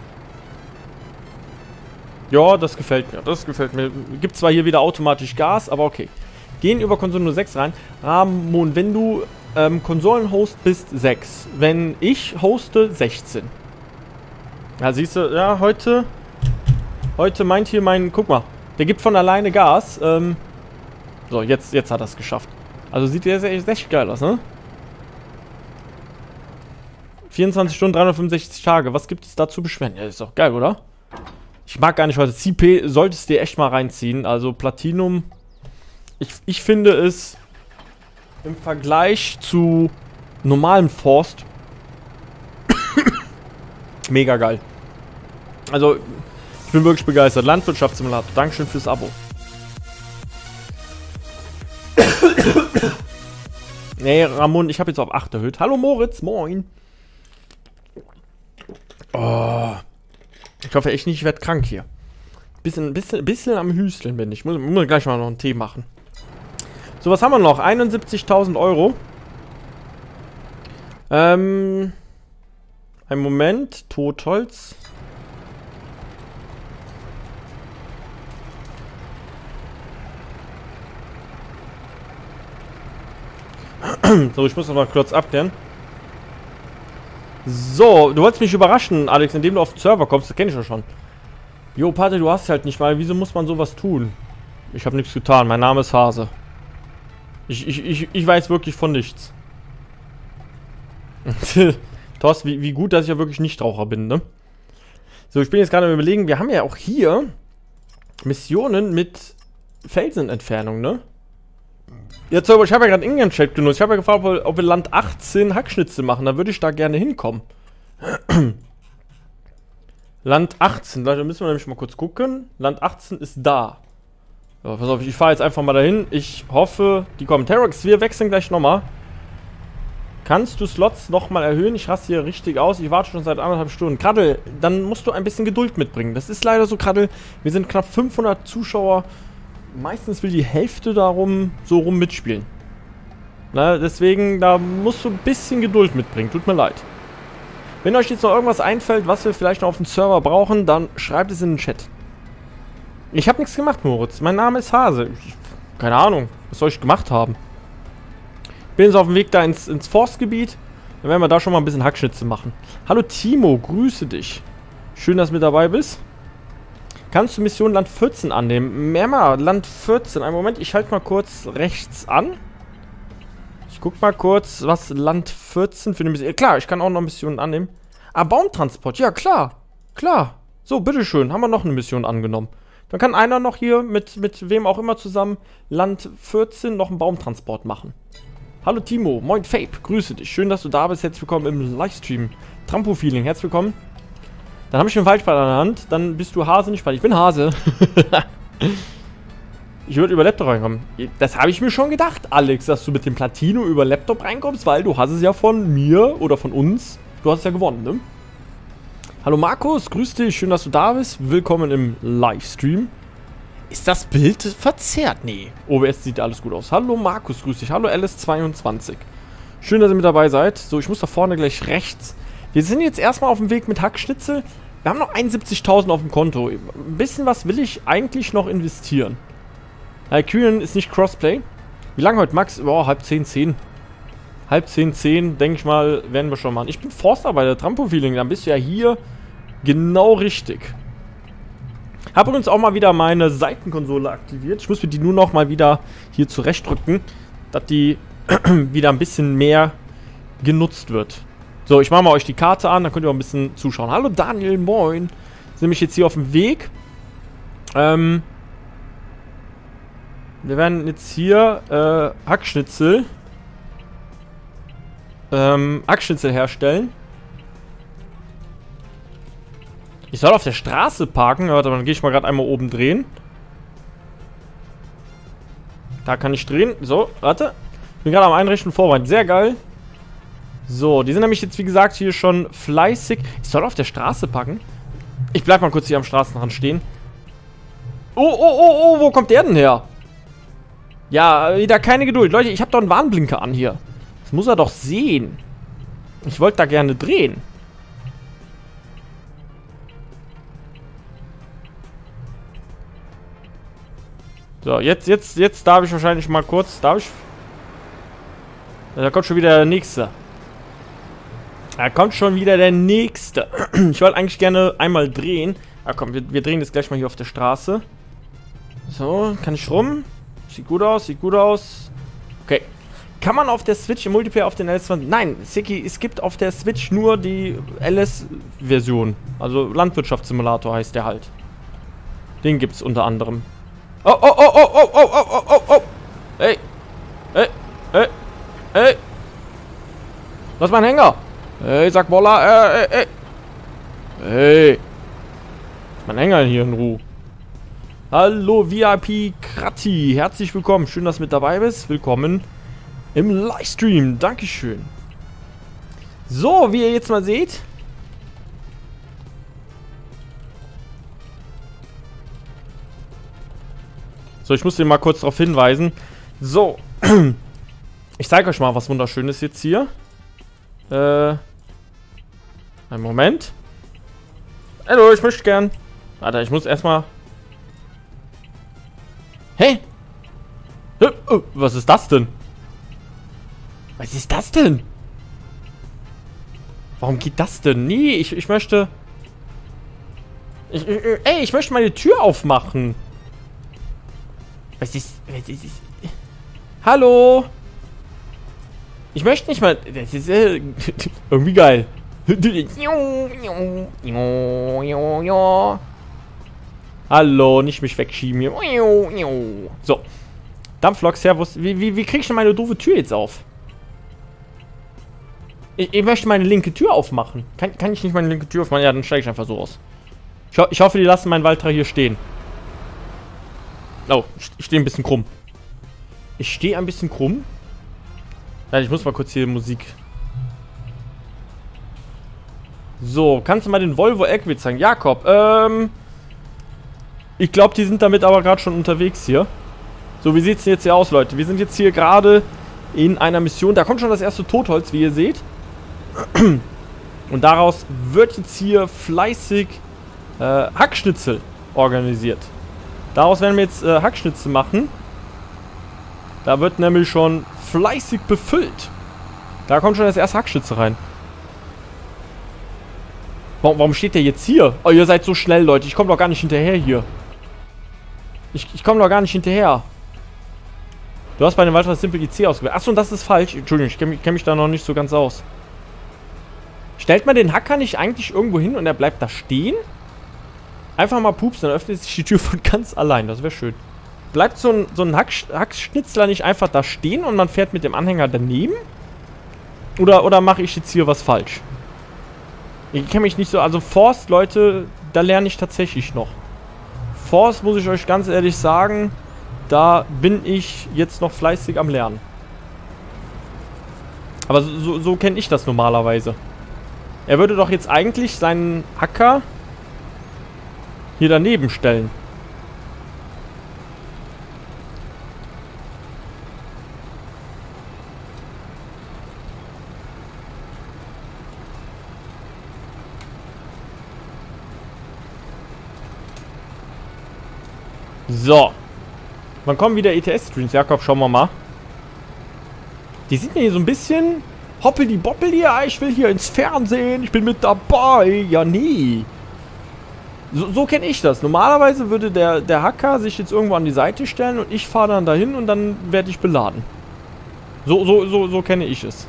Ja, das gefällt mir. Das gefällt mir. Gibt zwar hier wieder automatisch Gas, aber okay. Gehen über Konsole 06 rein. Ramon, wenn du Konsolen-Host bist, 6. Wenn ich hoste, 16. Ja, siehst du, ja, heute meint hier guck mal, der gibt von alleine Gas. So, jetzt hat er es geschafft. Also sieht der echt geil aus, ne? 24 Stunden, 365 Tage. Was gibt es da zu beschweren? Ja, ist doch geil, oder? Ich mag gar nicht heute. CP solltest du dir echt mal reinziehen. Also Platinum. Ich finde es im Vergleich zu normalem Forst mega geil. Also, ich bin wirklich begeistert. Landwirtschaftssimulator. Dankeschön fürs Abo. Nee, Ramon, ich habe jetzt auf 8 erhöht. Hallo Moritz, moin. Oh. Ich hoffe echt nicht, ich werde krank hier. Bisschen am Hüsteln bin ich. Muss gleich mal noch einen Tee machen. So, was haben wir noch? 71.000 Euro. Ein Moment. Totholz. So, ich muss noch mal kurz abklären. So, du wolltest mich überraschen, Alex, indem du auf den Server kommst. Das kenne ich ja schon. Jo, Pate, du hast halt nicht mal. Wieso muss man sowas tun? Ich habe nichts getan. Mein Name ist Hase. Ich weiß wirklich von nichts. Thorst, wie gut, dass ich ja wirklich Nichtraucher bin, ne? So, ich bin jetzt gerade am Überlegen. Wir haben ja auch hier Missionen mit Felsenentfernung, ne? Jetzt, ich habe ja gerade Ingame-Chat genutzt. Ich habe ja gefragt, ob wir Land 18 Hackschnitzel machen. Da würde ich da gerne hinkommen. Land 18. Da müssen wir nämlich mal kurz gucken. Land 18 ist da. Ja, pass auf, ich fahre jetzt einfach mal dahin. Ich hoffe, die kommen. Terox, wir wechseln gleich nochmal. Kannst du Slots nochmal erhöhen? Ich raste hier richtig aus. Ich warte schon seit 1,5 Stunden. Kraddel, dann musst du ein bisschen Geduld mitbringen. Das ist leider so, Kraddel. Wir sind knapp 500 Zuschauer. meistens will die Hälfte darum so rum mitspielen. Na, deswegen, da musst du ein bisschen Geduld mitbringen. Tut mir leid. Wenn euch jetzt noch irgendwas einfällt, was wir vielleicht noch auf dem Server brauchen, dann schreibt es in den Chat. Ich habe nichts gemacht, Moritz. Mein Name ist Hase. Keine Ahnung, was soll ich gemacht haben? Bin jetzt auf dem Weg da ins Forstgebiet. Dann werden wir da schon mal ein bisschen Hackschnitzel machen. Hallo Timo, grüße dich. Schön, dass du mit dabei bist. Kannst du Mission Land 14 annehmen? Mehrmal, Land 14. Einen Moment, ich halte mal kurz rechts an. Ich guck mal kurz, was Land 14 für eine Mission... Klar, ich kann auch noch Missionen annehmen. Ah, Baumtransport. Ja, klar. Klar. So, bitteschön. Haben wir noch eine Mission angenommen. Dann kann einer noch hier mit wem auch immer zusammen Land 14 noch einen Baumtransport machen. Hallo Timo. Moin Fape. Grüße dich. Schön, dass du da bist. Herzlich willkommen im Livestream. Trampo-Feeling. Herzlich willkommen. Dann habe ich einen Falschball an der Hand. Dann bist du Hase, nicht Ball. Ich bin Hase. Ich würde über Laptop reinkommen. Das habe ich mir schon gedacht, Alex, dass du mit dem Platino über Laptop reinkommst, weil du hast es ja von mir oder von uns. Du hast es ja gewonnen, ne? Hallo Markus, grüß dich. Schön, dass du da bist. Willkommen im Livestream. Ist das Bild verzerrt? Nee. OBS sieht alles gut aus. Hallo Markus, grüß dich. Hallo Alice22. Schön, dass ihr mit dabei seid. So, ich muss da vorne gleich rechts. Wir sind jetzt erstmal auf dem Weg mit Hackschnitzel. Wir haben noch 71.000 auf dem Konto. Ein bisschen was will ich eigentlich noch investieren. Kyrian ist nicht Crossplay. Wie lange heute, Max? Oh, halb 10. Halb 10, denke ich mal, werden wir schon machen. Ich bin Forstarbeiter, Trampo-Feeling. Dann bist du ja hier genau richtig. Habe übrigens auch mal wieder meine Seitenkonsole aktiviert. Ich muss mir die nur noch mal wieder hier zurechtdrücken, dass die wieder ein bisschen mehr genutzt wird. So, ich mache mal euch die Karte an, dann könnt ihr auch ein bisschen zuschauen. Hallo Daniel, moin. Sind nämlich jetzt hier auf dem Weg. Wir werden jetzt hier Hackschnitzel herstellen. Ich soll auf der Straße parken. Warte, dann gehe ich mal gerade einmal oben drehen. Da kann ich drehen. So, warte. Ich bin gerade am Einrichten vorbereitet. Sehr geil. So, die sind nämlich jetzt, wie gesagt, hier schon fleißig. Ich soll auf der Straße parken. Ich bleib mal kurz hier am Straßenrand stehen. Oh, wo kommt der denn her? Ja, wieder keine Geduld. Leute, ich habe doch einen Warnblinker an hier. Das muss er doch sehen. Ich wollte da gerne drehen. So, jetzt darf ich wahrscheinlich mal kurz... Darf ich? Da kommt schon wieder der Nächste. Da kommt schon wieder der Nächste. Ich wollte eigentlich gerne einmal drehen. Ah komm, wir drehen jetzt gleich mal hier auf der Straße. So, kann ich rum? Sieht gut aus, sieht gut aus. Okay. Kann man auf der Switch im Multiplayer auf den LS20... Nein, Siki, es gibt auf der Switch nur die LS-Version. Also Landwirtschaftssimulator heißt der halt. Den gibt's unter anderem. Oh. Hey. Lass mal einen Hänger. Hey, sag Bolla. Hey. Mein Hänger hier in Ruhe. Hallo VIP Kratti. Herzlich willkommen. Schön, dass du mit dabei bist. Willkommen im Livestream. Dankeschön. So, wie ihr jetzt mal seht. So, ich muss dir mal kurz darauf hinweisen. So. Ich zeige euch mal was Wunderschönes jetzt hier. Einen Moment. Hallo, ich möchte gern. Warte, ich muss erstmal... Hey! Was ist das denn? Was ist das denn? Warum geht das denn? Nee, ich möchte... ich möchte meine Tür aufmachen. Was ist... Hallo? Ich möchte nicht mal... Das ist irgendwie geil. Hallo, nicht mich wegschieben hier. So. Dampflok, Servus. Wie krieg ich denn meine doofe Tür jetzt auf? Ich möchte meine linke Tür aufmachen. Kann ich nicht meine linke Tür aufmachen? Ja, dann steige ich einfach so aus. Ich hoffe, die lassen meinen Walter hier stehen. Oh, ich stehe ein bisschen krumm. Ich stehe ein bisschen krumm. Nein, ich muss mal kurz hier Musik. So, kannst du mal den Volvo LKW zeigen? Jakob, ich glaube, die sind damit aber gerade schon unterwegs hier. So, wie sieht es jetzt hier aus, Leute? Wir sind jetzt hier gerade in einer Mission. Da kommt schon das erste Totholz, wie ihr seht. Und daraus wird jetzt hier fleißig Hackschnitzel organisiert. Daraus werden wir jetzt Hackschnitzel machen. Da wird nämlich schon fleißig befüllt. Da kommt schon das erste Hackschnitzel rein. Warum steht der jetzt hier? Oh, ihr seid so schnell, Leute. Ich komme doch gar nicht hinterher hier. Ich komme doch gar nicht hinterher. Du hast bei dem Walter Simple IC ausgewählt. Achso, und das ist falsch. Entschuldigung, ich kenn mich da noch nicht so ganz aus. Stellt man den Hacker nicht eigentlich irgendwo hin und er bleibt da stehen? Einfach mal pupsen, dann öffnet sich die Tür von ganz allein. Das wäre schön. Bleibt so ein Hackschnitzler nicht einfach da stehen und man fährt mit dem Anhänger daneben? Oder mache ich jetzt hier was falsch? Ich kenne mich nicht so... Also Forst, Leute, da lerne ich tatsächlich noch. Forst, muss ich euch ganz ehrlich sagen, da bin ich jetzt noch fleißig am Lernen. Aber so kenne ich das normalerweise. Er würde doch jetzt eigentlich seinen Hacker hier daneben stellen. So. Wann kommen wieder ETS-Streams? Jakob, schauen wir mal. Die sind mir hier so ein bisschen hoppeli-boppeli. Ja, ich will hier ins Fernsehen. Ich bin mit dabei. Ja, nee. So kenne ich das. Normalerweise würde der Hacker sich jetzt irgendwo an die Seite stellen und ich fahre dann dahin und dann werde ich beladen. So kenne ich es.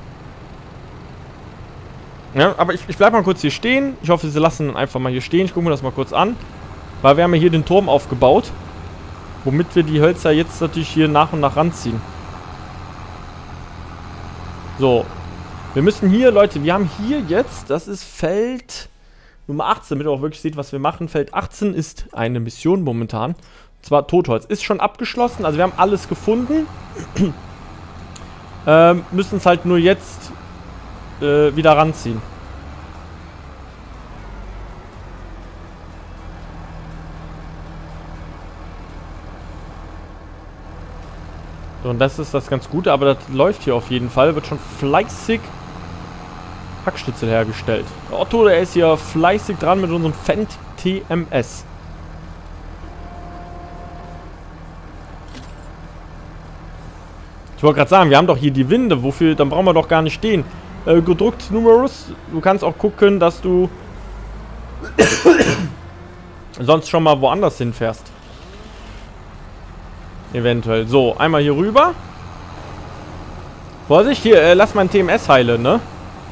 Ja, aber ich bleibe mal kurz hier stehen. Ich hoffe, sie lassen dann einfach mal hier stehen. Ich gucke mir das mal kurz an. Weil wir haben ja hier den Turm aufgebaut. Womit wir die Hölzer jetzt natürlich hier nach und nach ranziehen. So. Wir müssen hier, Leute, wir haben hier jetzt, das ist Feld Nummer 18, damit ihr auch wirklich seht, was wir machen. Feld 18 ist eine Mission momentan. Und zwar Totholz. Ist schon abgeschlossen, also wir haben alles gefunden. Müssen es halt nur jetzt wieder ranziehen. So, und das ist das ganz Gute, aber das läuft hier auf jeden Fall. Wird schon fleißig Hackschnitzel hergestellt. Der Otto, der ist hier fleißig dran mit unserem Fendt TMS. Ich wollte gerade sagen, wir haben doch hier die Winde. Wofür? Dann brauchen wir doch gar nicht stehen. Gedruckt Numerus. Du kannst auch gucken, dass du sonst schon mal woanders hinfährst. Eventuell. So, einmal hier rüber. Vorsicht, hier, lass mal ein TMS heilen, ne?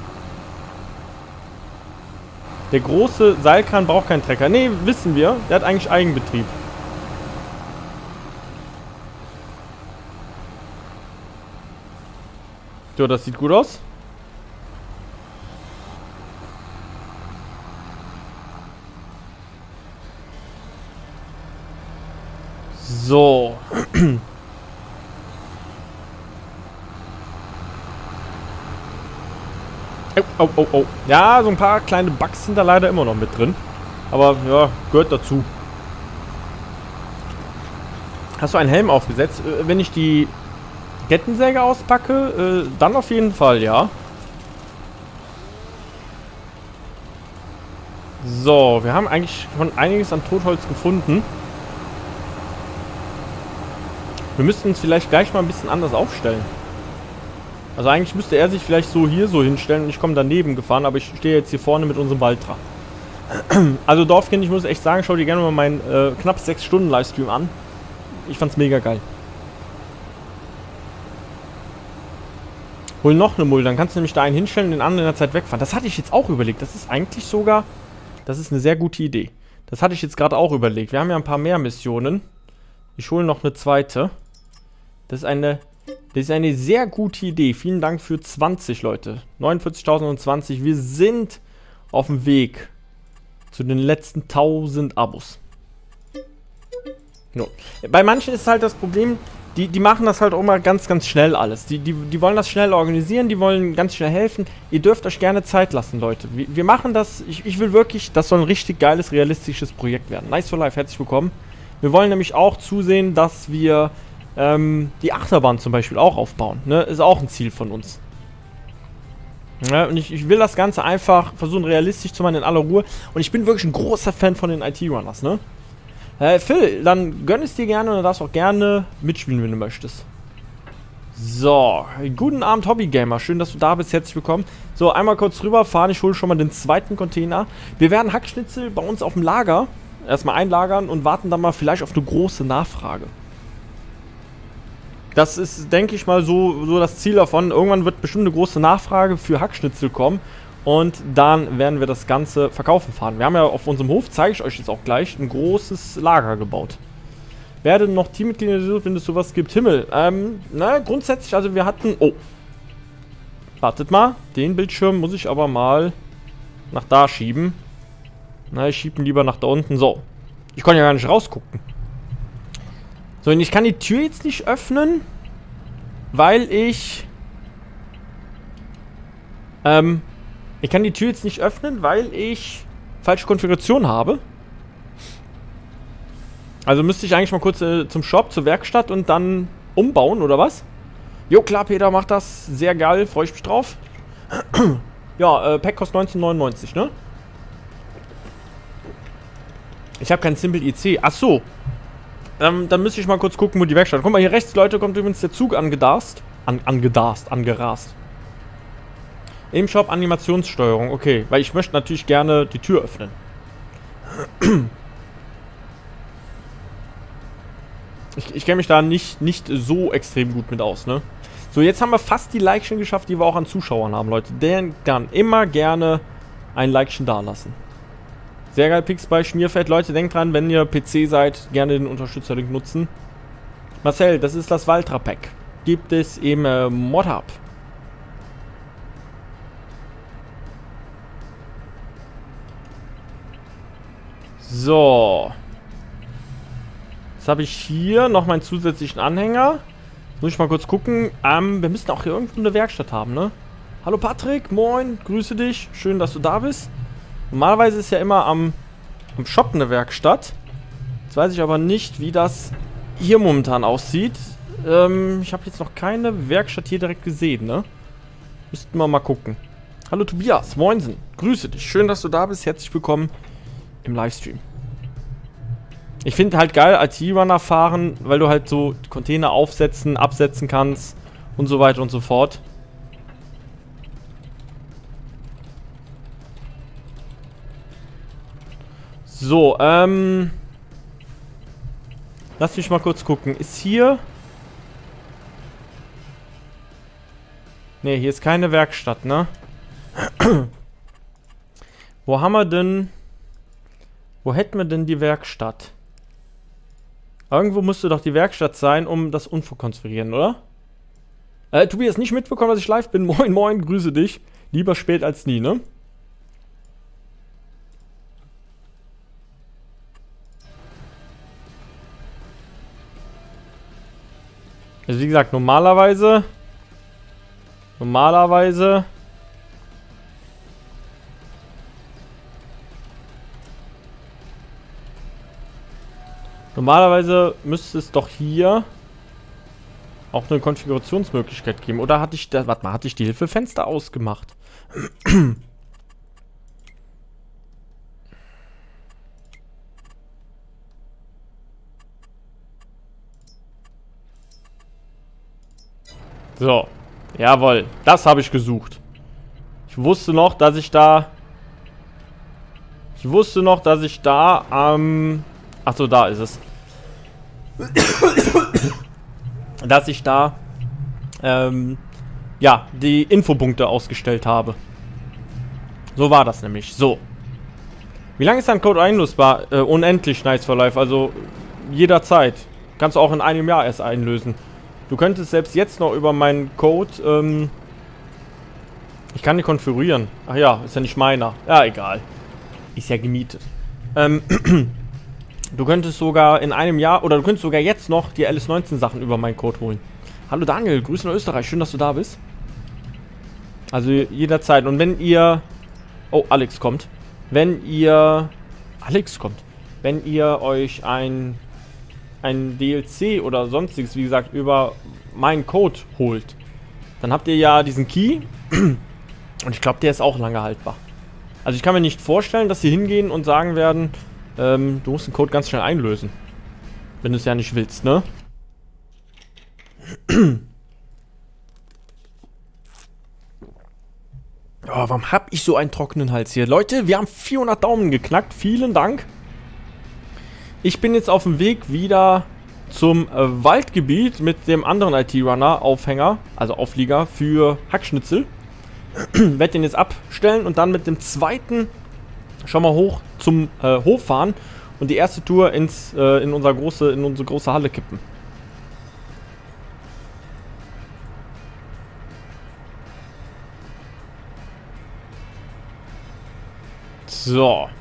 Der große Seilkran braucht keinen Trecker. Ne, wissen wir. Der hat eigentlich Eigenbetrieb. So, das sieht gut aus. So. Oh. Ja, so ein paar kleine Bugs sind da leider immer noch mit drin. Aber ja, gehört dazu. Hast du einen Helm aufgesetzt? Wenn ich die Kettensäge auspacke, dann auf jeden Fall, ja. So, wir haben eigentlich schon einiges an Totholz gefunden. Wir müssten uns vielleicht gleich mal ein bisschen anders aufstellen. Also eigentlich müsste er sich vielleicht so hier so hinstellen und ich komme daneben gefahren, aber ich stehe jetzt hier vorne mit unserem Valtra. Also Dorfkind, ich muss echt sagen, schau dir gerne mal meinen knapp 6 Stunden Livestream an. Ich fand's mega geil. Hol noch eine Mull, dann kannst du nämlich da einen hinstellen und den anderen in der Zeit wegfahren. Das hatte ich jetzt auch überlegt. Das ist eigentlich sogar, das ist eine sehr gute Idee. Das hatte ich jetzt gerade auch überlegt. Wir haben ja ein paar mehr Missionen. Ich hole noch eine zweite. Das ist eine sehr gute Idee. Vielen Dank für 20, Leute. 49.020. Wir sind auf dem Weg zu den letzten 1000 Abos. No. Bei manchen ist halt das Problem, die machen das halt auch immer ganz, ganz schnell alles. Die wollen das schnell organisieren, die wollen ganz schnell helfen. Ihr dürft euch gerne Zeit lassen, Leute. Wir machen das, ich will wirklich, das soll ein richtig geiles, realistisches Projekt werden. Nice for Life, herzlich willkommen. Wir wollen nämlich auch zusehen, dass wir die Achterbahn zum Beispiel auch aufbauen. Ne? Ist auch ein Ziel von uns. Ja, und ich will das Ganze einfach versuchen, realistisch zu machen in aller Ruhe. Und ich bin wirklich ein großer Fan von den IT-Runners, ne? Phil, dann gönn es dir gerne und du darfst auch gerne mitspielen, wenn du möchtest. So, guten Abend, Hobbygamer. Schön, dass du da bist. Herzlich willkommen. So, einmal kurz rüberfahren. Ich hole schon mal den zweiten Container. Wir werden Hackschnitzel bei uns auf dem Lager erstmal einlagern und warten dann mal vielleicht auf eine große Nachfrage. Das ist, denke ich mal, so das Ziel davon. Irgendwann wird bestimmt eine große Nachfrage für Hackschnitzel kommen. Und dann werden wir das Ganze verkaufen fahren. Wir haben ja auf unserem Hof, zeige ich euch jetzt auch gleich, ein großes Lager gebaut. Werde noch Teammitglieder gesucht, wenn es sowas gibt. Himmel. Na, grundsätzlich, also wir hatten... Oh. Wartet mal. Den Bildschirm muss ich aber mal nach da schieben. Na, ich schiebe ihn lieber nach da unten. So. Ich kann ja gar nicht rausgucken. So, und ich kann die Tür jetzt nicht öffnen, weil ich... ich kann die Tür jetzt nicht öffnen, weil ich falsche Konfiguration habe. Also müsste ich eigentlich mal kurz zum Shop, zur Werkstatt und dann umbauen, oder was? Jo, klar, Peter macht das. Sehr geil, freue ich mich drauf. Ja, Pack kostet 19,99, ne? Ich habe kein Simple IC. Ach so. Dann müsste ich mal kurz gucken, wo die Werkstatt... Guck mal, hier rechts, Leute, kommt übrigens der Zug angerast. Angerast. Im Shop Animationssteuerung, okay. Weil ich möchte natürlich gerne die Tür öffnen. Ich kenne mich da nicht so extrem gut mit aus, ne? So, jetzt haben wir fast die Likechen geschafft, die wir auch an Zuschauern haben, Leute. Dann immer gerne ein Likechen dalassen. Sehr geil, Pix bei Schmierfeld. Leute, denkt dran, wenn ihr PC seid, gerne den Unterstützerlink nutzen. Marcel, das ist das Valtra-Pack. Gibt es im Mod-Hub. So. Jetzt habe ich hier noch meinen zusätzlichen Anhänger. Jetzt muss ich mal kurz gucken. Wir müssen auch hier irgendwo eine Werkstatt haben, ne? Hallo Patrick, moin, grüße dich. Schön, dass du da bist. Normalerweise ist ja immer am Shop eine Werkstatt. Jetzt weiß ich aber nicht, wie das hier momentan aussieht. Ich habe jetzt noch keine Werkstatt hier direkt gesehen, ne? Müssten wir mal gucken. Hallo Tobias, moinsen. Grüße dich. Schön, dass du da bist. Herzlich willkommen im Livestream. Ich finde halt geil, IT-Runner fahren, weil du halt so Container aufsetzen, absetzen kannst und so weiter und so fort. So, lass mich mal kurz gucken. Ist hier... Ne, hier ist keine Werkstatt, ne? Wo haben wir denn... Wo hätten wir denn die Werkstatt? Irgendwo müsste doch die Werkstatt sein, um das umzukonfigurieren, oder? Tobias, nicht mitbekommen, dass ich live bin. Moin, moin, grüße dich. Lieber spät als nie, ne? Also wie gesagt, normalerweise müsste es doch hier auch eine Konfigurationsmöglichkeit geben. Oder hatte ich da, warte mal, hatte ich die Hilfefenster ausgemacht? So, jawohl, das habe ich gesucht. Ich wusste noch, dass ich da achso, da ist es. Dass ich da, ja, die Infopunkte ausgestellt habe. So war das nämlich. So. Wie lange ist dein Code einlösbar? Unendlich, Nice for Life. Also, jederzeit. Kannst du auch in einem Jahr erst einlösen. Du könntest selbst jetzt noch über meinen Code, ich kann die konfigurieren. Ach ja, ist ja nicht meiner. Ja, egal. Ist ja gemietet. Du könntest sogar in einem Jahr, oder du könntest sogar jetzt noch die LS19 Sachen über meinen Code holen. Hallo Daniel, Grüße nach Österreich, schön, dass du da bist. Also jederzeit. Und wenn ihr... Oh, Alex kommt. Wenn ihr euch ein ein DLC oder sonstiges, wie gesagt, über meinen Code holt, dann habt ihr ja diesen Key und ich glaube, der ist auch lange haltbar. Also ich kann mir nicht vorstellen, dass sie hingehen und sagen werden, du musst den Code ganz schnell einlösen. Wenn du es ja nicht willst, ne? Oh, warum hab ich so einen trockenen Hals hier? Leute, wir haben 400 Daumen geknackt. Vielen Dank. Ich bin jetzt auf dem Weg wieder zum Waldgebiet mit dem anderen IT-Runner-Aufhänger, also Auflieger für Hackschnitzel. Werde den jetzt abstellen und dann mit dem zweiten schon mal hoch zum Hof fahren und die erste Tour in unsere große Halle kippen. So.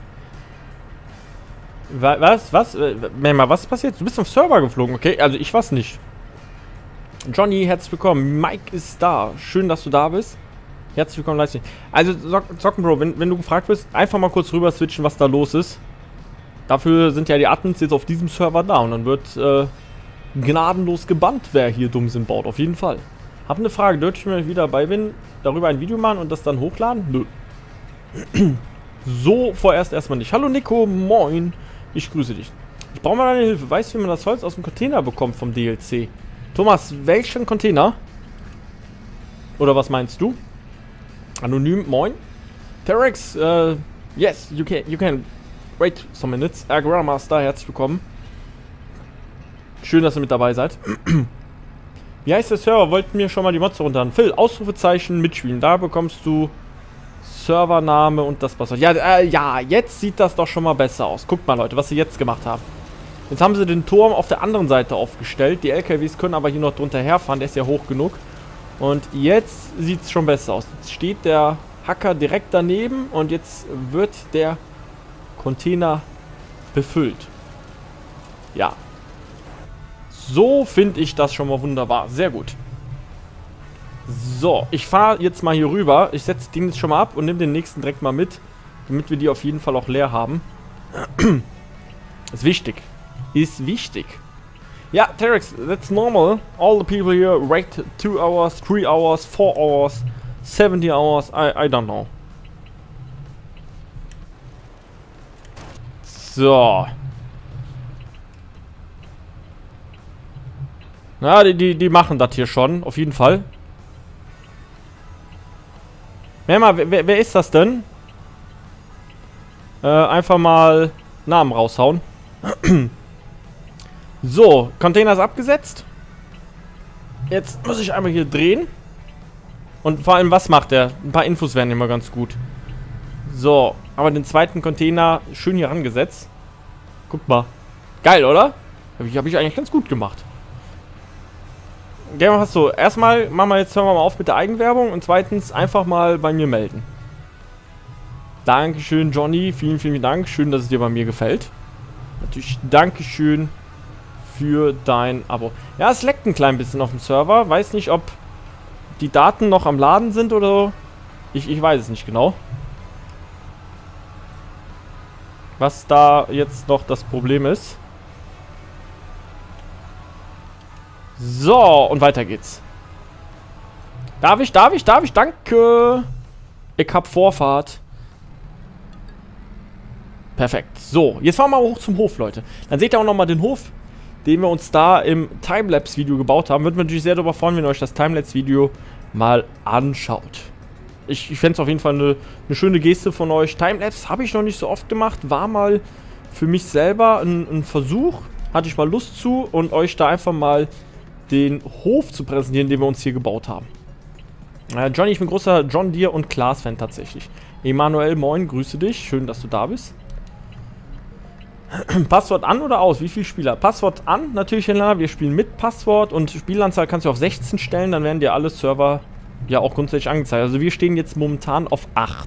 Was? Was ist passiert? Du bist vom Server geflogen, okay? Also ich weiß nicht. Johnny, herzlich willkommen. Mike ist da. Schön, dass du da bist. Herzlich willkommen, Livestream. Also, Sockenbro, wenn du gefragt bist, einfach mal kurz rüber switchen, was da los ist. Dafür sind ja die Admins jetzt auf diesem Server da und dann wird gnadenlos gebannt, wer hier Dummsinn baut. Auf jeden Fall. Hab eine Frage, dürfte ich mir wieder bei bin, darüber ein Video machen und das dann hochladen? Nö. So vorerst erstmal nicht. Hallo Nico, moin. Ich grüße dich. Ich brauche mal deine Hilfe. Weißt du, wie man das Holz aus dem Container bekommt vom DLC? Thomas, welchen Container? Oder was meinst du? Anonym, moin. Terex, yes, you can. Wait some minutes. Grandmaster, herzlich willkommen. Schön, dass ihr mit dabei seid. Wie heißt der Server? Wollten mir schon mal die Mods runterladen. Phil, Ausrufezeichen, mitspielen. Da bekommst du Servername und das Passwort. Ja, ja, jetzt sieht das doch schon mal besser aus. Guckt mal, Leute, was sie jetzt gemacht haben. Jetzt haben sie den Turm auf der anderen Seite aufgestellt. Die LKWs können aber hier noch drunter herfahren. Der ist ja hoch genug. Und jetzt sieht es schon besser aus. Jetzt steht der Hacker direkt daneben und jetzt wird der Container befüllt. Ja. So finde ich das schon mal wunderbar. Sehr gut. So, ich fahre jetzt mal hier rüber. Ich setze das Ding jetzt schon mal ab und nehme den nächsten direkt mal mit, damit wir die auf jeden Fall auch leer haben. Ist wichtig. Ist wichtig. Ja, Terex, that's normal. All the people here wait 2 hours, 3 hours, 4 hours, 70 hours, I don't know. So. Na, die machen das hier schon, auf jeden Fall. Wer ist das denn? Einfach mal Namen raushauen. So, Container ist abgesetzt. Jetzt muss ich einmal hier drehen. Und vor allem, was macht der? Ein paar Infos wären immer ganz gut. So, aber den zweiten Container schön hier rangesetzt. Guck mal. Geil, oder? Hab ich eigentlich ganz gut gemacht. Ja, was so. Erstmal hören wir mal auf mit der Eigenwerbung und zweitens einfach mal bei mir melden. Dankeschön, Johnny. Vielen, vielen Dank. Schön, dass es dir bei mir gefällt. Natürlich Dankeschön für dein Abo. Ja, es leckt ein klein bisschen auf dem Server. Weiß nicht, ob die Daten noch am Laden sind oder so. Ich weiß es nicht genau. Was da jetzt noch das Problem ist. So, und weiter geht's. Darf ich? Danke. Ich hab Vorfahrt. Perfekt. So, jetzt fahren wir mal hoch zum Hof, Leute. Dann seht ihr auch nochmal den Hof, den wir uns da im Timelapse-Video gebaut haben. Würde mich natürlich sehr darüber freuen, wenn ihr euch das Timelapse-Video mal anschaut. Ich fände es auf jeden Fall eine schöne Geste von euch. Timelapse habe ich noch nicht so oft gemacht. War mal für mich selber ein Versuch. Hatte ich mal Lust zu und euch da einfach mal den Hof zu präsentieren, den wir uns hier gebaut haben. Johnny, ich bin großer John Deere und Klaas-Fan tatsächlich. Emanuel, moin, grüße dich. Schön, dass du da bist. Passwort an oder aus? Wie viele Spieler? Passwort an, natürlich, Helena. Wir spielen mit Passwort und Spielanzahl kannst du auf 16 stellen. Dann werden dir alle Server ja auch grundsätzlich angezeigt. Also wir stehen jetzt momentan auf 8.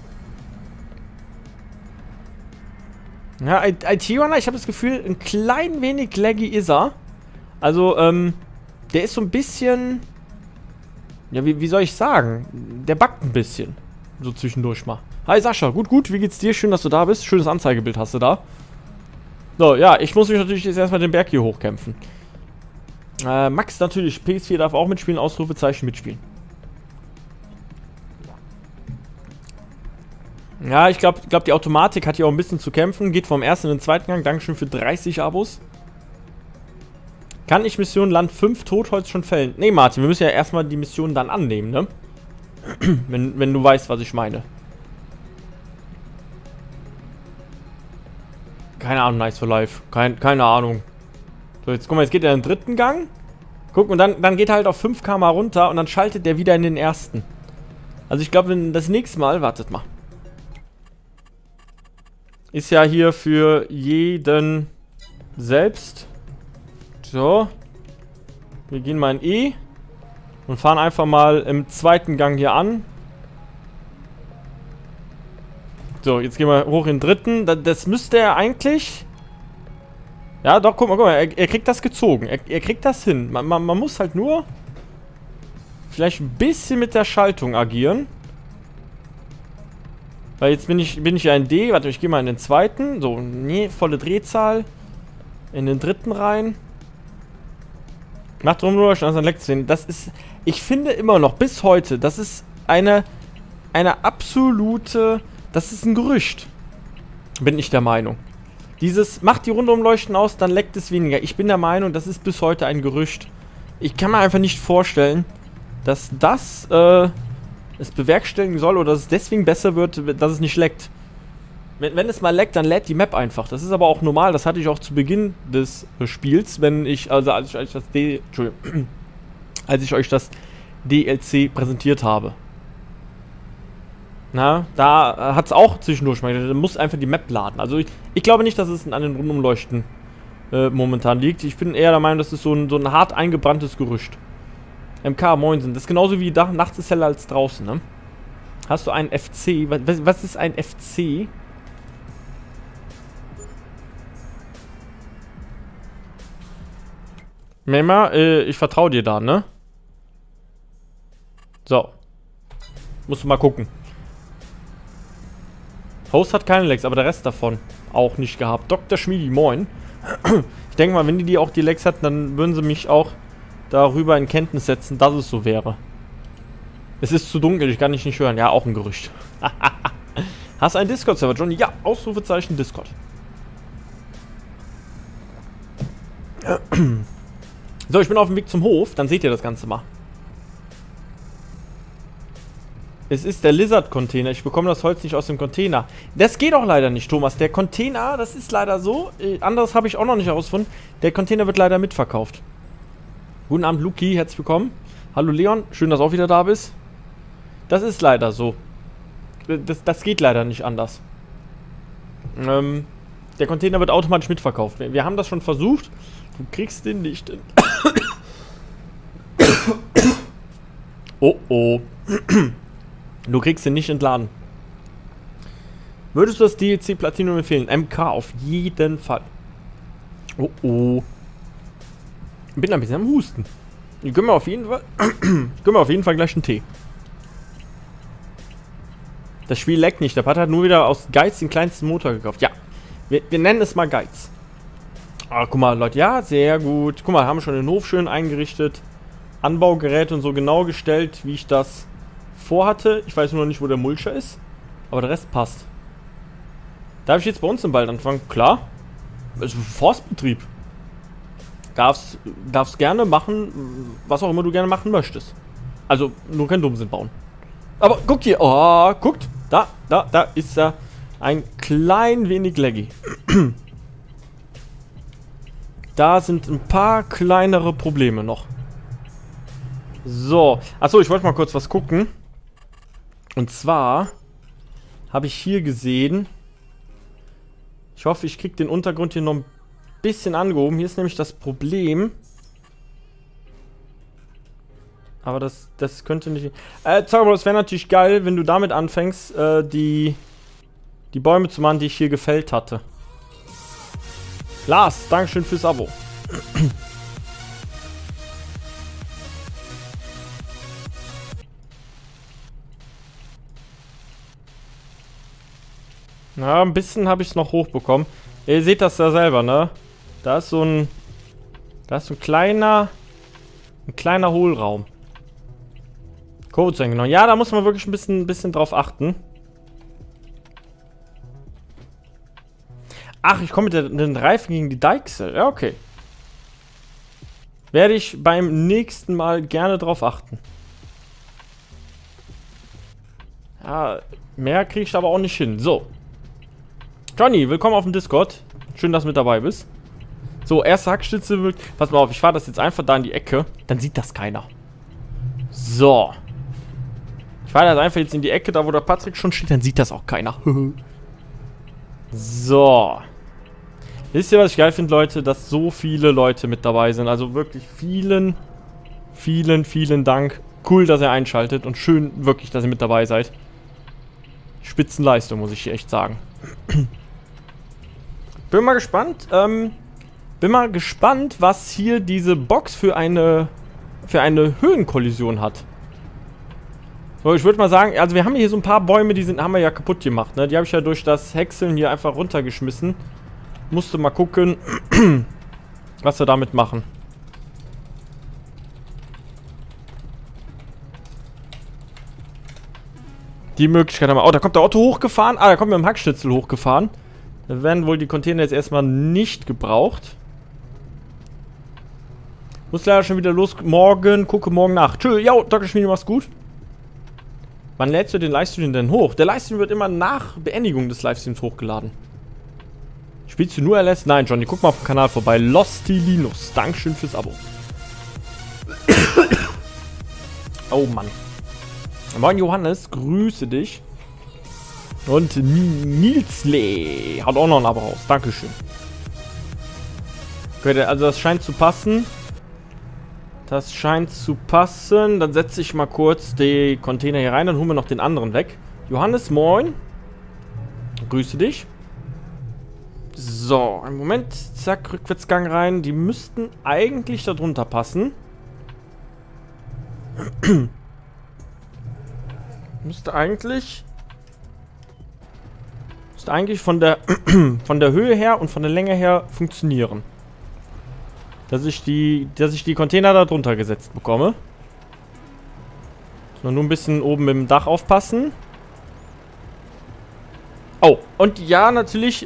Ja, IT-Runner, ich habe das Gefühl, ein klein wenig laggy ist er. Also, der ist so ein bisschen... Ja, wie soll ich sagen? Der buggt ein bisschen. So zwischendurch mal. Hi Sascha, gut, wie geht's dir? Schön, dass du da bist. Schönes Anzeigebild hast du da. So, ja, ich muss mich natürlich jetzt erstmal den Berg hier hochkämpfen. Max natürlich, PS4 darf auch mitspielen, Ausrufezeichen mitspielen. Ja, ich glaube, die Automatik hat hier auch ein bisschen zu kämpfen. Geht vom ersten in den zweiten Gang. Dankeschön für 30 Abos. Kann ich Mission Land 5 Totholz schon fällen? Nee, Martin, wir müssen ja erstmal die Mission dann annehmen, ne? wenn du weißt, was ich meine. Keine Ahnung, nice for life. Keine Ahnung. So, jetzt guck mal, jetzt geht er in den dritten Gang. Guck, und dann geht er halt auf 5 km runter und dann schaltet der wieder in den ersten. Also ich glaube, wenn das nächste Mal, wartet mal. Ist ja hier für jeden selbst. So. Wir gehen mal in E. Und fahren einfach mal im zweiten Gang hier an. So, jetzt gehen wir hoch in den dritten. Das müsste er eigentlich... Ja, doch, guck mal, er kriegt das gezogen. Er kriegt das hin. Man muss halt nur vielleicht ein bisschen mit der Schaltung agieren. Weil jetzt bin ich ja in D. Warte, ich gehe mal in den zweiten. So, nee, volle Drehzahl. In den dritten rein. Macht rumleuchten, also ein Lektion. Das ist, ich finde immer noch, bis heute, das ist eine absolute, das ist ein Gerücht. Bin ich der Meinung. Dieses, macht die Rundumleuchten aus, dann leckt es weniger. Ich bin der Meinung, das ist bis heute ein Gerücht. Ich kann mir einfach nicht vorstellen, dass das, es bewerkstelligen soll oder dass es deswegen besser wird, dass es nicht leckt. Wenn es mal leckt, dann lädt die Map einfach. Das ist aber auch normal. Das hatte ich auch zu Beginn des Spiels, wenn ich, also als ich euch das DLC präsentiert habe. Na, da hat es auch zwischendurch mal, da muss einfach die Map laden. Also ich glaube nicht, dass es an den Rundumleuchten momentan liegt. Ich bin eher der Meinung, das ist so ein hart eingebranntes Gerücht. MK, Moinsen. Das ist genauso wie nachts ist heller als draußen, ne? Hast du einen FC? Was ist ein FC? Mema, ich vertraue dir da, ne? So. Musst du mal gucken. Host hat keine Lags, aber der Rest davon auch nicht gehabt. Dr. Schmiedi, moin. Ich denke mal, wenn die auch die Lags hatten, dann würden sie mich auch darüber in Kenntnis setzen, dass es so wäre. Es ist zu dunkel, ich kann dich nicht hören. Ja, auch ein Gerücht. Hast du einen Discord-Server, Johnny? Ja, Ausrufezeichen Discord. So, ich bin auf dem Weg zum Hof, dann seht ihr das Ganze mal. Es ist der Lizard-Container. Ich bekomme das Holz nicht aus dem Container. Das geht auch leider nicht, Thomas. Der Container, das ist leider so. Anderes habe ich auch noch nicht herausgefunden. Der Container wird leider mitverkauft. Guten Abend, Luki. Herzlich willkommen. Hallo, Leon. Schön, dass du auch wieder da bist. Das ist leider so. Das geht leider nicht anders. Der Container wird automatisch mitverkauft. Wir haben das schon versucht. Du kriegst den nicht in... Oh, oh. Du kriegst den nicht entladen. Würdest du das DLC Platinum empfehlen? MK auf jeden Fall. Oh, oh. Bin ein bisschen am Husten. Ich gönn mir auf jeden Fall gleich einen Tee. Das Spiel leckt nicht. Der Pat hat nur wieder aus Geiz den kleinsten Motor gekauft. Ja, wir nennen es mal Geiz. Ah, guck mal, Leute. Ja, sehr gut. Guck mal, haben schon den Hof schön eingerichtet. Anbaugeräte und so genau gestellt, wie ich das vorhatte. Ich weiß nur noch nicht, wo der Mulcher ist. Aber der Rest passt. Darf ich jetzt bei uns im Wald anfangen? Klar. Also Forstbetrieb. Darfst gerne machen, was auch immer du gerne machen möchtest. Also nur kein Dummsinn bauen. Aber guckt hier. Oh, guckt. Da ist er ein klein wenig laggy. Da sind ein paar kleinere Probleme noch. So. Achso, ich wollte mal kurz was gucken. Und zwar habe ich hier gesehen. Ich hoffe, ich kriege den Untergrund hier noch ein bisschen angehoben. Hier ist nämlich das Problem. Aber das könnte nicht... Zauberer, es wäre natürlich geil, wenn du damit anfängst, die Bäume zu machen, die ich hier gefällt hatte. Lars, Dankeschön fürs Abo. Ja, ein bisschen habe ich es noch hochbekommen. Ihr seht das ja selber, ne? Da ist so ein kleiner Hohlraum. Codes eingenommen. Ja, da muss man wirklich ein bisschen drauf achten. Ach, ich komme mit den Reifen gegen die Deichsel. Ja, okay. Werde ich beim nächsten Mal gerne drauf achten. Ja, mehr kriege ich aber auch nicht hin. So. Johnny, willkommen auf dem Discord. Schön, dass du mit dabei bist. So, erste Hackstütze. Pass mal auf, ich fahre das jetzt einfach da in die Ecke. Dann sieht das keiner. So. Ich fahre das einfach jetzt in die Ecke, da wo der Patrick schon steht. Dann sieht das auch keiner. So. Wisst ihr, was ich geil finde, Leute? Dass so viele Leute mit dabei sind. Also wirklich vielen Dank. Cool, dass ihr einschaltet. Und schön wirklich, dass ihr mit dabei seid. Spitzenleistung, muss ich echt sagen. Bin mal gespannt. Was hier diese Box für eine Höhenkollision hat. So, ich würde mal sagen, also wir haben hier so ein paar Bäume, haben wir ja kaputt gemacht, ne? Die habe ich ja durch das Häckseln hier einfach runtergeschmissen. Musste mal gucken, was wir damit machen. Die Möglichkeit haben wir. Oh, da kommt der Otto hochgefahren. Ah, da kommt mit dem Hackschnitzel hochgefahren. Da werden wohl die Container jetzt erstmal nicht gebraucht. Muss leider schon wieder los. Gucke morgen nach. Tschö, yo, Dr. Schmiede, mach's gut. Wann lädst du den Livestream denn hoch? Der Livestream wird immer nach Beendigung des Livestreams hochgeladen. Spielst du nur LS? Nein, Johnny, guck mal auf dem Kanal vorbei. Losti Linus. Dankeschön fürs Abo. Oh Mann. Moin Johannes, grüße dich. Und Nilsle hat auch noch ein Abo raus. Dankeschön. Okay, also das scheint zu passen. Dann setze ich mal kurz die Container hier rein. Dann holen wir noch den anderen weg. Johannes, moin. Grüße dich. So, einen Moment. Zack, Rückwärtsgang rein. Die müssten eigentlich da drunter passen. Müsste eigentlich von der Höhe her und von der Länge her funktionieren. Dass ich die Container da drunter gesetzt bekomme. Nur ein bisschen oben im Dach aufpassen. Oh, und ja, natürlich,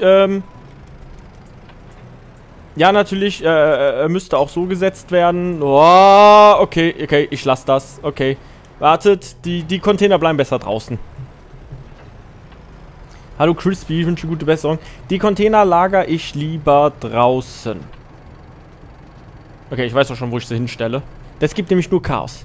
müsste auch so gesetzt werden. Oh, okay, ich lasse das. Okay, wartet, die Container bleiben besser draußen. Hallo Crispy, ich wünsche gute Besserung. Die Container lagere ich lieber draußen. Okay, ich weiß auch schon, wo ich sie hinstelle. Das gibt nämlich nur Chaos.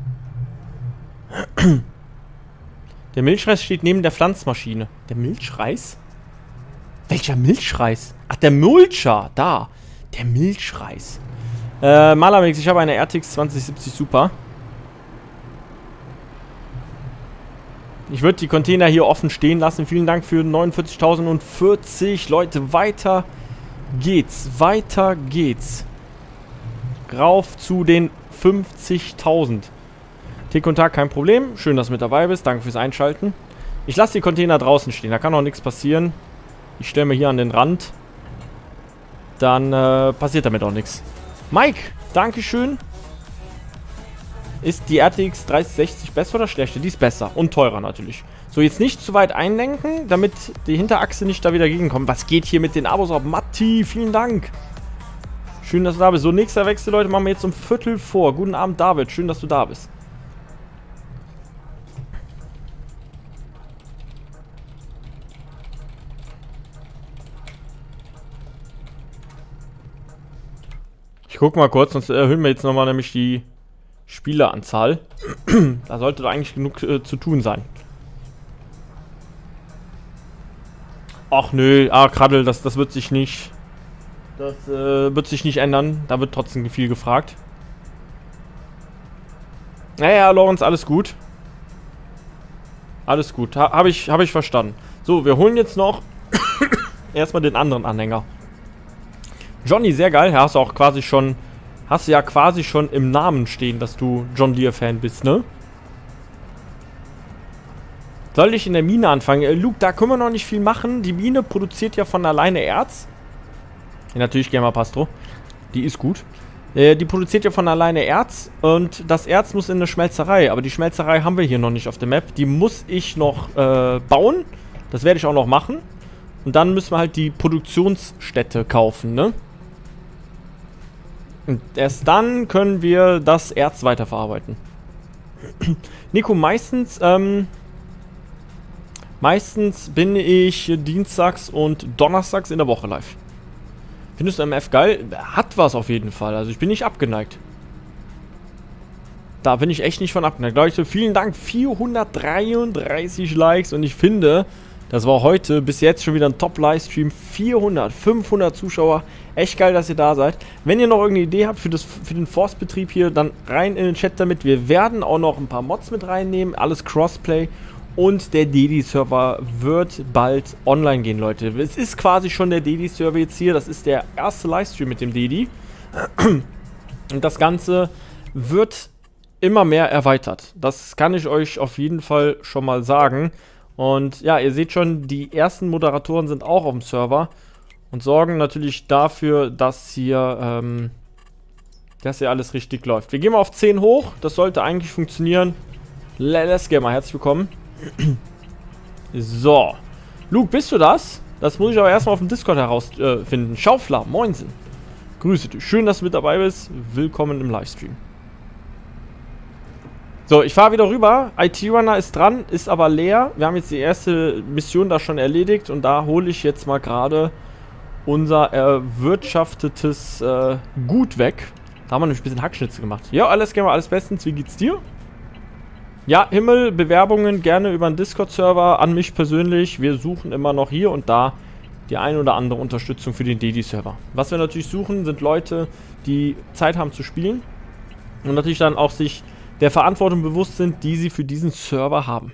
Der Milchreis steht neben der Pflanzmaschine. Der Milchreis? Welcher Milchreis? Ach, der Mulcher. Da. Der Milchreis. Malamix, ich habe eine RTX 2070 Super. Ich würde die Container hier offen stehen lassen. Vielen Dank für 49.040. Leute, weiter geht's. Weiter geht's. Rauf zu den 50.000. Tick und Tag, kein Problem. Schön, dass du mit dabei bist. Danke fürs Einschalten. Ich lasse die Container draußen stehen. Da kann auch nichts passieren. Ich stelle mir hier an den Rand. Dann passiert damit auch nichts. Mike, Dankeschön. Ist die RTX 3060 besser oder schlechter? Die ist besser. Und teurer natürlich. So, jetzt nicht zu weit einlenken, damit die Hinterachse nicht da wieder gegenkommt. Was geht hier mit den Abos auf? Matti, vielen Dank. Schön, dass du da bist. So, nächster Wechsel, Leute, machen wir jetzt um Viertel vor. Guten Abend, David. Schön, dass du da bist. Ich guck mal kurz, sonst erhöhen wir jetzt nochmal nämlich die Spieleranzahl. Da sollte doch eigentlich genug zu tun sein. Ach nö, Kraddel, das wird sich nicht... Das wird sich nicht ändern. Da wird trotzdem viel gefragt. Naja, Lorenz, alles gut. Alles gut. Hab ich verstanden. So, wir holen jetzt noch erstmal den anderen Anhänger. Johnny, sehr geil. Hast du ja quasi schon im Namen stehen, dass du John Deere-Fan bist, ne? Soll ich in der Mine anfangen? Luke, da können wir noch nicht viel machen. Die Mine produziert ja von alleine Erz. Natürlich Gamer Pastro. Die ist gut. Die produziert ja von alleine Erz. Und das Erz muss in eine Schmelzerei. Aber die Schmelzerei haben wir hier noch nicht auf der Map. Die muss ich noch bauen. Das werde ich auch noch machen. Und dann müssen wir halt die Produktionsstätte kaufen, ne? Und erst dann können wir das Erz weiterverarbeiten. Nico, meistens bin ich dienstags und donnerstags in der Woche live. Findest du MF geil? Hat was auf jeden Fall. Also ich bin nicht abgeneigt. Da bin ich echt nicht von abgeneigt. Leute, vielen Dank. 433 Likes und ich finde, das war heute bis jetzt schon wieder ein Top-Livestream. 400, 500 Zuschauer. Echt geil, dass ihr da seid. Wenn ihr noch irgendeine Idee habt für den Forstbetrieb hier, dann rein in den Chat damit. Wir werden auch noch ein paar Mods mit reinnehmen. Alles Crossplay. Und der Dedi-Server wird bald online gehen, Leute. Es ist quasi schon der Dedi-Server jetzt hier. Das ist der erste Livestream mit dem Dedi. Und das Ganze wird immer mehr erweitert. Das kann ich euch auf jeden Fall schon mal sagen. Und ja, ihr seht schon, die ersten Moderatoren sind auch auf dem Server. Und sorgen natürlich dafür, dass hier alles richtig läuft. Wir gehen mal auf 10 hoch. Das sollte eigentlich funktionieren. Let's go mal. Herzlich willkommen. So. Luke, bist du das? Das muss ich aber erstmal auf dem Discord herausfinden. Schaufler, moinsen. Grüße dich. Schön, dass du mit dabei bist. Willkommen im Livestream. So, ich fahre wieder rüber. IT-Runner ist dran, ist aber leer. Wir haben jetzt die erste Mission da schon erledigt. Und da hole ich jetzt mal gerade unser erwirtschaftetes Gut weg. Da haben wir nämlich ein bisschen Hackschnitzel gemacht. Ja, alles gerne, alles bestens. Wie geht's dir? Ja, Himmel, Bewerbungen gerne über einen Discord-Server an mich persönlich. Wir suchen immer noch hier und da die ein oder andere Unterstützung für den Dedi-Server. Was wir natürlich suchen, sind Leute, die Zeit haben zu spielen und natürlich dann auch sich der Verantwortung bewusst sind, die sie für diesen Server haben.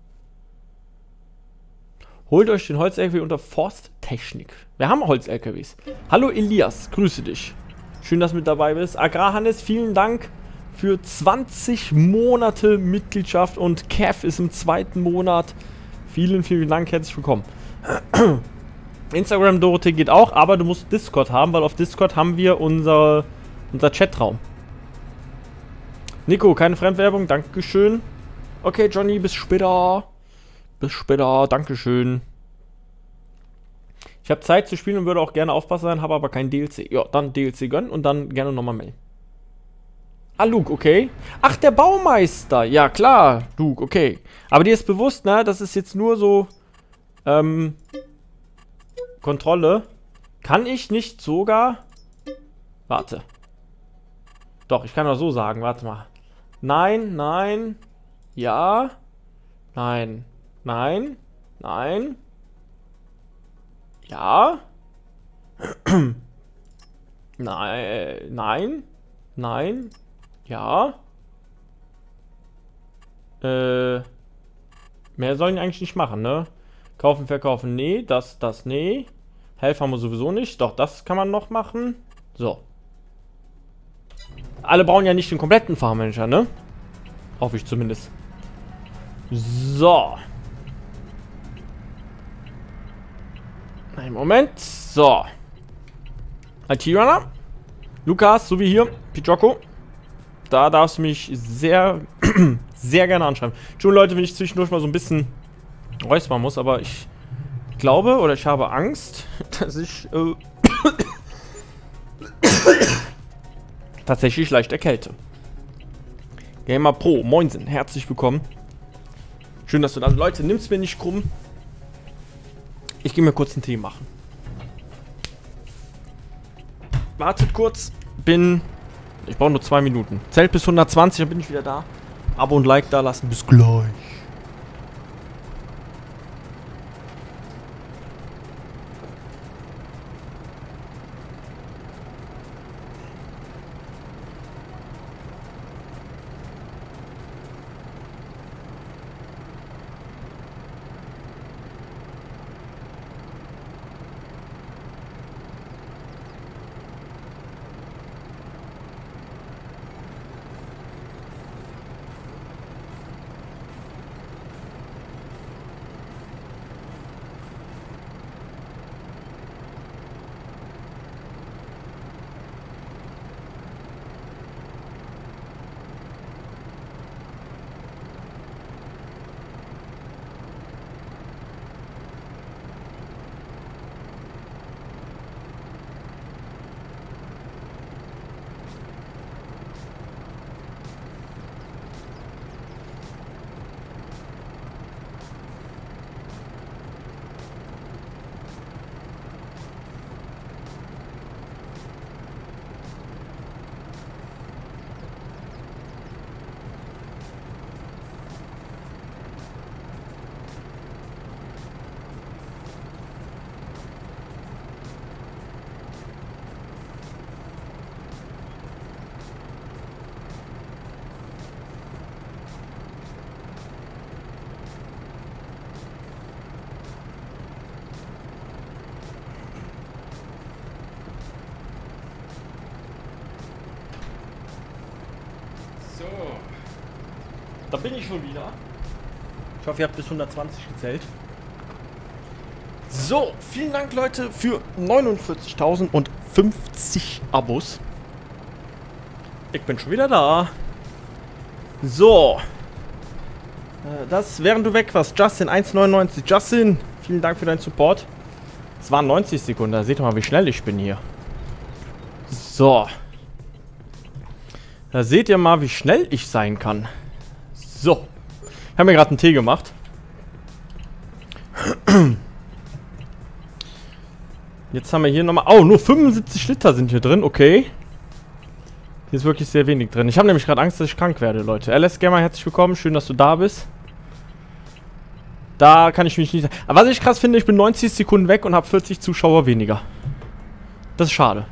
Holt euch den Holz-LKW unter Forsttechnik. Wir haben Holz-LKWs. Hallo Elias, grüße dich. Schön, dass du mit dabei bist. Agrarhannes, vielen Dank für 20 Monate Mitgliedschaft und Kev ist im 2. Monat. Vielen, vielen Dank, herzlich willkommen. Instagram Dorothee geht auch, aber du musst Discord haben, weil auf Discord haben wir unser Chatraum. Nico, keine Fremdwerbung, dankeschön. Okay, Johnny, bis später. Bis später, dankeschön. Ich habe Zeit zu spielen und würde auch gerne Aufpasser sein, habe aber kein DLC. Ja, dann DLC gönnen und dann gerne nochmal melden. Ah, Luke, okay. Ach, der Baumeister. Ja, klar, Luke, okay. Aber dir ist bewusst, ne, das ist jetzt nur so, Kontrolle. Kann ich nicht sogar... Warte. Doch, ich kann auch so sagen, warte mal. Nein, nein, ja, nein, nein, nein, ja, nein, nein, nein, ja, mehr sollen die eigentlich nicht machen, ne? Kaufen, verkaufen, nee, das, nee. Helfer haben wir sowieso nicht, doch, das kann man noch machen. So. Alle brauchen ja nicht den kompletten Farmmanager, ne? Hoffe ich zumindest. So. Einen Moment. So. IT-Runner. Lukas, so wie hier. Pichoko. Da darfst du mich sehr, sehr gerne anschreiben. Entschuldigung, Leute, wenn ich zwischendurch mal so ein bisschen räuspern muss, aber ich glaube oder ich habe Angst, dass ich tatsächlich leicht erkälte. Gamer Pro, moinsen, herzlich willkommen. Schön, dass du da bist. Leute, nimm's mir nicht krumm. Ich gehe mir kurz einen Tee machen. Wartet kurz. Ich brauche nur 2 Minuten. Zählt bis 120, dann bin ich wieder da. Abo und Like da lassen. Bis gleich. So. Da bin ich schon wieder. Ich hoffe, ihr habt bis 120 gezählt. So, vielen Dank, Leute, für 49.050 Abos. Ich bin schon wieder da. So. Das, während du weg warst, Justin, 1,99. Justin, vielen Dank für deinen Support. Es waren 90 Sekunden, da seht ihr mal, wie schnell ich bin hier. So. Da seht ihr mal, wie schnell ich sein kann. So. Ich habe mir gerade einen Tee gemacht. Jetzt haben wir hier nochmal... Oh, nur 75 Liter sind hier drin. Okay. Hier ist wirklich sehr wenig drin. Ich habe nämlich gerade Angst, dass ich krank werde, Leute. LS Gamer, herzlich willkommen. Schön, dass du da bist. Da kann ich mich nicht... Aber was ich krass finde, ich bin 90 Sekunden weg und habe 40 Zuschauer weniger. Das ist schade.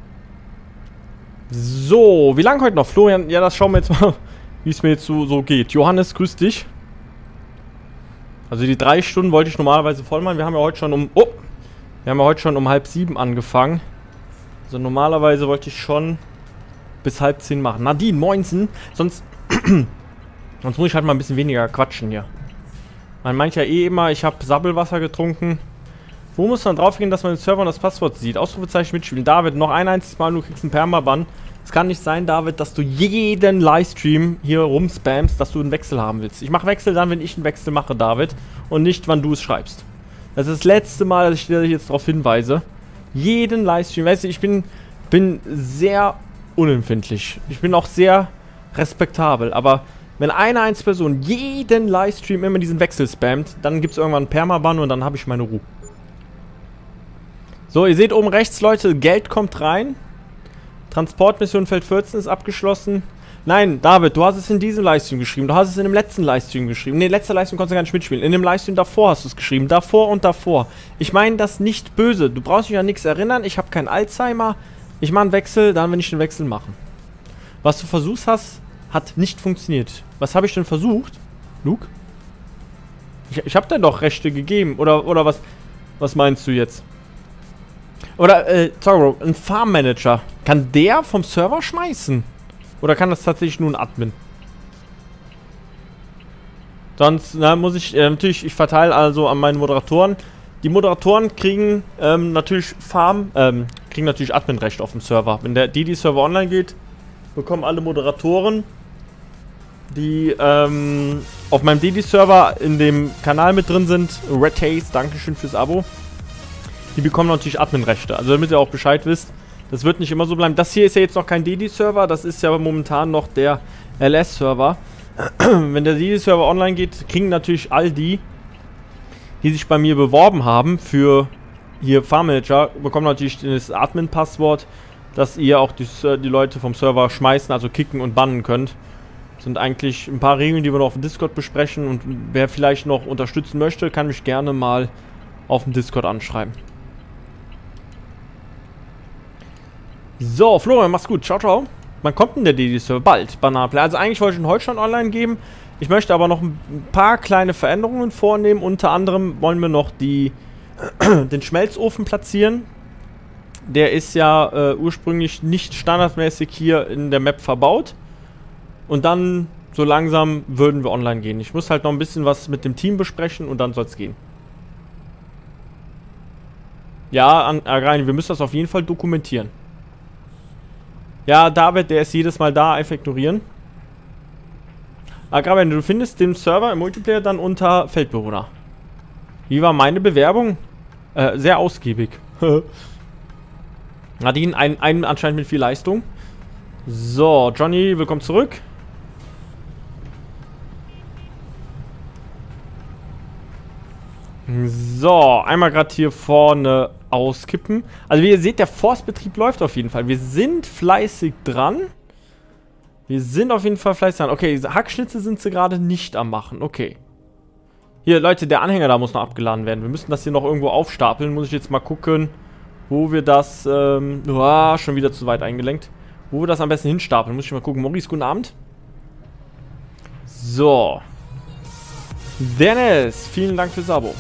So, wie lange heute noch? Florian, ja, das schauen wir jetzt mal, wie es mir jetzt so geht. Johannes, grüß dich. Also die 3 Stunden wollte ich normalerweise voll machen. Wir haben ja heute schon um... Oh! Wir haben ja heute schon um 6:30 angefangen. Also normalerweise wollte ich schon bis 9:30 machen. Nadine, moinsen. Sonst muss ich halt mal ein bisschen weniger quatschen hier. Man meint ja eh immer, ich habe Sabbelwasser getrunken. Wo muss man drauf gehen, dass man den Server und das Passwort sieht? Ausrufezeichen mitspielen. David, noch ein einziges Mal, du kriegst einen Permaban. Es kann nicht sein, David, dass du jeden Livestream hier rumspamst, dass du einen Wechsel haben willst. Ich mache Wechsel dann, wenn ich einen Wechsel mache, David. Und nicht, wann du es schreibst. Das ist das letzte Mal, dass ich dir jetzt darauf hinweise. Jeden Livestream. Weißt du, ich bin sehr unempfindlich. Ich bin auch sehr respektabel. Aber wenn eine einzige Person jeden Livestream immer diesen Wechsel spammt, dann gibt es irgendwann einen Permaban und dann habe ich meine Ruhe. So, ihr seht oben rechts, Leute, Geld kommt rein. Transportmission Feld 14 ist abgeschlossen. Nein, David, du hast es in diesem Livestream geschrieben. Du hast es in dem letzten Livestream geschrieben. Ne, letzter Livestream konntest du gar nicht mitspielen. In dem Livestream davor hast du es geschrieben. Davor und davor. Ich meine das nicht böse. Du brauchst dich an nichts erinnern. Ich habe keinen Alzheimer. Ich mache einen Wechsel, dann will ich den Wechsel machen. Was du versucht hast, hat nicht funktioniert. Was habe ich denn versucht? Luke? Ich habe dir doch Rechte gegeben. Oder was meinst du jetzt? Oder, Zorro, ein Farmmanager. Kann der vom Server schmeißen? Oder kann das tatsächlich nur ein Admin? Sonst, muss ich, natürlich, ich verteile also an meine Moderatoren. Die Moderatoren kriegen, natürlich kriegen natürlich Adminrecht auf dem Server. Wenn der DD-Server online geht, bekommen alle Moderatoren, die, auf meinem DD-Server in dem Kanal mit drin sind, Red Haze, Dankeschön fürs Abo. Die bekommen natürlich Adminrechte. Also damit ihr auch Bescheid wisst, das wird nicht immer so bleiben. Das hier ist ja jetzt noch kein DD-Server, das ist ja momentan noch der LS-Server. Wenn der DD-Server online geht, kriegen natürlich all die sich bei mir beworben haben für hier Farmmanager, bekommen natürlich das Admin-Passwort, dass ihr auch die Leute vom Server schmeißen, also kicken und bannen könnt. Das sind eigentlich ein paar Regeln, die wir noch auf dem Discord besprechen, und wer vielleicht noch unterstützen möchte, kann mich gerne mal auf dem Discord anschreiben. So, Florian, mach's gut. Ciao, ciao. Wann kommt denn der DD-Server? Bald. Bananenplay. Also eigentlich wollte ich ihn heute schon online geben. Ich möchte aber noch ein paar kleine Veränderungen vornehmen. Unter anderem wollen wir noch den Schmelzofen platzieren. Der ist ja ursprünglich nicht standardmäßig hier in der Map verbaut. Und dann, so langsam, würden wir online gehen. Ich muss halt noch ein bisschen was mit dem Team besprechen und dann soll es gehen. Ja, Agrani, wir müssen das auf jeden Fall dokumentieren. Ja, David, der ist jedes Mal da, einfach ignorieren. Agrani, du findest den Server im Multiplayer dann unter Feldbewohner. Wie war meine Bewerbung? Sehr ausgiebig. Nadine, einen anscheinend mit viel Leistung. So, Johnny, willkommen zurück. So, einmal gerade hier vorne auskippen. Also wie ihr seht, der Forstbetrieb läuft auf jeden Fall. Wir sind fleißig dran. Okay, Hackschnitze sind sie gerade nicht am machen. Okay. Hier, Leute, der Anhänger da muss noch abgeladen werden. Wir müssen das hier noch irgendwo aufstapeln. Muss ich jetzt mal gucken, wo wir das... schon wieder zu weit eingelenkt. Wo wir das am besten hinstapeln. Muss ich mal gucken. Maurice, guten Abend. So. Dennis, vielen Dank fürs Abo.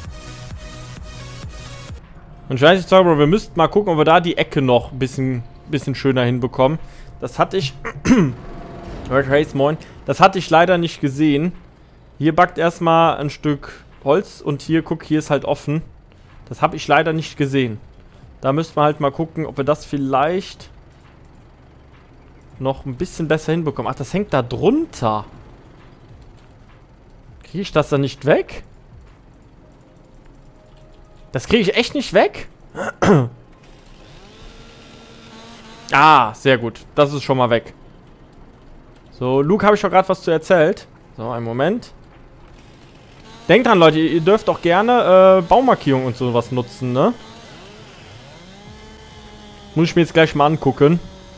Und ich weiß nicht, Bro, wir müssten mal gucken, ob wir da die Ecke noch ein bisschen bisschen schöner hinbekommen. Das hatte ich... Race, moin. Das hatte ich leider nicht gesehen. Hier backt erstmal ein Stück Holz und hier, guck, hier ist halt offen. Das habe ich leider nicht gesehen. Da müssten wir halt mal gucken, ob wir das vielleicht noch ein bisschen besser hinbekommen. Ach, das hängt da drunter. Kriege ich das dann nicht weg? Das kriege ich echt nicht weg? Ah, sehr gut. Das ist schon mal weg. So, Luke, habe ich doch gerade was zu erzählt. So, einen Moment. Denkt dran, Leute, ihr dürft auch gerne Baumarkierungen und sowas nutzen, ne? Muss ich mir jetzt gleich mal angucken.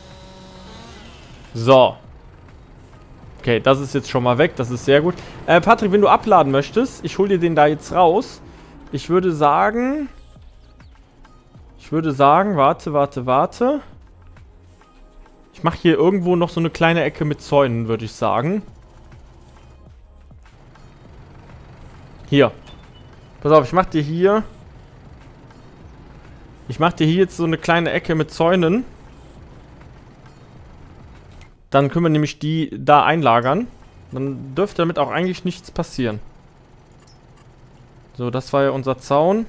So. Okay, das ist jetzt schon mal weg. Das ist sehr gut. Patrick, wenn du abladen möchtest, ich hole dir den da jetzt raus. Ich würde sagen, warte. Ich mache hier irgendwo noch so eine kleine Ecke mit Zäunen, würde ich sagen. Hier. Pass auf, ich mache dir hier jetzt so eine kleine Ecke mit Zäunen. Dann können wir nämlich die da einlagern. Dann dürfte damit auch eigentlich nichts passieren. So, das war ja unser Zaun.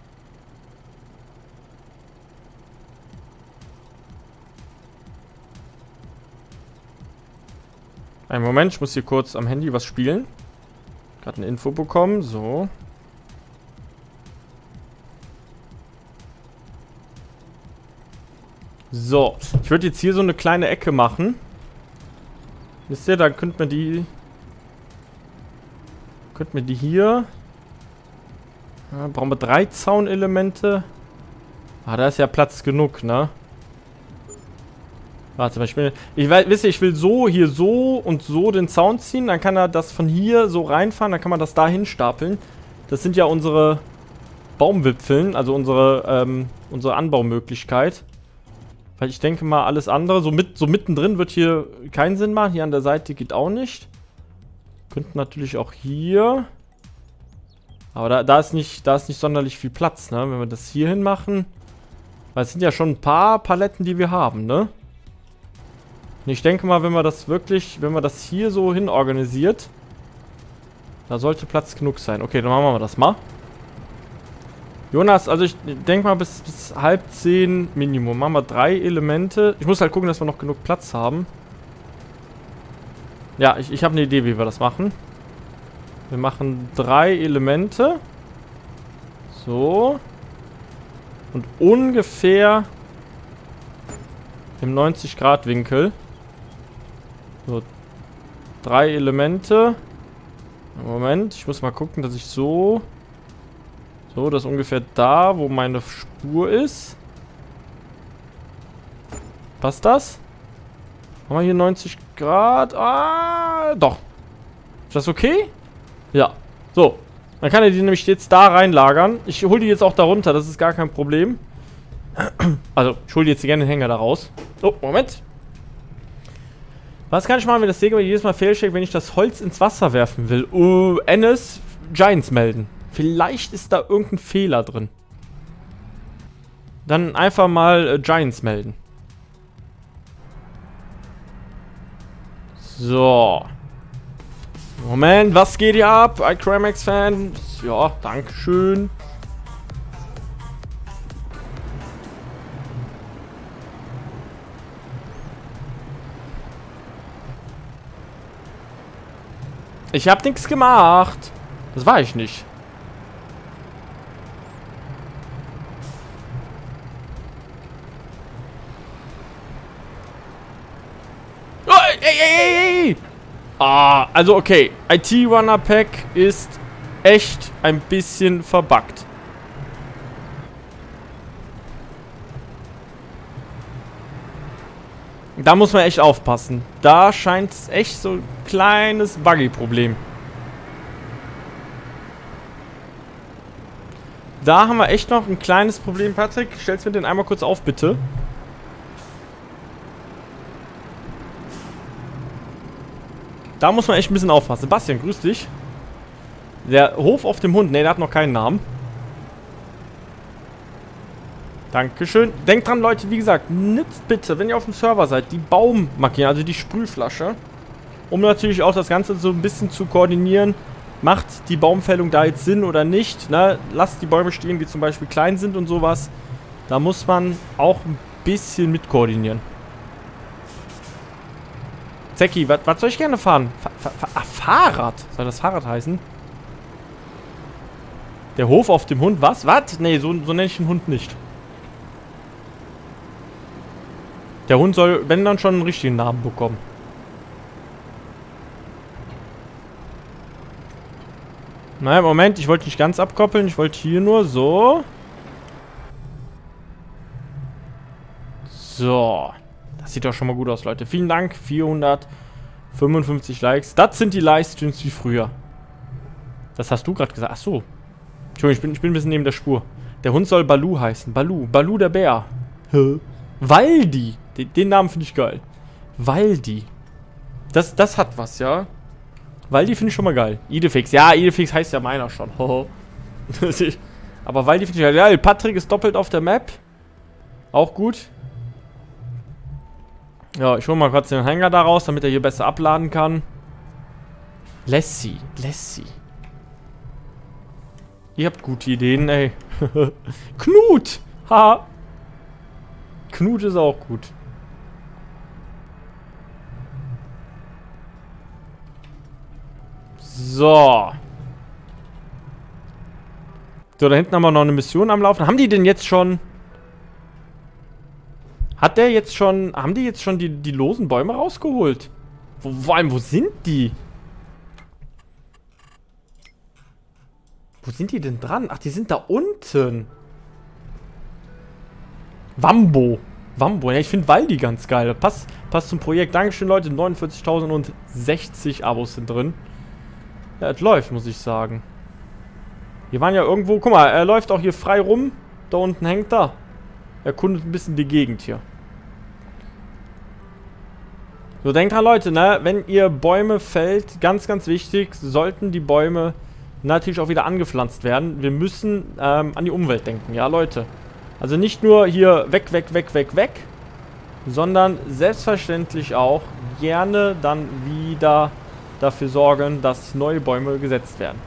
Einen Moment, ich muss hier kurz am Handy was spielen. Gerade eine Info bekommen, so. So, ich würde jetzt hier so eine kleine Ecke machen. Wisst ihr, dann könnten wir die hier... Ja, brauchen wir 3 Zaunelemente. Ah, da ist ja Platz genug, ne? Warte mal, ich will so, hier so und so den Zaun ziehen. Dann kann er das von hier so reinfahren. Dann kann man das da hinstapeln. Das sind ja unsere Baumwipfeln. Also unsere Anbaumöglichkeit. Weil ich denke mal, alles andere, so mittendrin wird hier keinen Sinn machen. Hier an der Seite geht auch nicht. Könnten natürlich auch hier. Aber da ist nicht sonderlich viel Platz, ne? Wenn wir das hier hin machen. Weil es sind ja schon ein paar Paletten, die wir haben, ne? Und ich denke mal, wenn man das hier so hin organisiert, da sollte Platz genug sein. Okay, dann machen wir das mal. Jonas, also ich denke mal bis 9:30 Minimum. Machen wir 3 Elemente. Ich muss halt gucken, dass wir noch genug Platz haben. Ja, ich habe eine Idee, wie wir das machen. Wir machen 3 Elemente. So. Und ungefähr im 90-Grad-Winkel. So. 3 Elemente. Moment, ich muss mal gucken, dass ich so... So, das ist ungefähr da, wo meine Spur ist. Passt das? Haben wir hier 90 Grad? Ah, doch. Ist das okay? Ja. So. Dann kann er die nämlich jetzt da reinlagern. Ich hole die jetzt auch da runter, das ist gar kein Problem. Also, ich hole jetzt gerne den Hänger da raus. Oh, Moment. Was kann ich machen, wenn das Säge jedes Mal fehlschlägt, wenn ich das Holz ins Wasser werfen will? Ennis, Giants melden. Vielleicht ist da irgendein Fehler drin. Dann einfach mal Giants melden. So. Moment, was geht hier ab? iCrimex-Fan. Ja, dankeschön. Ich hab nichts gemacht. Das war ich nicht. Oh, ey. Ah, also okay. IT-Runner-Pack ist echt ein bisschen verbuggt. Da muss man echt aufpassen. Da scheint es echt so ein kleines Buggy-Problem. Da haben wir echt noch ein kleines Problem, Patrick. Stellst mir den einmal kurz auf, bitte. Da muss man echt ein bisschen aufpassen. Sebastian, grüß dich. Der Hof auf dem Hund. Ne, der hat noch keinen Namen. Dankeschön. Denkt dran, Leute, wie gesagt, nutzt bitte, wenn ihr auf dem Server seid, die Baummarkierung, also die Sprühflasche. Um natürlich auch das Ganze so ein bisschen zu koordinieren. Macht die Baumfällung da jetzt Sinn oder nicht? Ne? Lasst die Bäume stehen, die zum Beispiel klein sind und sowas. Da muss man auch ein bisschen mit koordinieren. Zecki, was soll ich gerne fahren? Fahrrad? Soll das Fahrrad heißen? Der Hof auf dem Hund, was? Was? Nee, so nenne ich den Hund nicht. Der Hund soll, wenn dann schon einen richtigen Namen bekommen. Naja, Moment, ich wollte nicht ganz abkoppeln. Ich wollte hier nur so. So. Das sieht doch schon mal gut aus, Leute. Vielen Dank. 455 Likes. Das sind die Livestreams wie früher. Das hast du gerade gesagt. Ach so. Entschuldigung, ich bin ein bisschen neben der Spur. Der Hund soll Balu heißen. Balu. Balu der Bär. Hä? Waldi. Den Namen finde ich geil. Waldi. Das hat was, ja. Waldi finde ich schon mal geil. Idefix. Ja, Idefix heißt ja meiner schon. Aber Waldi finde ich geil. Ja, Patrick ist doppelt auf der Map. Auch gut. Ja, ich hole mal kurz den Hänger da raus, damit er hier besser abladen kann. Lassie. Ihr habt gute Ideen, ey. Knut! Ha! Knut ist auch gut. So. So, da hinten haben wir noch eine Mission am Laufen. Haben die denn jetzt schon... Hat der jetzt schon... Haben die jetzt schon die losen Bäume rausgeholt? Vor allem, wo sind die? Wo sind die denn dran? Ach, die sind da unten. Wambo. Ja, ich finde Waldi ganz geil. Passt zum Projekt. Dankeschön, Leute. 49.060 Abos sind drin. Ja, es läuft, muss ich sagen. Wir waren ja irgendwo... Guck mal, er läuft auch hier frei rum. Da unten hängt er. Erkundet ein bisschen die Gegend hier. So, denkt dran, Leute, ne? Wenn ihr Bäume fällt, ganz, ganz wichtig, sollten die Bäume natürlich auch wieder angepflanzt werden. Wir müssen an die Umwelt denken, ja, Leute. Also nicht nur hier weg, sondern selbstverständlich auch gerne dann wieder dafür sorgen, dass neue Bäume gesetzt werden.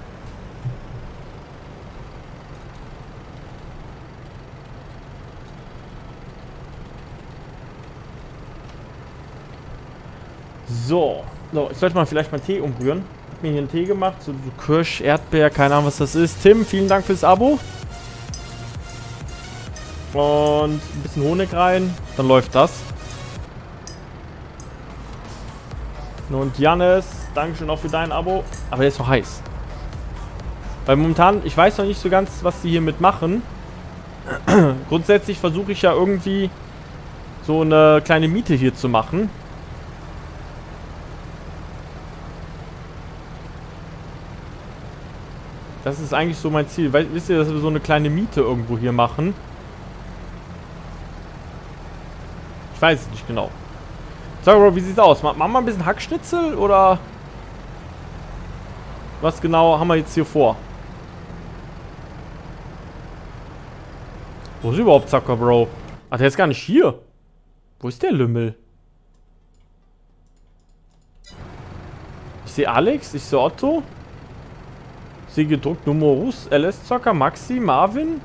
So, ich sollte mal vielleicht mal Tee umrühren. Hab mir hier einen Tee gemacht, so Kirsch, Erdbeer, keine Ahnung, was das ist. Tim, vielen Dank fürs Abo. Und ein bisschen Honig rein, dann läuft das. Und Jannis, Dankeschön auch für dein Abo. Aber der ist noch heiß. Weil momentan, ich weiß noch nicht so ganz, was die hier mitmachen. Grundsätzlich versuche ich ja irgendwie so eine kleine Miete hier zu machen. Das ist eigentlich so mein Ziel. Wisst ihr, dass wir so eine kleine Miete irgendwo hier machen? Ich weiß es nicht genau. Sag mal, wie sieht's aus? Machen wir ein bisschen Hackschnitzel oder was genau haben wir jetzt hier vor? Wo ist überhaupt Zucker, Bro? Ach, der ist gar nicht hier. Wo ist der Lümmel? Ich sehe Alex, ich sehe Otto. Ich sehe gedruckt Numerus, LS Zocker, Maxi, Marvin.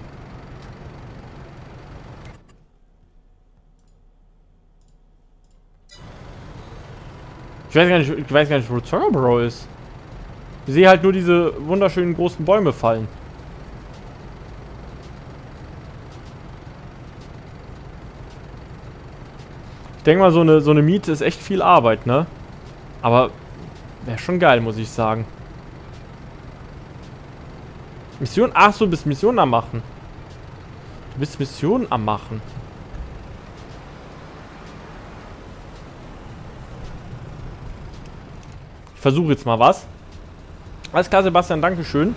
Ich weiß gar nicht, wo Zocker Bro ist. Ich sehe halt nur diese wunderschönen großen Bäume fallen. Ich denke mal, so eine Miete ist echt viel Arbeit, ne? Aber wäre schon geil, muss ich sagen. Mission? Ach so, du bist Missionen am machen. Du bist Missionen am machen. Ich versuche jetzt mal was. Alles klar, Sebastian, dankeschön.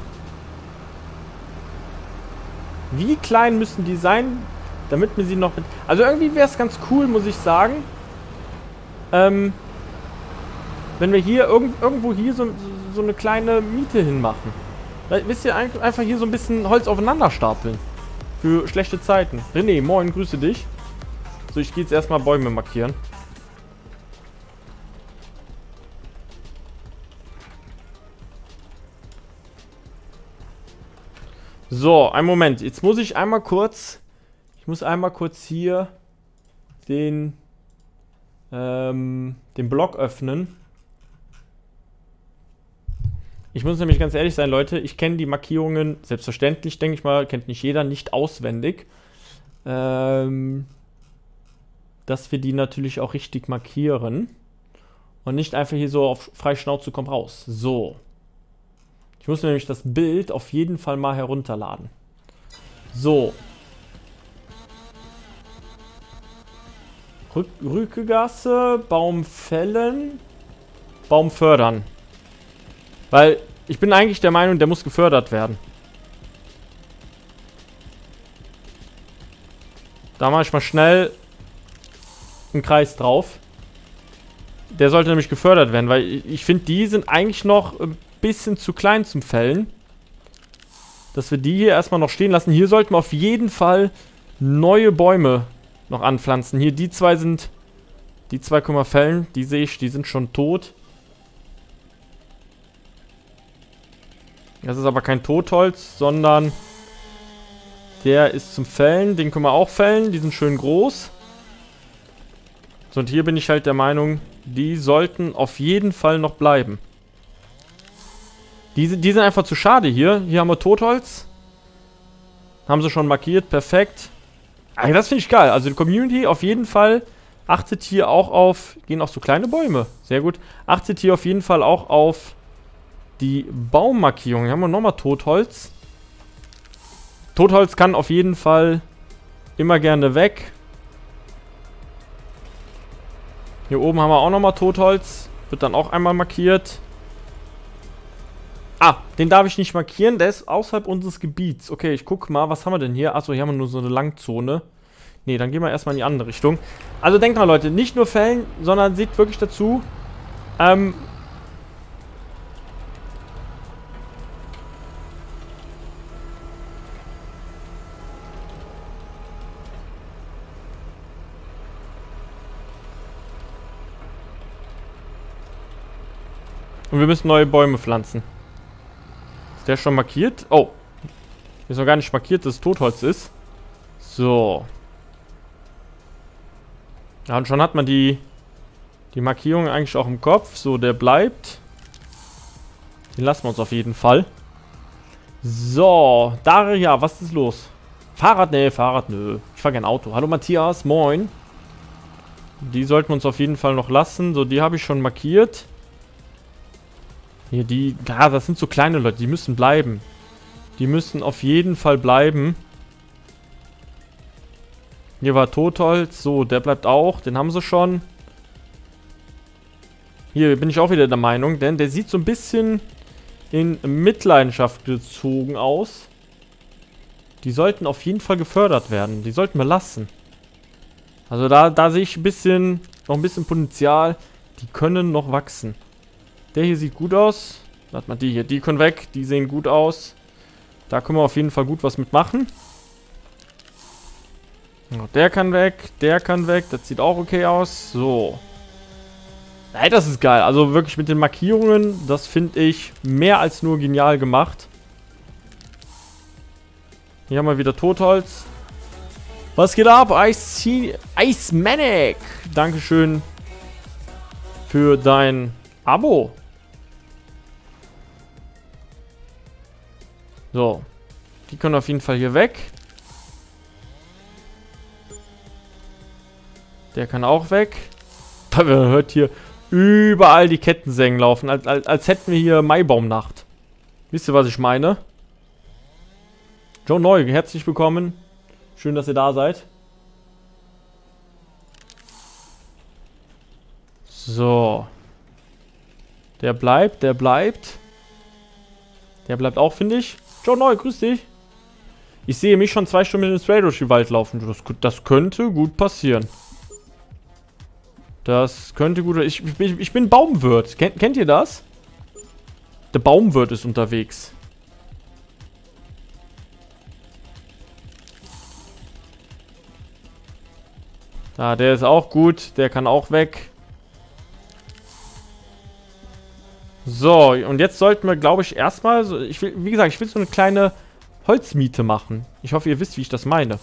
Wie klein müssen die sein, damit wir sie noch mit... Also irgendwie wäre es ganz cool, muss ich sagen. Wenn wir hier irgendwo hier so eine kleine Miete hinmachen. Wisst ihr, einfach hier so ein bisschen Holz aufeinander stapeln. für schlechte Zeiten. René, moin, grüße dich. So, ich gehe jetzt erstmal Bäume markieren. So, einen Moment. Jetzt muss ich einmal kurz... Ich muss einmal kurz hier den Block öffnen. Ich muss nämlich ganz ehrlich sein, Leute. Ich kenne die Markierungen, selbstverständlich, denke ich mal, kennt nicht jeder, nicht auswendig. Dass wir die natürlich auch richtig markieren. Und nicht einfach hier so auf freie Schnauze komm raus. So. Ich muss nämlich das Bild auf jeden Fall mal herunterladen. So. Rükegasse, Baum fällen, Baum fördern. Weil ich bin eigentlich der Meinung, der muss gefördert werden. Da mache ich mal schnell einen Kreis drauf. Der sollte nämlich gefördert werden, weil ich finde, die sind eigentlich noch ein bisschen zu klein zum Fällen. Dass wir die hier erstmal noch stehen lassen. Hier sollten wir auf jeden Fall neue Bäume noch anpflanzen. Hier, die zwei können wir fällen. Die sehe ich, die sind schon tot. Das ist aber kein Totholz, sondern der ist zum Fällen. Den können wir auch fällen. Die sind schön groß. So, und hier bin ich halt der Meinung, die sollten auf jeden Fall noch bleiben. Die sind einfach zu schade hier. Hier haben wir Totholz. Haben sie schon markiert. Perfekt. Also das finde ich geil. Also die Community auf jeden Fall achtet hier auch auf... Gehen auch so kleine Bäume. Sehr gut. Achtet hier auf jeden Fall auch auf die Baummarkierung. Hier haben wir nochmal Totholz. Totholz kann auf jeden Fall immer gerne weg. Hier oben haben wir auch nochmal Totholz. Wird dann auch einmal markiert. Ah, den darf ich nicht markieren. Der ist außerhalb unseres Gebiets. Okay, ich gucke mal. Was haben wir denn hier? Achso, hier haben wir nur so eine Langzone. Ne, dann gehen wir erstmal in die andere Richtung. Also denkt mal, Leute, nicht nur fällen, sondern seht wirklich dazu. Und wir müssen neue Bäume pflanzen. Ist der schon markiert? Oh. Ist noch gar nicht markiert, dass es Totholz ist. So. Ja, und schon hat man die Markierung eigentlich auch im Kopf. So, der bleibt. Den lassen wir uns auf jeden Fall. So. Daria, was ist los? Fahrrad? Nee, Fahrrad, nö. Ich fahr gern Auto. Hallo Matthias, moin. Die sollten wir uns auf jeden Fall noch lassen. So, die habe ich schon markiert. Hier, ja, das sind so kleine Leute, die müssen bleiben. Die müssen auf jeden Fall bleiben. Hier war Totholz. So, der bleibt auch. Den haben sie schon. Hier bin ich auch wieder der Meinung, denn der sieht so ein bisschen in Mitleidenschaft gezogen aus. Die sollten auf jeden Fall gefördert werden. Die sollten wir lassen. Also da sehe ich noch ein bisschen Potenzial. Die können noch wachsen. Der hier sieht gut aus. Warte mal, die hier. Die können weg. Die sehen gut aus. Da können wir auf jeden Fall gut was mitmachen. Der kann weg. Der kann weg. Das sieht auch okay aus. So. Nein, das ist geil. Also wirklich mit den Markierungen. Das finde ich mehr als nur genial gemacht. Hier haben wir wieder Totholz. Was geht ab? Ice Manic. Dankeschön für dein Abo. So. Die können auf jeden Fall hier weg. Der kann auch weg. Man hört hier überall die Kettensägen laufen. Als hätten wir hier Maibaumnacht. Wisst ihr, was ich meine? Joe Neu, herzlich willkommen. Schön, dass ihr da seid. So. Der bleibt. Der bleibt auch, finde ich. Joe Neu, grüß dich. Ich sehe mich schon 2 Stunden mit dem Spray durch den Wald laufen. Das könnte gut passieren. Das könnte gut... Ich bin Baumwirt. Kennt ihr das? Der Baumwirt ist unterwegs. Da, der ist auch gut. Der kann auch weg. So, und jetzt sollten wir, glaube ich, erstmal... So, wie gesagt, ich will so eine kleine Holzmiete machen. Ich hoffe, ihr wisst, wie ich das meine.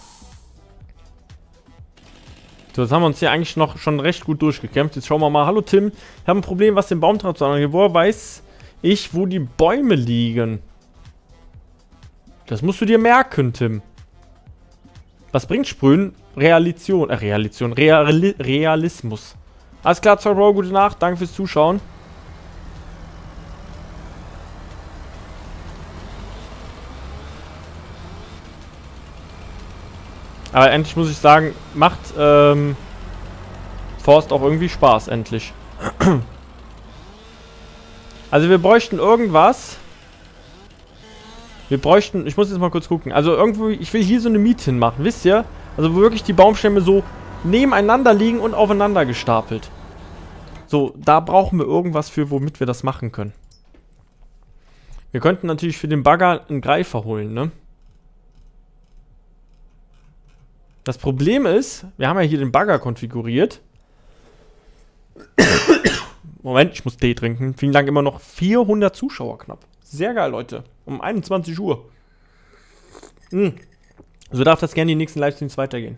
So, jetzt haben wir uns hier eigentlich noch schon recht gut durchgekämpft. Jetzt schauen wir mal. Hallo Tim, ich habe ein Problem, was den Baumtransport angeht. Woher weiß ich, wo die Bäume liegen? Das musst du dir merken, Tim. Was bringt Sprühen? Realismus. Alles klar, Bro, gute Nacht. Danke fürs Zuschauen. Aber endlich muss ich sagen, macht Forst auch irgendwie Spaß, endlich. Also wir bräuchten irgendwas. Wir bräuchten, ich muss jetzt mal kurz gucken. Also irgendwo, ich will hier so eine Miete hinmachen, wisst ihr? Also wo wirklich die Baumstämme so nebeneinander liegen und aufeinander gestapelt. So, da brauchen wir irgendwas für, womit wir das machen können. Wir könnten natürlich für den Bagger einen Greifer holen, ne? Das Problem ist, wir haben ja hier den Bagger konfiguriert. Moment, ich muss Tee trinken. Vielen Dank, immer noch 400 Zuschauer knapp. Sehr geil, Leute. Um 21 Uhr. So darf das gerne die nächsten Livestreams weitergehen.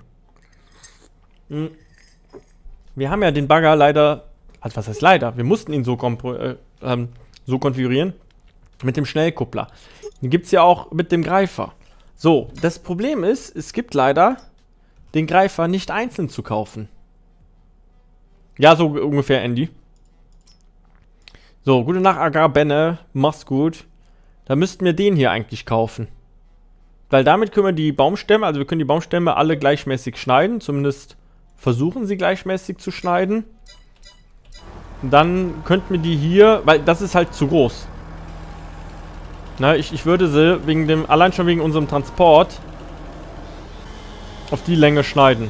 Wir haben ja den Bagger leider... Also was heißt leider? Wir mussten ihn so konfigurieren. Mit dem Schnellkuppler. Den gibt es ja auch mit dem Greifer. So, das Problem ist, es gibt leider... den Greifer nicht einzeln zu kaufen. Ja, so ungefähr, Andy. So, gute Nacht, Agarbenne. Mach's gut. Da müssten wir den hier eigentlich kaufen. Weil damit können wir die Baumstämme, also wir können die Baumstämme alle gleichmäßig schneiden. Zumindest versuchen sie gleichmäßig zu schneiden. Und dann könnten wir die hier, weil das ist halt zu groß. Na, ich würde sie wegen dem, allein schon wegen unserem Transport... auf die Länge schneiden.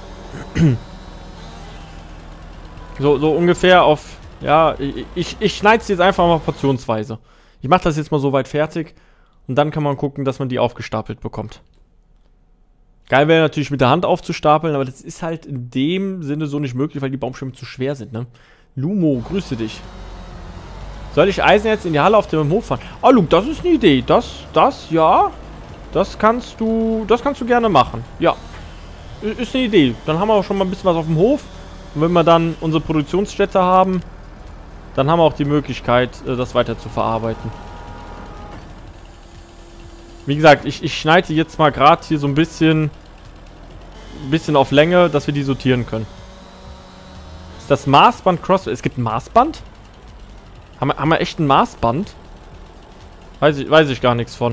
so ungefähr auf... Ja, ich schneide sie jetzt einfach mal portionsweise. Ich mache das jetzt mal so weit fertig. Und dann kann man gucken, dass man die aufgestapelt bekommt. Geil wäre natürlich mit der Hand aufzustapeln, aber das ist halt in dem Sinne so nicht möglich, weil die Baumstämme zu schwer sind, ne? Lumo, grüße dich. Soll ich Eisen jetzt in die Halle auf dem Hof fahren? Oh, Luke, das ist eine Idee. Ja... Das kannst du gerne machen. Ja. Ist eine Idee. Dann haben wir auch schon mal ein bisschen was auf dem Hof. Und wenn wir dann unsere Produktionsstätte haben, dann haben wir auch die Möglichkeit, das weiter zu verarbeiten. Wie gesagt, ich schneide jetzt mal gerade hier so ein bisschen auf Länge, dass wir die sortieren können. Ist das Maßband Crossfit? Es gibt ein Maßband? Haben wir echt ein Maßband? Weiß ich gar nichts von.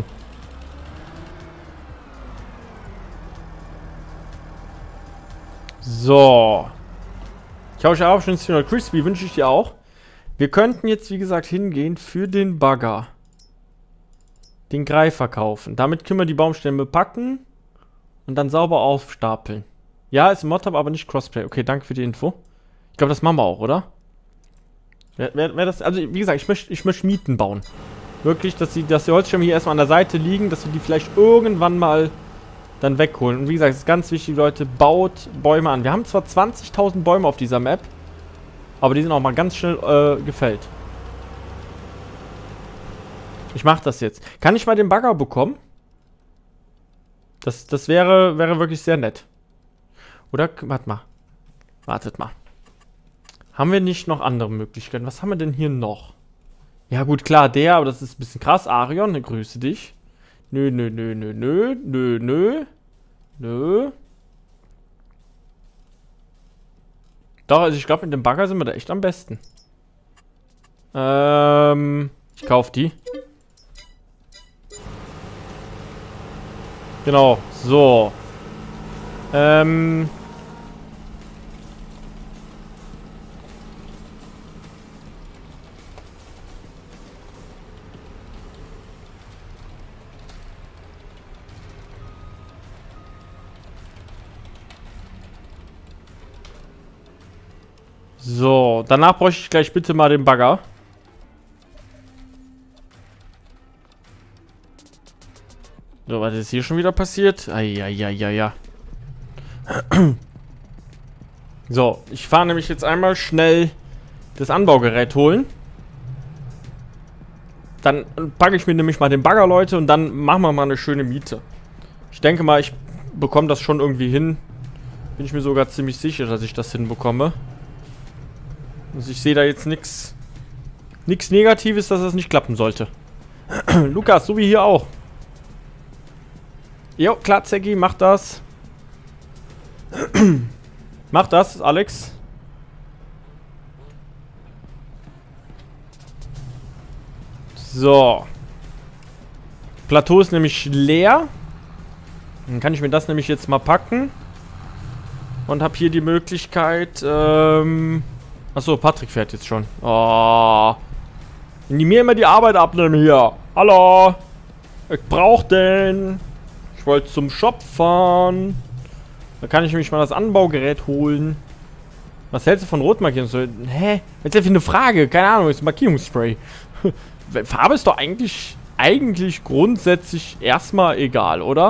So. Ich habe euch auch schon 400 Crispy, wünsche ich dir auch. Wir könnten jetzt, wie gesagt, hingehen für den Bagger. Den Greifer kaufen. Damit können wir die Baumstämme packen und dann sauber aufstapeln. Ja, ist ein Mod-Tab, aber nicht Crossplay. Okay, danke für die Info. Ich glaube, das machen wir auch, oder? Wär das, also, wie gesagt, ich möchte Mieten bauen. Wirklich, dass die Holzstämme hier erstmal an der Seite liegen, dass wir die vielleicht irgendwann mal dann wegholen. Und wie gesagt, es ist ganz wichtig, Leute, baut Bäume an. Wir haben zwar 20.000 Bäume auf dieser Map, aber die sind auch mal ganz schnell gefällt. Ich mache das jetzt. Kann ich mal den Bagger bekommen? Das wäre wirklich sehr nett. Oder, warte mal. Wartet mal. Haben wir nicht noch andere Möglichkeiten? Was haben wir denn hier noch? Ja gut, klar, aber das ist ein bisschen krass. Arion, ne, grüße dich. Nö. Doch, also ich glaube, mit dem Bagger sind wir da echt am besten. Ich kaufe die. Genau, so. So, danach bräuchte ich gleich bitte mal den Bagger. So, was ist hier schon wieder passiert? Ja. So, ich fahre nämlich jetzt einmal schnell das Anbaugerät holen. Dann packe ich mir nämlich mal den Bagger, Leute, und dann machen wir mal eine schöne Miete. Ich denke mal, ich bekomme das schon irgendwie hin. Bin ich mir sogar ziemlich sicher, dass ich das hinbekomme. Also ich sehe da jetzt nichts Negatives, dass das nicht klappen sollte. Lukas, so wie hier auch. Jo, klar, Zecki, mach das. Mach das, Alex. So. Plateau ist nämlich leer. Dann kann ich mir das nämlich jetzt mal packen. Und habe hier die Möglichkeit, achso, Patrick fährt jetzt schon. Oh. Wenn die mir immer die Arbeit abnehmen hier. Hallo. Ich brauch den. Ich wollte zum Shop fahren. Da kann ich nämlich mal das Anbaugerät holen. Was hältst du von Rotmarkierung? So, hä? Jetzt ist ja eine Frage. Keine Ahnung, ist Markierungsspray. Farbe ist doch eigentlich grundsätzlich erstmal egal, oder?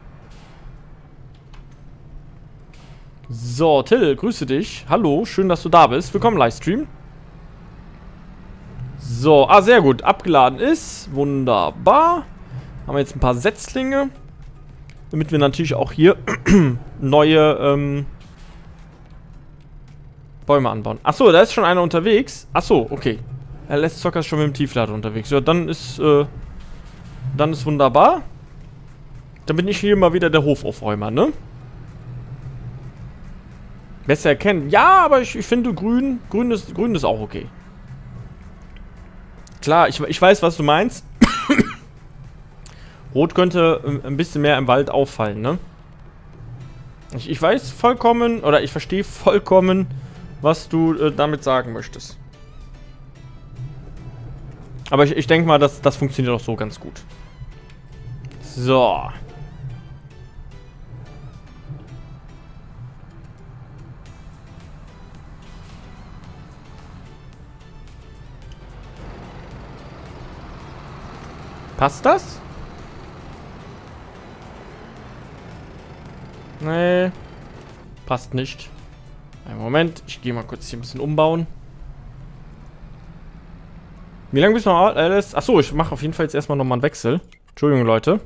So, Till, grüße dich. Hallo, schön, dass du da bist. Willkommen im Livestream. So, sehr gut. Abgeladen ist. Wunderbar. Haben wir jetzt ein paar Setzlinge. Damit wir natürlich auch hier neue Bäume anbauen. Achso, da ist schon einer unterwegs. Achso, okay. Let's Zocker ist schon mit dem Tieflader unterwegs. Ja, dann ist wunderbar. Dann bin ich hier mal wieder der Hofaufräumer, ne? Besser erkennen. Ja, aber ich finde grün ist auch okay. Klar, ich weiß, was du meinst. Rot könnte ein bisschen mehr im Wald auffallen, ne? Ich weiß vollkommen, oder ich verstehe vollkommen, was du damit sagen möchtest. Aber ich denke mal, das funktioniert auch so ganz gut. So. Passt das? Nee. Passt nicht. Einen Moment, ich gehe mal kurz hier ein bisschen umbauen. Wie lange bist du noch alles? Achso, ich mache auf jeden Fall jetzt erstmal nochmal einen Wechsel. Entschuldigung, Leute.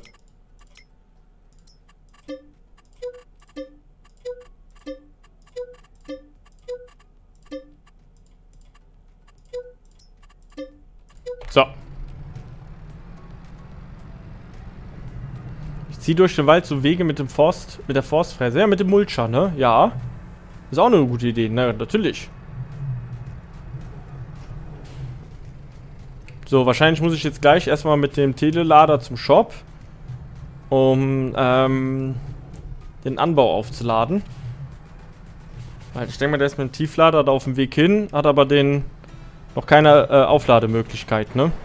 So. Ich ziehe durch den Wald so Wege mit der Forstfräse. Ja, mit dem Mulcher, ne? Ja. Ist auch eine gute Idee, ne? Natürlich. So, wahrscheinlich muss ich jetzt gleich erstmal mit dem Telelader zum Shop, um den Anbau aufzuladen. Weil ich denke mal, der ist mit dem Tieflader da auf dem Weg hin, hat aber noch keine Auflademöglichkeit, ne?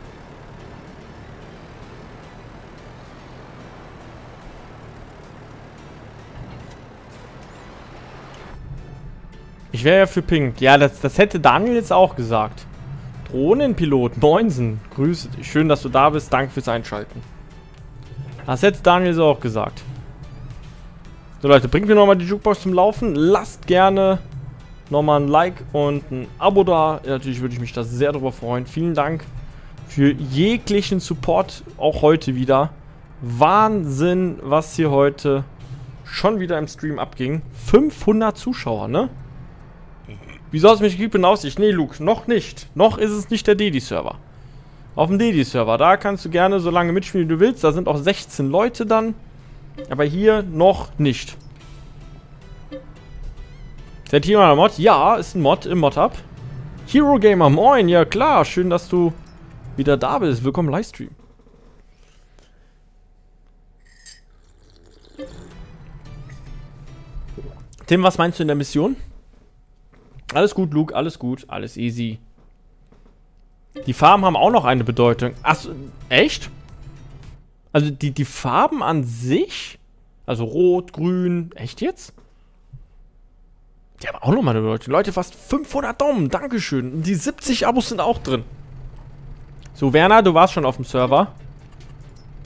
Ich wäre ja für Pink. Ja, das hätte Daniel jetzt auch gesagt. Drohnenpilot, Moinsen, grüße dich. Schön, dass du da bist. Danke fürs Einschalten. Das hätte Daniel so auch gesagt. So, Leute, bringt mir nochmal die Jukebox zum Laufen. Lasst gerne nochmal ein Like und ein Abo da. Ja, natürlich würde ich mich da sehr darüber freuen. Vielen Dank für jeglichen Support, auch heute wieder. Wahnsinn, was hier heute schon wieder im Stream abging. 500 Zuschauer, ne? Wieso hast du mich gekriegt in Aussicht? Nee, Luke, noch nicht. Noch ist es nicht der Dedi-Server. Auf dem Dedi-Server, da kannst du gerne so lange mitspielen, wie du willst. Da sind auch 16 Leute dann. Aber hier noch nicht. Ist der Team ein Mod? Ja, ist ein Mod im Mod-Up. Hero Gamer, moin, ja klar. Schön, dass du wieder da bist. Willkommen im Livestream. Tim, was meinst du in der Mission? Alles gut, Luke, alles gut, alles easy. Die Farben haben auch noch eine Bedeutung. Achso, echt? Also die Farben an sich? Also rot, grün, echt jetzt? Die haben auch nochmal eine Bedeutung. Leute, fast 500 Daumen, dankeschön. Die 70 Abos sind auch drin. So, Werner, du warst schon auf dem Server.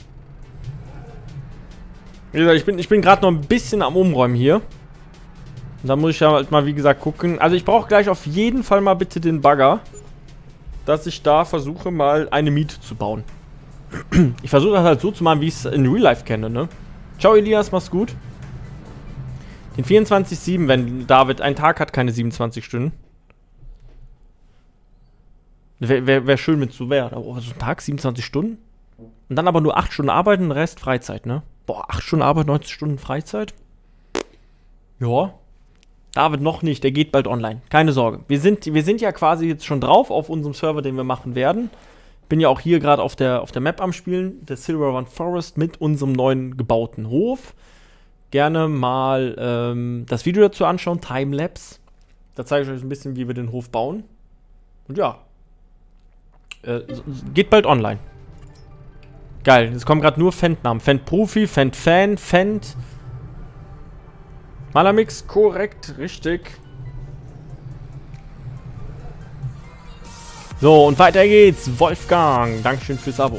Wie gesagt, ich bin gerade noch ein bisschen am Umräumen hier. Und dann muss ich ja halt mal, wie gesagt, gucken. Also ich brauche gleich auf jeden Fall mal bitte den Bagger, dass ich da versuche, mal eine Miete zu bauen. Ich versuche das halt so zu machen, wie ich es in Real Life kenne, ne? Ciao Elias, mach's gut. Den 24/7, wenn David, ein Tag hat keine 27 Stunden. Wär schön mit so wäre. Oh, so ein Tag, 27 Stunden? Und dann aber nur 8 Stunden arbeiten, den Rest Freizeit, ne? Boah, 8 Stunden Arbeit, 90 Stunden Freizeit? Ja. David noch nicht, der geht bald online. Keine Sorge. Wir sind ja quasi jetzt schon drauf auf unserem Server, den wir machen werden. Bin ja auch hier gerade auf der Map am Spielen, der Silver Run Forest mit unserem neuen gebauten Hof. Gerne mal das Video dazu anschauen, Timelapse. Da zeige ich euch ein bisschen, wie wir den Hof bauen. Und ja. Geht bald online. Geil, es kommen gerade nur Fendt-Namen. Fendt-Profi, Fendt-Fan, Fendt. Malamix, korrekt, richtig. So, und weiter geht's. Wolfgang, Dankeschön fürs Abo.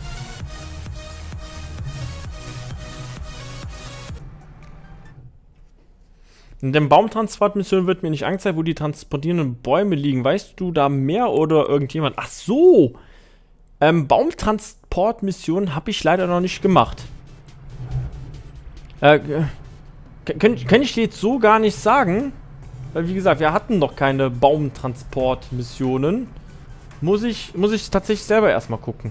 In der Baumtransportmission wird mir nicht angezeigt, wo die transportierenden Bäume liegen. Weißt du da mehr oder irgendjemand? Ach so. Baumtransportmission habe ich leider noch nicht gemacht. Kann ich dir jetzt so gar nicht sagen. Weil, wie gesagt, wir hatten noch keine Baumtransportmissionen. Muss ich tatsächlich selber erstmal gucken.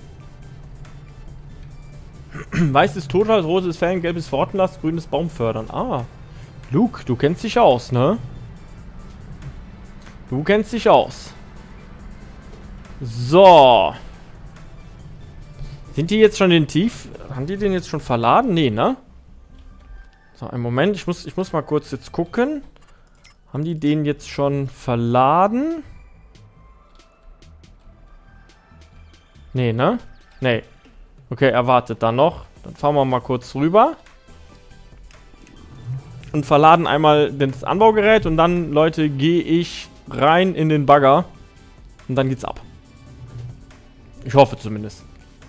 Weiß ist Totholz, rot ist Fällen, gelb ist Fortenlast, grün ist Baum fördern. Ah. Luke, du kennst dich aus, ne? Du kennst dich aus. So. Sind die jetzt schon den Tief? Haben die den jetzt schon verladen? Nee, ne? So, einen Moment. Ich muss mal kurz jetzt gucken. Haben die den jetzt schon verladen? Nee, ne? Nee. Okay, er wartet da noch. Dann fahren wir mal kurz rüber. Und verladen einmal das Anbaugerät. Und dann, Leute, gehe ich rein in den Bagger. Und dann geht's ab. Ich hoffe zumindest.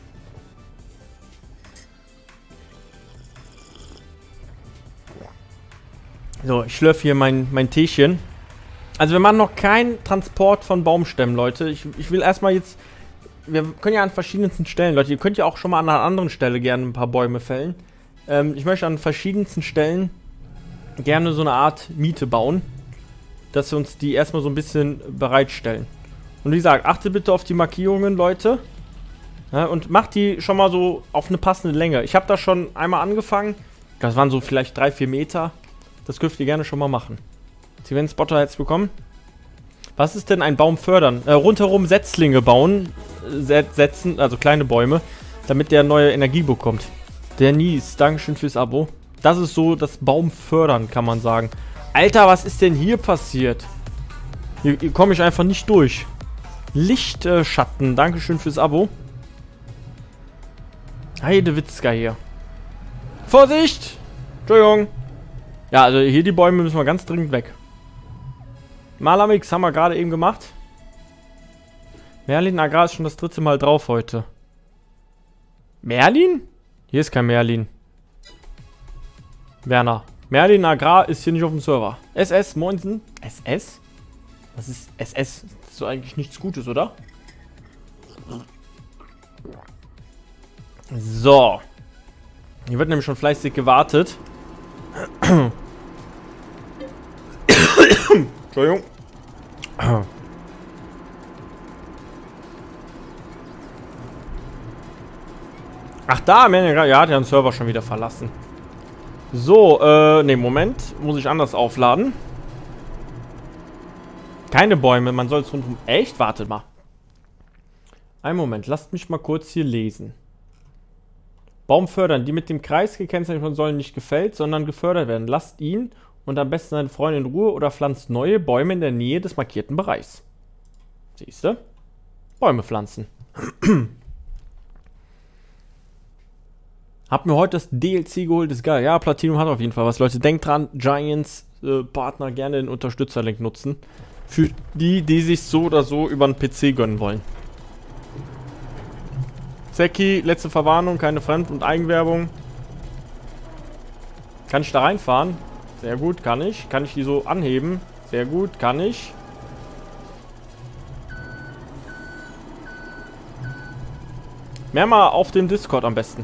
So, ich schlürfe hier mein Teechen. Also wir machen noch keinen Transport von Baumstämmen, Leute. Ich will erstmal jetzt... Wir können ja an verschiedensten Stellen, Leute. Ihr könnt ja auch schon mal an einer anderen Stelle gerne ein paar Bäume fällen. Ich möchte an verschiedensten Stellen gerne so eine Art Miete bauen. Dass wir uns die erstmal so ein bisschen bereitstellen. Und wie gesagt, achtet bitte auf die Markierungen, Leute. Ja, und macht die schon mal so auf eine passende Länge. Ich habe da schon einmal angefangen. Das waren so vielleicht 3-4 Meter. Das dürft ihr gerne schon mal machen. Sie werden Spotter jetzt bekommen. Was ist denn ein Baum fördern? Rundherum Setzlinge bauen. Setzen, also kleine Bäume. Damit der neue Energie bekommt. Der Nies, Dankeschön fürs Abo. Das ist so das Baum fördern, kann man sagen. Alter, was ist denn hier passiert? Hier komme ich einfach nicht durch. Lichtschatten, Dankeschön fürs Abo. Heidewitzka hier. Vorsicht! Entschuldigung. Ja, also hier die Bäume müssen wir ganz dringend weg. Malamix haben wir gerade eben gemacht. Merlin Agrar ist schon das 3. Mal drauf heute. Merlin? Hier ist kein Merlin. Werner. Merlin Agrar ist hier nicht auf dem Server. SS, Moinsen. SS? Was ist SS? Das ist so eigentlich nichts Gutes, oder? So. Hier wird nämlich schon fleißig gewartet. Entschuldigung. Ach da, ja, der hat ja den Server schon wieder verlassen. So, ne, Moment. Muss ich anders aufladen. Keine Bäume, man soll es rundum... Echt? Wartet mal. Einen Moment, lasst mich mal kurz hier lesen. Baum fördern. Die mit dem Kreis gekennzeichnet werden sollen nicht gefällt, sondern gefördert werden. Lasst ihn und am besten seine Freunde in Ruhe oder pflanzt neue Bäume in der Nähe des markierten Bereichs. Siehst du? Bäume pflanzen. Hab mir heute das DLC geholt, ist geil. Ja, Platinum hat auf jeden Fall was. Leute, denkt dran, Giants Partner gerne den Unterstützerlink nutzen. Für die, die sich so oder so über einen PC gönnen wollen. Zeki, letzte Verwarnung, keine Fremd- und Eigenwerbung. Kann ich da reinfahren? Sehr gut, kann ich. Kann ich die so anheben? Sehr gut, kann ich. Mehr mal auf dem Discord am besten.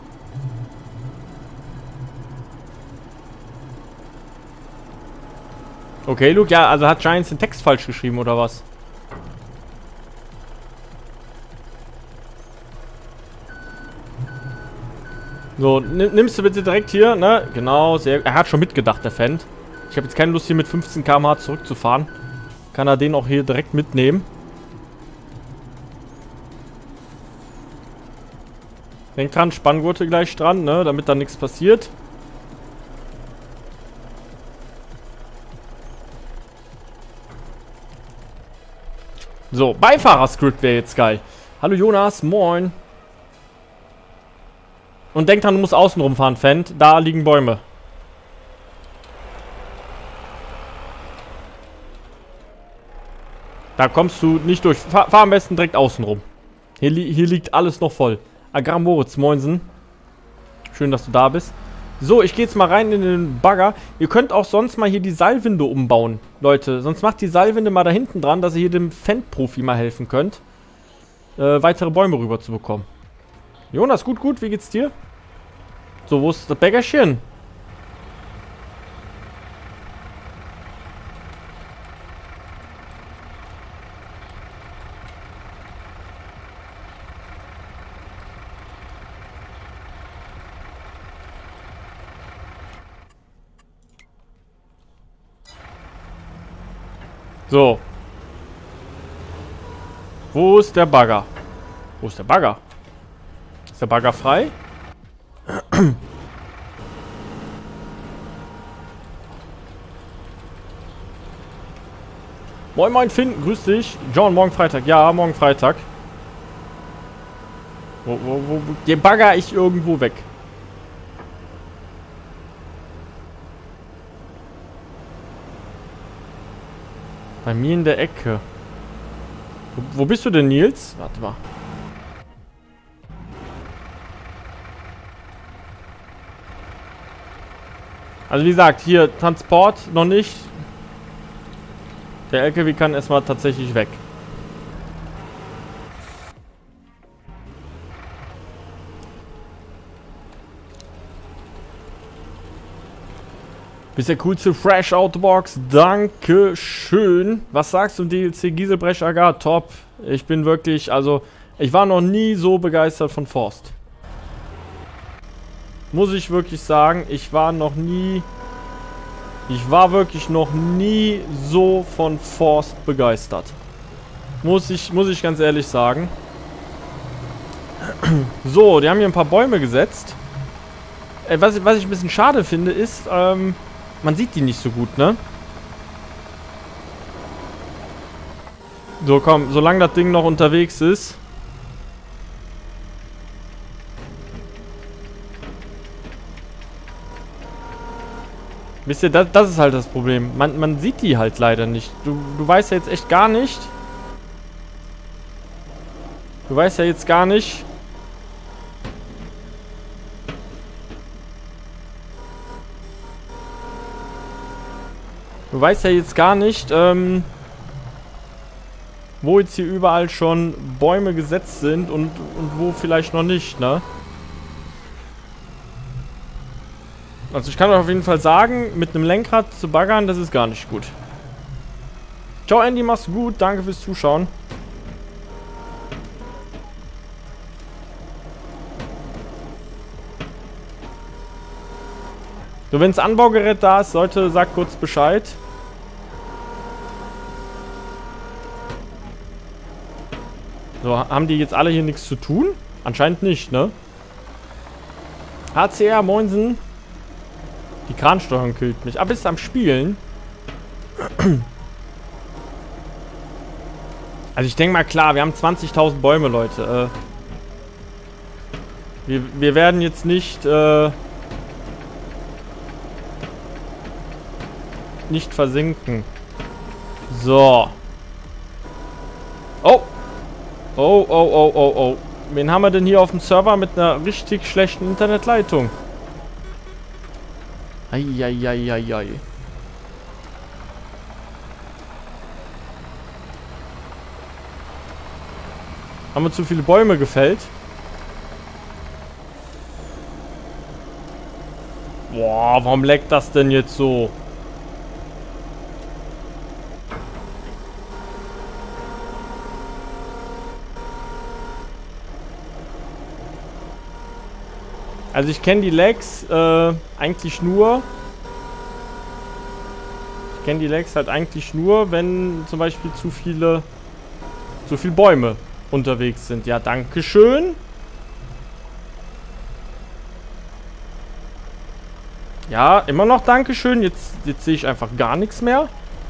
Okay, Luke, ja, also hat Giants den Text falsch geschrieben, oder was? So, nimmst du bitte direkt hier, ne? Genau, sehr. Er hat schon mitgedacht, der Fan. Ich habe jetzt keine Lust, hier mit 15 km/h zurückzufahren. Kann er den auch hier direkt mitnehmen. Denk dran, Spanngurte gleich dran, ne? Damit da nichts passiert. So, Beifahrerscript wäre jetzt geil. Hallo Jonas, moin. Und denk dran, du musst außen rumfahren, Fendt. Da liegen Bäume. Da kommst du nicht durch. Fahr am besten direkt außen rum. Hier liegt alles noch voll. Agrar Moritz, moinsen. Schön, dass du da bist. So, ich gehe jetzt mal rein in den Bagger. Ihr könnt auch sonst mal hier die Seilwinde umbauen, Leute. Sonst macht die Seilwinde mal da hinten dran, dass ihr hier dem Fendt-Profi mal helfen könnt, weitere Bäume rüber zu bekommen. Jonas, gut, wie geht's dir? So, wo ist das Bäckerchen? So. Wo ist der Bagger? Wo ist der Bagger? Ist der Bagger frei? Moin, moin, Finn, grüß dich. John, morgen Freitag. Ja, morgen Freitag. Wo den bagger ich irgendwo weg. Bei mir in der Ecke. Wo bist du denn, Nils? Warte mal. Also wie gesagt, hier Transport noch nicht. Der LKW kann erstmal tatsächlich weg. Bist der coolste Fresh Outbox. Dankeschön. Was sagst du, DLC Gieselbrecht Agar? Top. Ich bin wirklich, also, ich war noch nie so begeistert von Forst. Muss ich wirklich sagen, ich war wirklich noch nie so von Forst begeistert. Muss ich ganz ehrlich sagen. So, die haben hier ein paar Bäume gesetzt. Was ich ein bisschen schade finde, ist, man sieht die nicht so gut, ne? So, komm, solange das Ding noch unterwegs ist. Wisst ihr, das ist halt das Problem. Man sieht die halt leider nicht. Du weißt ja jetzt echt gar nicht. Du weißt ja jetzt gar nicht. Du weißt ja jetzt gar nicht, wo jetzt hier überall schon Bäume gesetzt sind und wo vielleicht noch nicht, ne? Also ich kann euch auf jeden Fall sagen, mit einem Lenkrad zu baggern, das ist gar nicht gut. Ciao Andy, mach's gut, danke fürs Zuschauen. So, wenn das Anbaugerät da ist, sagt kurz Bescheid. So, haben die jetzt alle hier nichts zu tun? Anscheinend nicht, ne? HCR, moinsen. Die Kransteuerung killt mich. Ah, bist du am Spielen? Also ich denke mal, klar, wir haben 20.000 Bäume, Leute. Wir werden jetzt nicht, nicht versinken. So. Oh. Oh. Wen haben wir denn hier auf dem Server mit einer richtig schlechten Internetleitung? Eieieiei. Haben wir zu viele Bäume gefällt? Boah, warum leckt das denn jetzt so? Also ich kenne die Lags eigentlich nur. Ich kenne die Lags halt eigentlich nur, wenn zum Beispiel zu viele Bäume unterwegs sind. Ja, dankeschön. Ja, immer noch dankeschön. Jetzt sehe ich einfach gar nichts mehr.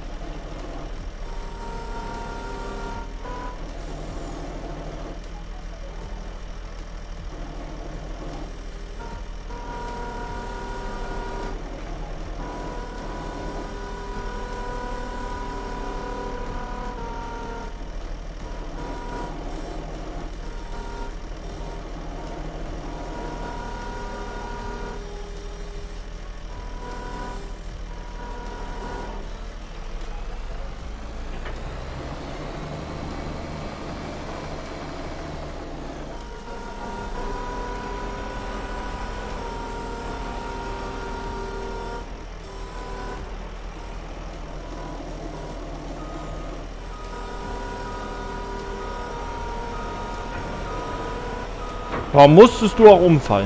Warum musstest du auch umfallen?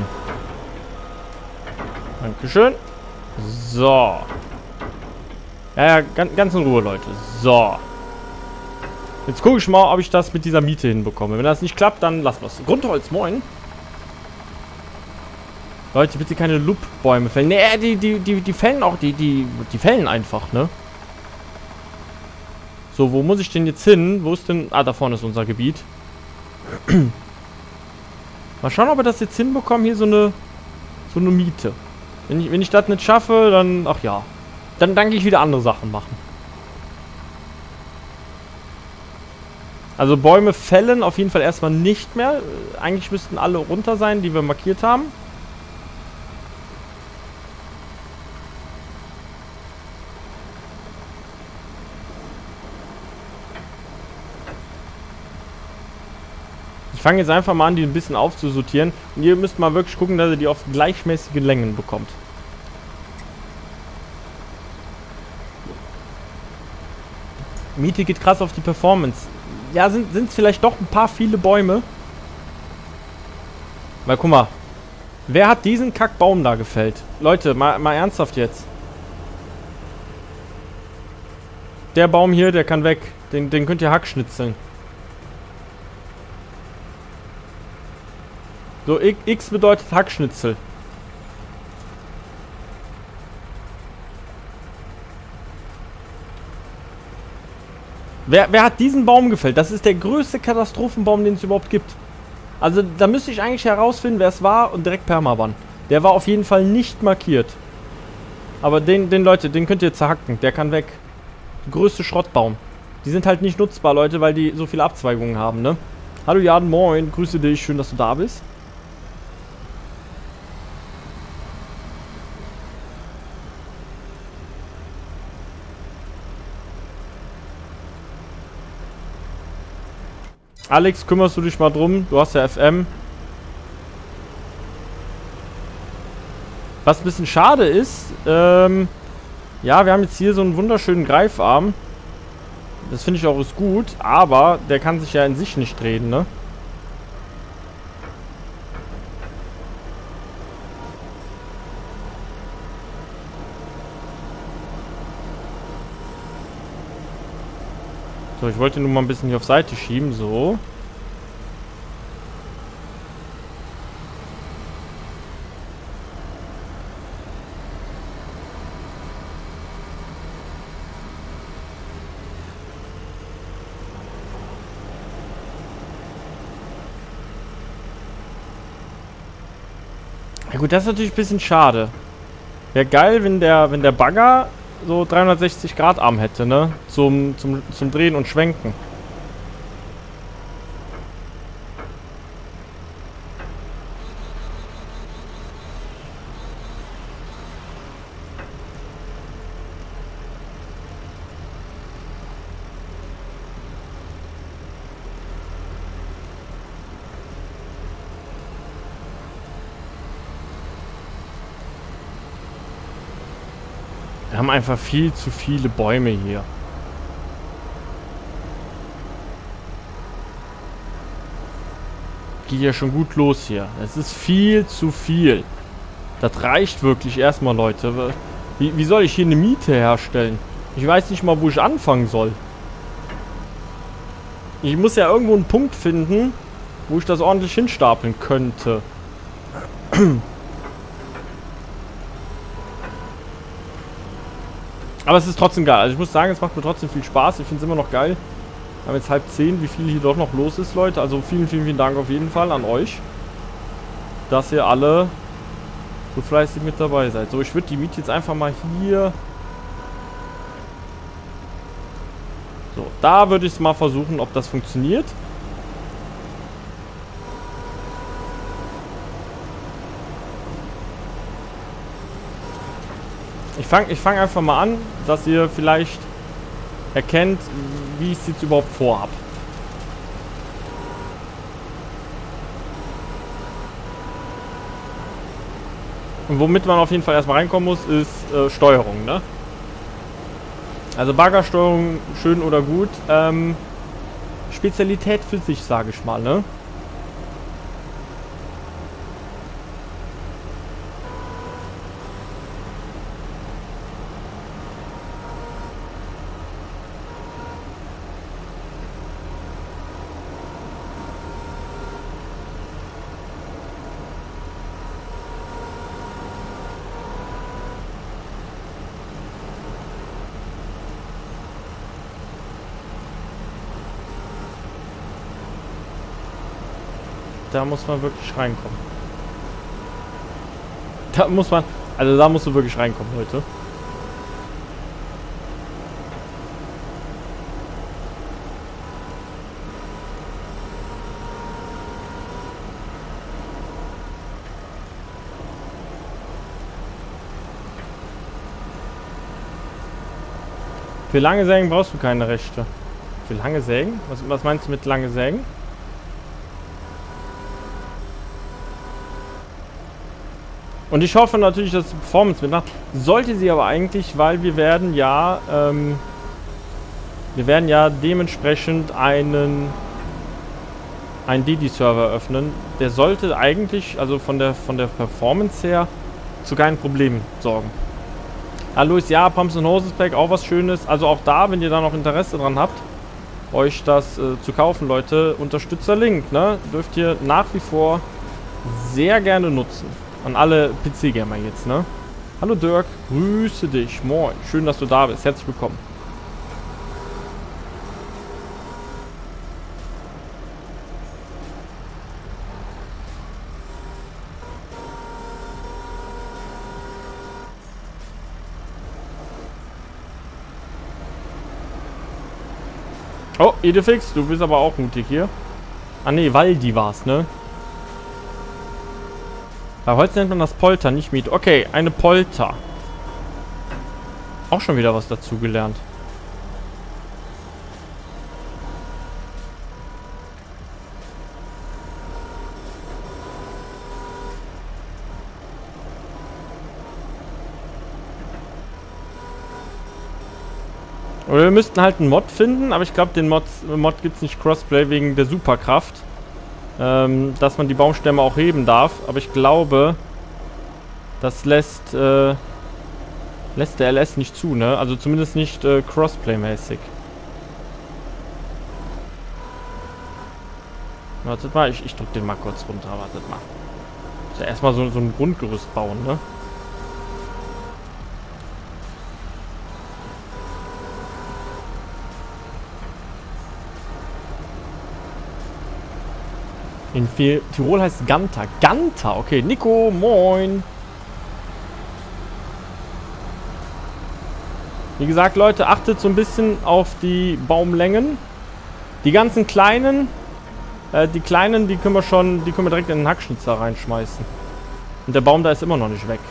Dankeschön. So. Ja, ganz in Ruhe, Leute. So. Jetzt gucke ich mal, ob ich das mit dieser Miete hinbekomme. Wenn das nicht klappt, dann lassen wir es. Grundholz, moin. Leute, bitte keine Loop-Bäume fällen. Nee, die fällen auch, die fällen einfach, ne? So, wo muss ich denn jetzt hin? Wo ist denn... Ah, da vorne ist unser Gebiet. Mal schauen, ob wir das jetzt hinbekommen, hier so eine Miete. Wenn ich das nicht schaffe, dann... Ach ja. Dann gehe ich wieder andere Sachen machen. Also Bäume fällen auf jeden Fall erstmal nicht mehr. Eigentlich müssten alle runter sein, die wir markiert haben. Ich fange jetzt einfach mal an, die ein bisschen aufzusortieren. Und ihr müsst mal wirklich gucken, dass ihr die auf gleichmäßige Längen bekommt. Miete geht krass auf die Performance. Ja, sind es vielleicht doch ein paar viele Bäume. Weil, guck mal. Wer hat diesen Kackbaum da gefällt? Leute, mal ernsthaft jetzt. Der Baum hier, der kann weg. Den könnt ihr hackschnitzeln. So, X bedeutet Hackschnitzel. Wer hat diesen Baum gefällt? Das ist der größte Katastrophenbaum, den es überhaupt gibt. Also, da müsste ich eigentlich herausfinden, wer es war und direkt Permaban. Der war auf jeden Fall nicht markiert. Aber den Leute, den könnt ihr zerhacken. Der kann weg. Der größte Schrottbaum. Die sind halt nicht nutzbar, Leute, weil die so viele Abzweigungen haben, ne? Hallo Jan, moin. Grüße dich. Schön, dass du da bist. Alex, kümmerst du dich mal drum? Du hast ja FM. Was ein bisschen schade ist, ja, wir haben jetzt hier so einen wunderschönen Greifarm. Das finde ich auch ist gut, aber der kann sich ja in sich nicht drehen, ne? So, ich wollte nur mal ein bisschen hier auf Seite schieben, so. Ja gut, das ist natürlich ein bisschen schade. Wäre geil, wenn der Bagger so 360 Grad Arm hätte, ne? Zum Drehen und Schwenken. Wir haben einfach viel zu viele Bäume hier. Geht ja schon gut los hier. Es ist viel zu viel. Das reicht wirklich erstmal, Leute. Wie soll ich hier eine Miete herstellen? Ich weiß nicht mal, wo ich anfangen soll. Ich muss ja irgendwo einen Punkt finden, wo ich das ordentlich hinstapeln könnte. Aber es ist trotzdem geil. Also ich muss sagen, es macht mir trotzdem viel Spaß. Ich finde es immer noch geil. Wir haben jetzt 9:30, wie viel hier doch noch los ist, Leute. Also vielen, vielen, vielen Dank auf jeden Fall an euch, dass ihr alle so fleißig mit dabei seid. So, ich würde die Miete jetzt einfach mal hier... So, da würde ich es mal versuchen, ob das funktioniert. Ich fang einfach mal an, dass ihr vielleicht erkennt, wie ich es jetzt überhaupt vorhab. Und womit man auf jeden Fall erstmal reinkommen muss, ist Steuerung, ne? Also Baggersteuerung, schön oder gut. Spezialität für sich, sage ich mal, ne? Da muss man wirklich reinkommen. Da muss man... Also da musst du wirklich reinkommen, Leute. Für lange Sägen brauchst du keine Rechte. Für lange Sägen? Was meinst du mit lange Sägen? Und ich hoffe natürlich, dass die Performance mitmacht. Sollte sie aber eigentlich, weil wir werden ja dementsprechend einen DD-Server öffnen. Der sollte eigentlich, also von der Performance her, zu keinen Problemen sorgen. Hallo, ist ja Pumps and Hoses Pack, auch was Schönes. Also auch da, wenn ihr da noch Interesse dran habt, euch das zu kaufen, Leute, Unterstützer-Link, ne? Dürft ihr nach wie vor sehr gerne nutzen. An alle PC-Gamer jetzt, ne? Hallo Dirk, grüße dich, moin. Schön, dass du da bist, herzlich willkommen. Oh, Edefix, du bist aber auch mutig hier. Ah ne, Waldi war's, ne? Bei Holz nennt man das Polter, nicht Miet. Okay, eine Polter. Auch schon wieder was dazugelernt. Oder wir müssten halt einen Mod finden, aber ich glaube, den Mod gibt es nicht Crossplay wegen der Superkraft. Dass man die Baumstämme auch heben darf. Aber ich glaube, das lässt der LS nicht zu, ne? Also zumindest nicht Crossplay-mäßig. Wartet mal, ich drück den mal kurz runter. Wartet mal. Muss ja erstmal so ein Grundgerüst bauen, ne? In Tirol heißt Ganter. Ganter, okay. Nico, moin. Wie gesagt, Leute, achtet so ein bisschen auf die Baumlängen. Die ganzen kleinen, die können wir direkt in den Hackschnitzer reinschmeißen. Und der Baum da ist immer noch nicht weg.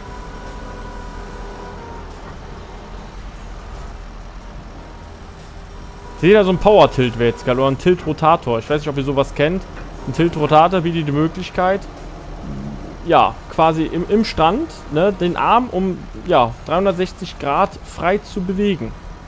Seht ihr da so ein Power-Tilt wäre jetzt geil, oder ein Tilt-Rotator. Ich weiß nicht, ob ihr sowas kennt. Ein Tilt-Rotator bietet die Möglichkeit, ja, quasi im Stand, ne, den Arm um, ja, 360 Grad frei zu bewegen.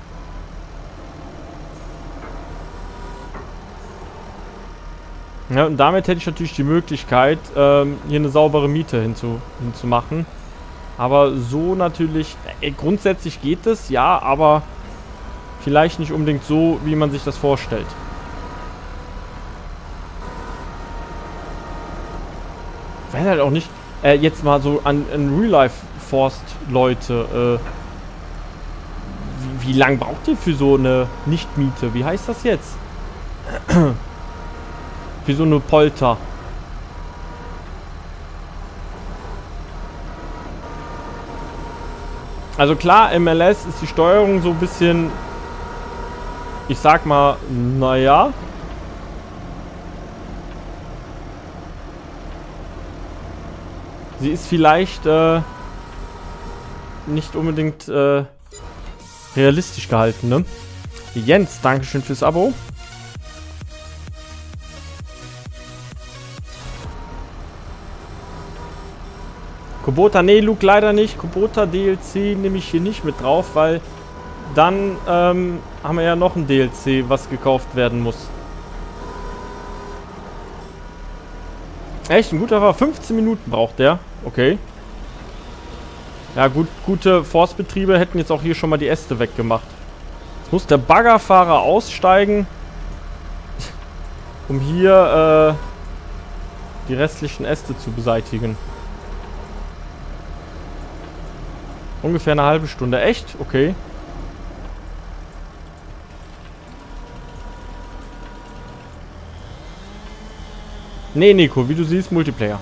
Ja, und damit hätte ich natürlich die Möglichkeit, hier eine saubere Miete hinzumachen. Aber so natürlich, grundsätzlich geht es, ja, aber vielleicht nicht unbedingt so, wie man sich das vorstellt. Ich weiß halt auch nicht, jetzt mal so an Real-Life-Forst-Leute, wie lang braucht ihr für so eine Nicht-Miete? Wie heißt das jetzt? Für so eine Polter. Also klar, MLS ist die Steuerung so ein bisschen, ich sag mal, naja. Sie ist vielleicht nicht unbedingt realistisch gehalten, ne? Jens, dankeschön fürs Abo. Kubota, nee, Luke, leider nicht. Kubota DLC nehme ich hier nicht mit drauf, weil dann haben wir ja noch ein DLC, was gekauft werden muss. Echt, ein guter Fahrer. 15 Minuten braucht der. Okay. Ja, gut, gute Forstbetriebe hätten jetzt auch hier schon mal die Äste weggemacht. Jetzt muss der Baggerfahrer aussteigen, um hier die restlichen Äste zu beseitigen. Ungefähr eine halbe Stunde. Echt? Okay. Nee, Nico, wie du siehst, Multiplayer.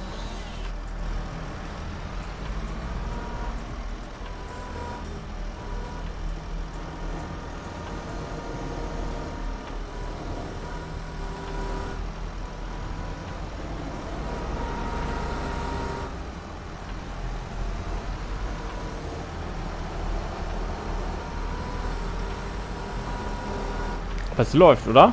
Aber es läuft, oder?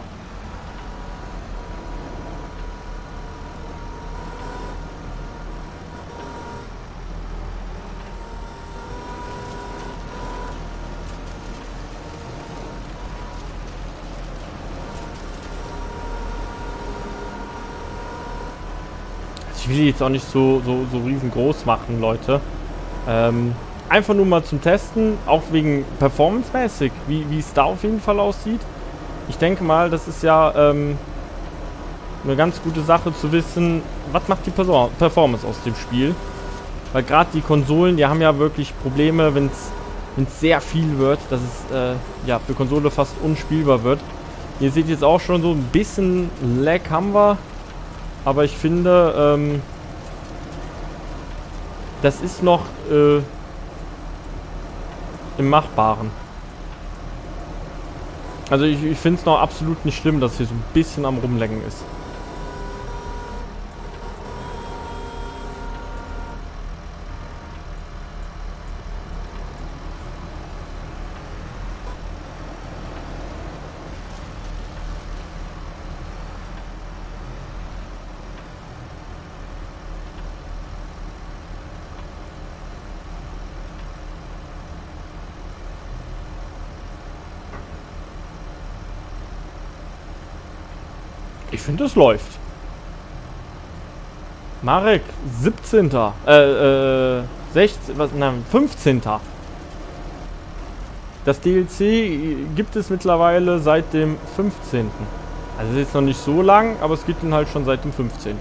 Ich will jetzt auch nicht so riesengroß machen, Leute. Einfach nur mal zum Testen, auch wegen performancemäßig, wie es da auf jeden Fall aussieht. Ich denke mal, das ist ja eine ganz gute Sache zu wissen, was macht die Performance aus dem Spiel. Weil gerade die Konsolen, die haben ja wirklich Probleme, wenn es sehr viel wird, dass es ja für Konsole fast unspielbar wird. Ihr seht jetzt auch schon so ein bisschen Lag haben wir. Aber ich finde, das ist noch im Machbaren. Also ich finde es noch absolut nicht schlimm, dass hier so ein bisschen am Rumlecken ist. Ich finde, es läuft. Marek, 17. 16, was, nein, 15. Das DLC gibt es mittlerweile seit dem 15. Also es ist jetzt noch nicht so lang, aber es gibt ihn halt schon seit dem 15.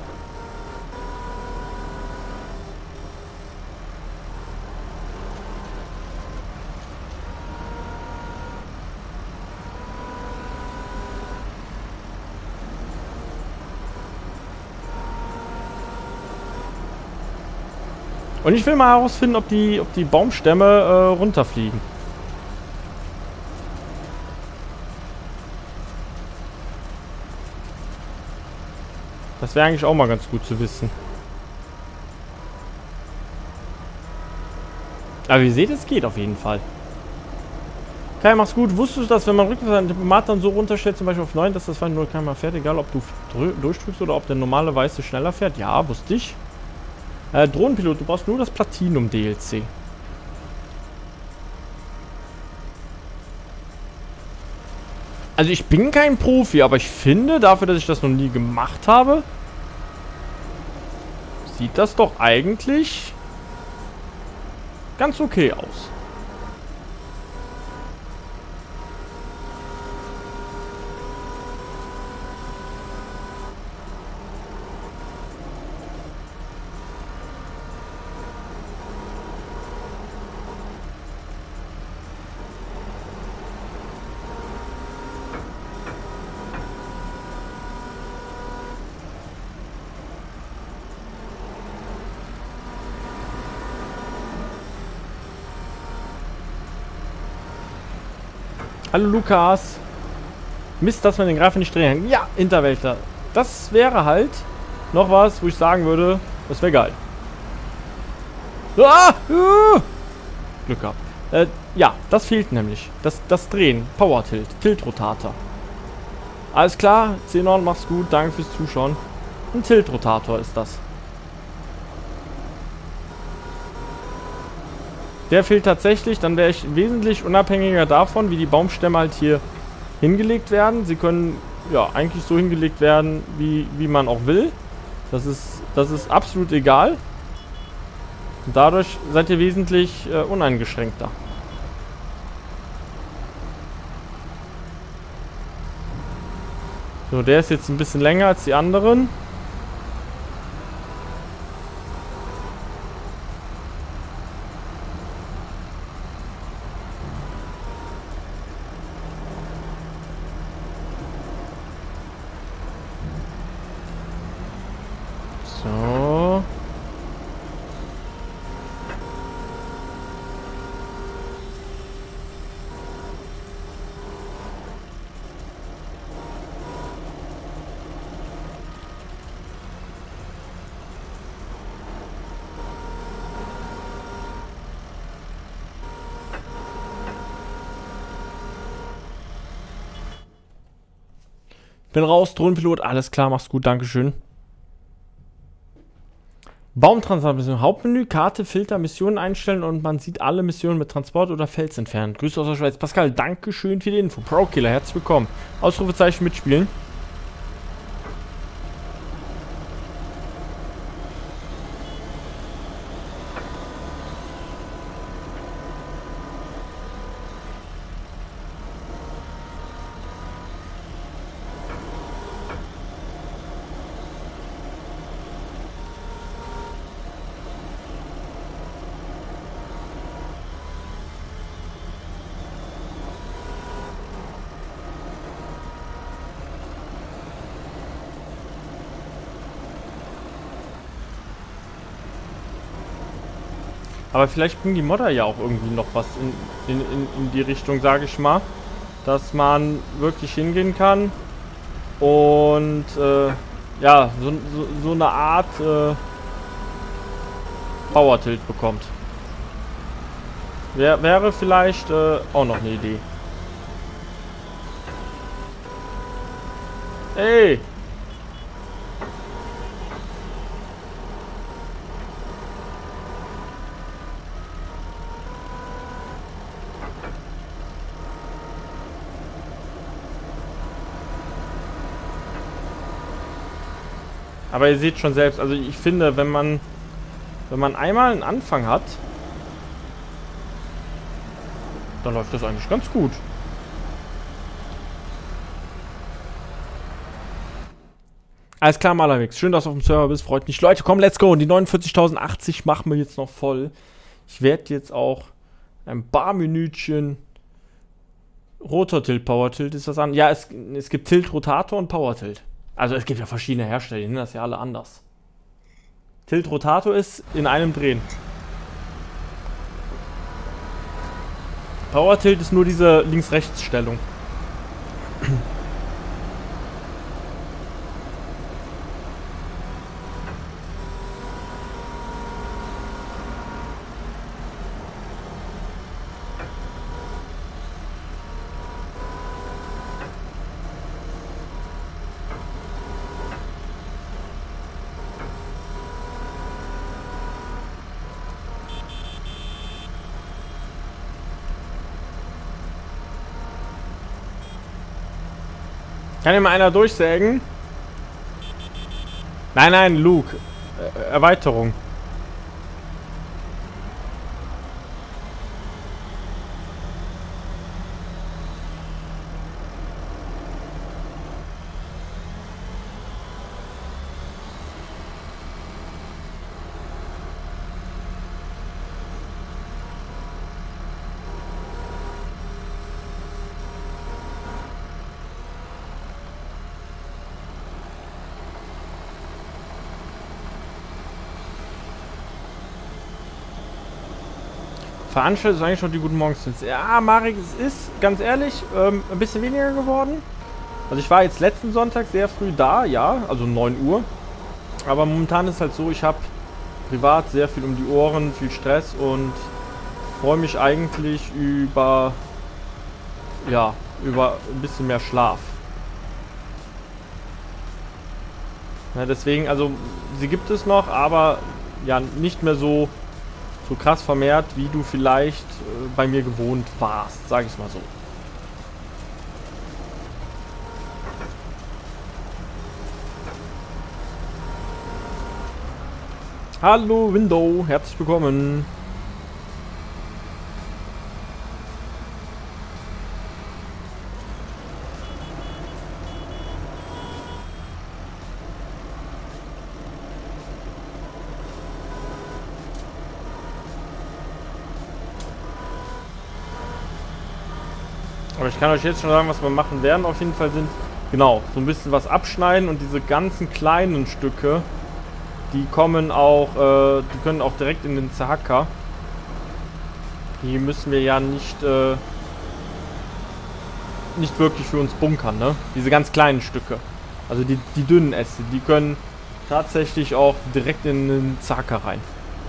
Und ich will mal herausfinden, ob die Baumstämme runterfliegen. Das wäre eigentlich auch mal ganz gut zu wissen. Aber ihr seht, es geht auf jeden Fall. Kai, mach's gut. Wusstest du, dass wenn man rückwärts ein Tempomat dann so runterstellt, zum Beispiel auf 9, dass das Fall 0 km fährt, egal ob du durchdrückst oder ob der normale Weiße schneller fährt? Ja, wusste ich. Drohnenpilot, du brauchst nur das Platinum-DLC. Also ich bin kein Profi, aber ich finde, dafür, dass ich das noch nie gemacht habe, sieht das doch eigentlich ganz okay aus. Hallo Lukas. Mist, dass man den Greifer nicht drehen kann. Ja, Hinterwäldler. Das wäre halt noch was, wo ich sagen würde, das wäre geil. Ah! Glück gehabt. Ja, das fehlt nämlich. Das Drehen. Power Tilt. Tilt-Rotator. Alles klar. Xenon, mach's gut. Danke fürs Zuschauen. Ein Tilt-Rotator ist das. Der fehlt tatsächlich, dann wäre ich wesentlich unabhängiger davon, wie die Baumstämme halt hier hingelegt werden. Sie können ja eigentlich so hingelegt werden, wie man auch will. Das ist absolut egal. Und dadurch seid ihr wesentlich uneingeschränkter. So, der ist jetzt ein bisschen länger als die anderen. So. Bin raus, Drohnenpilot, alles klar, mach's gut, dankeschön. Baumtransportmission, Hauptmenü, Karte, Filter, Missionen einstellen und man sieht alle Missionen mit Transport oder Fels entfernen. Grüße aus der Schweiz. Pascal, dankeschön für die Info. Pro-Killer, herzlich willkommen. Ausrufezeichen mitspielen. Aber vielleicht bringen die Modder ja auch irgendwie noch was in die Richtung, sage ich mal. Dass man wirklich hingehen kann und ja, so eine Art Power Tilt bekommt. Wäre vielleicht auch noch eine Idee. Ey! Aber ihr seht schon selbst, also ich finde, wenn man einmal einen Anfang hat, dann läuft das eigentlich ganz gut. Alles klar, Malerwix. Schön, dass du auf dem Server bist. Freut mich. Leute, komm, let's go. Und die 49.080 machen wir jetzt noch voll. Ich werde jetzt auch ein paar Minütchen Rotor-Tilt, Power-Tilt ist das an. Ja, es gibt Tilt-Rotator und Power-Tilt. Also es gibt ja verschiedene Hersteller, die nennen das ja alle anders. Tilt-Rotator ist in einem Drehen. Power-Tilt ist nur diese Links-Rechts-Stellung. Kann hier mal einer durchsägen? Nein, nein, Luke. Erweiterung. Veranstaltet ist eigentlich schon die Guten Morgens. Ja, Marek, es ist, ganz ehrlich, ein bisschen weniger geworden. Also ich war jetzt letzten Sonntag sehr früh da, ja, also 9 Uhr. Aber momentan ist halt so, ich habe privat sehr viel um die Ohren, viel Stress und freue mich eigentlich über, ja, über ein bisschen mehr Schlaf. Ja, deswegen, also sie gibt es noch, aber ja, nicht mehr so krass vermehrt, wie du vielleicht bei mir gewohnt warst, sage ich mal so. Hallo Window, herzlich willkommen. Aber ich kann euch jetzt schon sagen, was wir machen werden. Auf jeden Fall sind, genau, so ein bisschen was abschneiden und diese ganzen kleinen Stücke, die kommen auch, die können auch direkt in den Zerhacker. Die müssen wir ja nicht wirklich für uns bunkern, ne? Diese ganz kleinen Stücke. Also die dünnen Äste, die können tatsächlich auch direkt in den Zerhacker rein.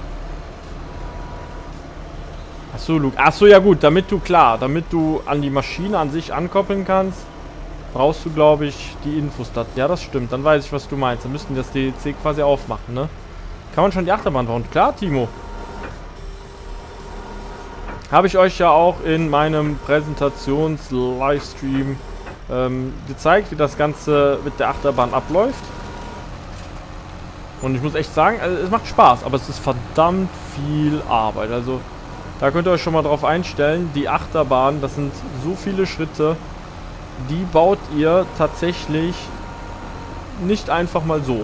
Achso, Luke. Achso, ja gut, damit du an die Maschine an sich ankoppeln kannst, brauchst du, glaube ich, die Infos da. Ja, das stimmt. Dann weiß ich, was du meinst. Dann müssten wir das DLC quasi aufmachen, ne? Kann man schon die Achterbahn bauen? Klar, Timo. Habe ich euch ja auch in meinem Präsentations-Livestream gezeigt, wie das Ganze mit der Achterbahn abläuft. Und ich muss echt sagen, also es macht Spaß, aber es ist verdammt viel Arbeit. Also da könnt ihr euch schon mal drauf einstellen. Die Achterbahn, das sind so viele Schritte, die baut ihr tatsächlich nicht einfach mal so.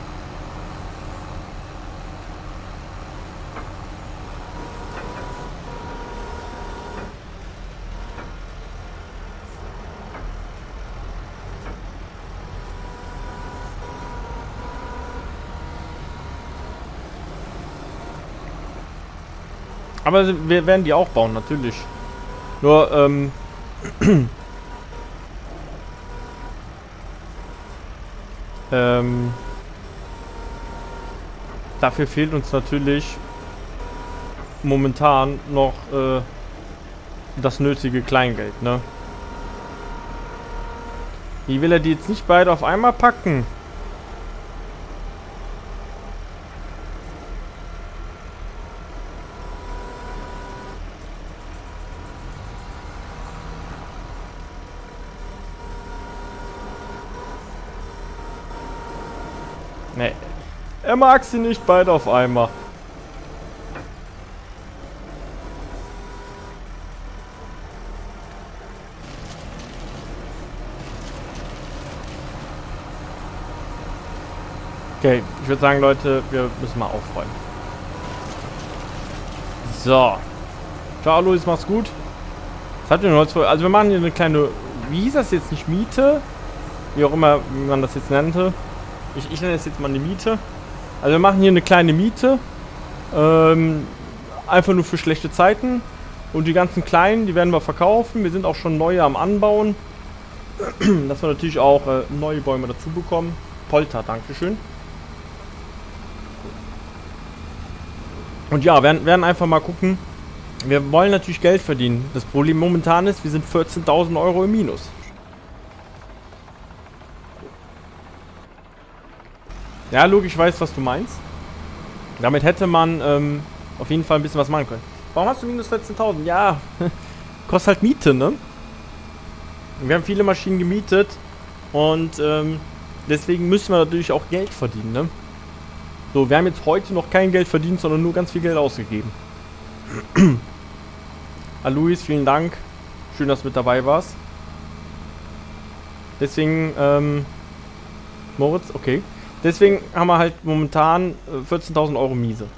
Aber wir werden die auch bauen, natürlich. Nur, dafür fehlt uns natürlich momentan noch das nötige Kleingeld, ne? Wie will er die jetzt nicht beide auf einmal packen? Nee. Er mag sie nicht beide auf einmal. Okay, ich würde sagen, Leute, wir müssen mal aufräumen. So. Ciao, Luis, mach's gut. Was hat denn Holz vor? Also wir machen hier eine kleine, wie hieß das jetzt, nicht Miete? Wie auch immer man das jetzt nannte. Ich nenne es jetzt mal eine Miete. Also wir machen hier eine kleine Miete. Einfach nur für schlechte Zeiten. Und die ganzen kleinen, die werden wir verkaufen. Wir sind auch schon neue am Anbauen. Dass wir natürlich auch neue Bäume dazu bekommen. Polter, dankeschön. Und ja, werden einfach mal gucken. Wir wollen natürlich Geld verdienen. Das Problem momentan ist, wir sind 14.000 € im Minus. Ja, Luke, ich weiß, was du meinst. Damit hätte man auf jeden Fall ein bisschen was machen können. Warum hast du minus 14.000? Ja, kostet halt Miete, ne? Wir haben viele Maschinen gemietet Und deswegen müssen wir natürlich auch Geld verdienen, ne? So, wir haben jetzt heute noch kein Geld verdient, sondern nur ganz viel Geld ausgegeben. Luis, vielen Dank. Schön, dass du mit dabei warst. Deswegen, Moritz, okay. Deswegen haben wir halt momentan 14.000 Euro Miese.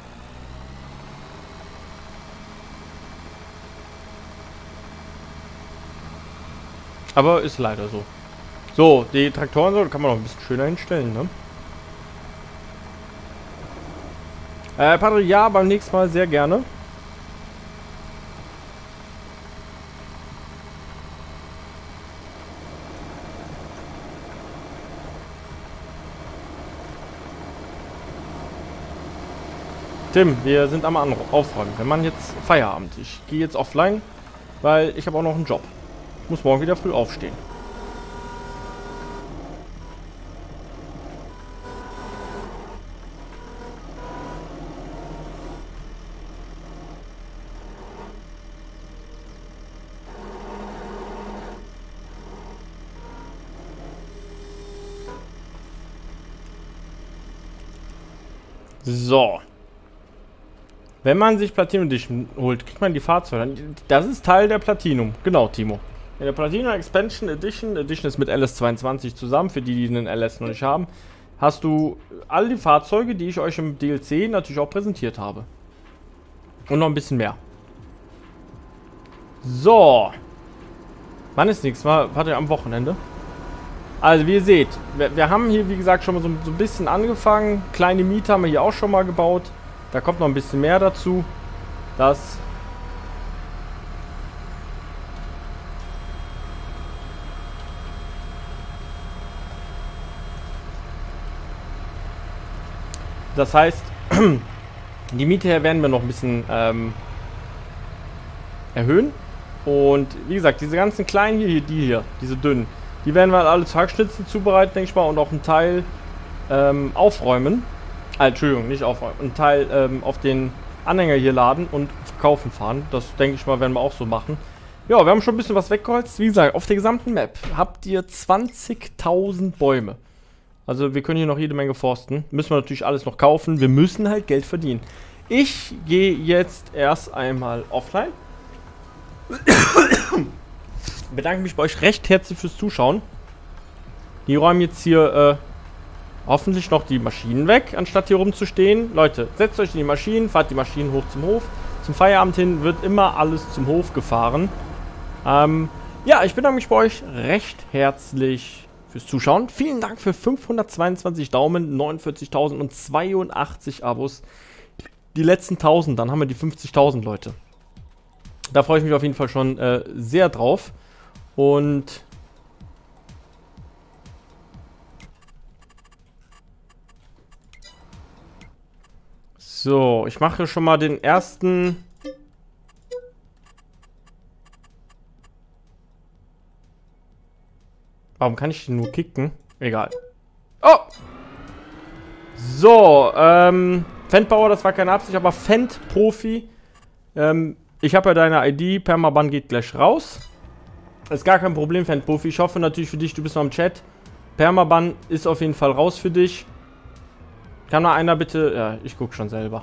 Aber ist leider so. So, die Traktoren so, kann man noch ein bisschen schöner hinstellen, ne? Patrick, ja, beim nächsten Mal sehr gerne. Tim, wir sind am Aufräumen. Wir machen jetzt Feierabend. Ich gehe jetzt offline, weil ich habe auch noch einen Job. Ich muss morgen wieder früh aufstehen. So. Wenn man sich Platinum Edition holt, kriegt man die Fahrzeuge. Das ist Teil der Platinum. Genau, Timo. In der Platinum Expansion Edition ist mit LS22 zusammen, für die einen LS noch nicht haben, hast du all die Fahrzeuge, die ich euch im DLC natürlich auch präsentiert habe. Und noch ein bisschen mehr. So. Wann ist nichts? Warte, am Wochenende. Also, wie ihr seht, wir haben hier, wie gesagt, schon mal so ein bisschen angefangen. Kleine Miete haben wir hier auch schon mal gebaut. Da kommt noch ein bisschen mehr dazu. Das heißt, die Miete her werden wir noch ein bisschen erhöhen. Und wie gesagt, diese ganzen kleinen hier, diese dünnen, die werden wir alle zu Hackschnitzen zubereiten, denke ich mal, und auch einen Teil aufräumen. Entschuldigung, nicht aufräumen. Einen Teil auf den Anhänger hier laden und verkaufen fahren. Das denke ich mal, werden wir auch so machen. Ja, wir haben schon ein bisschen was weggeholzt. Wie gesagt, auf der gesamten Map habt ihr 20.000 Bäume. Also wir können hier noch jede Menge forsten. Müssen wir natürlich alles noch kaufen. Wir müssen halt Geld verdienen. Ich gehe jetzt erst einmal offline. Bedanke mich bei euch recht herzlich fürs Zuschauen. Die räumen jetzt hier hoffentlich noch die Maschinen weg, anstatt hier rumzustehen. Leute, setzt euch in die Maschinen, fahrt die Maschinen hoch zum Hof. Zum Feierabend hin wird immer alles zum Hof gefahren. Ja, ich bedanke mich bei euch recht herzlich fürs Zuschauen. Vielen Dank für 522 Daumen, 49.082 Abos. Die letzten 1000, dann haben wir die 50.000, Leute. Da freue ich mich auf jeden Fall schon sehr drauf. Und so, ich mache schon mal den ersten. Warum kann ich den nur kicken? Egal. Oh! So, Fendbauer, das war keine Absicht, aber Fend-Profi. Ich habe ja deine ID, Permaban geht gleich raus. Ist gar kein Problem, Fend-Profi. Ich hoffe natürlich für dich, du bist noch im Chat. Permaban ist auf jeden Fall raus für dich. Kann mal einer bitte... Ja, ich gucke schon selber.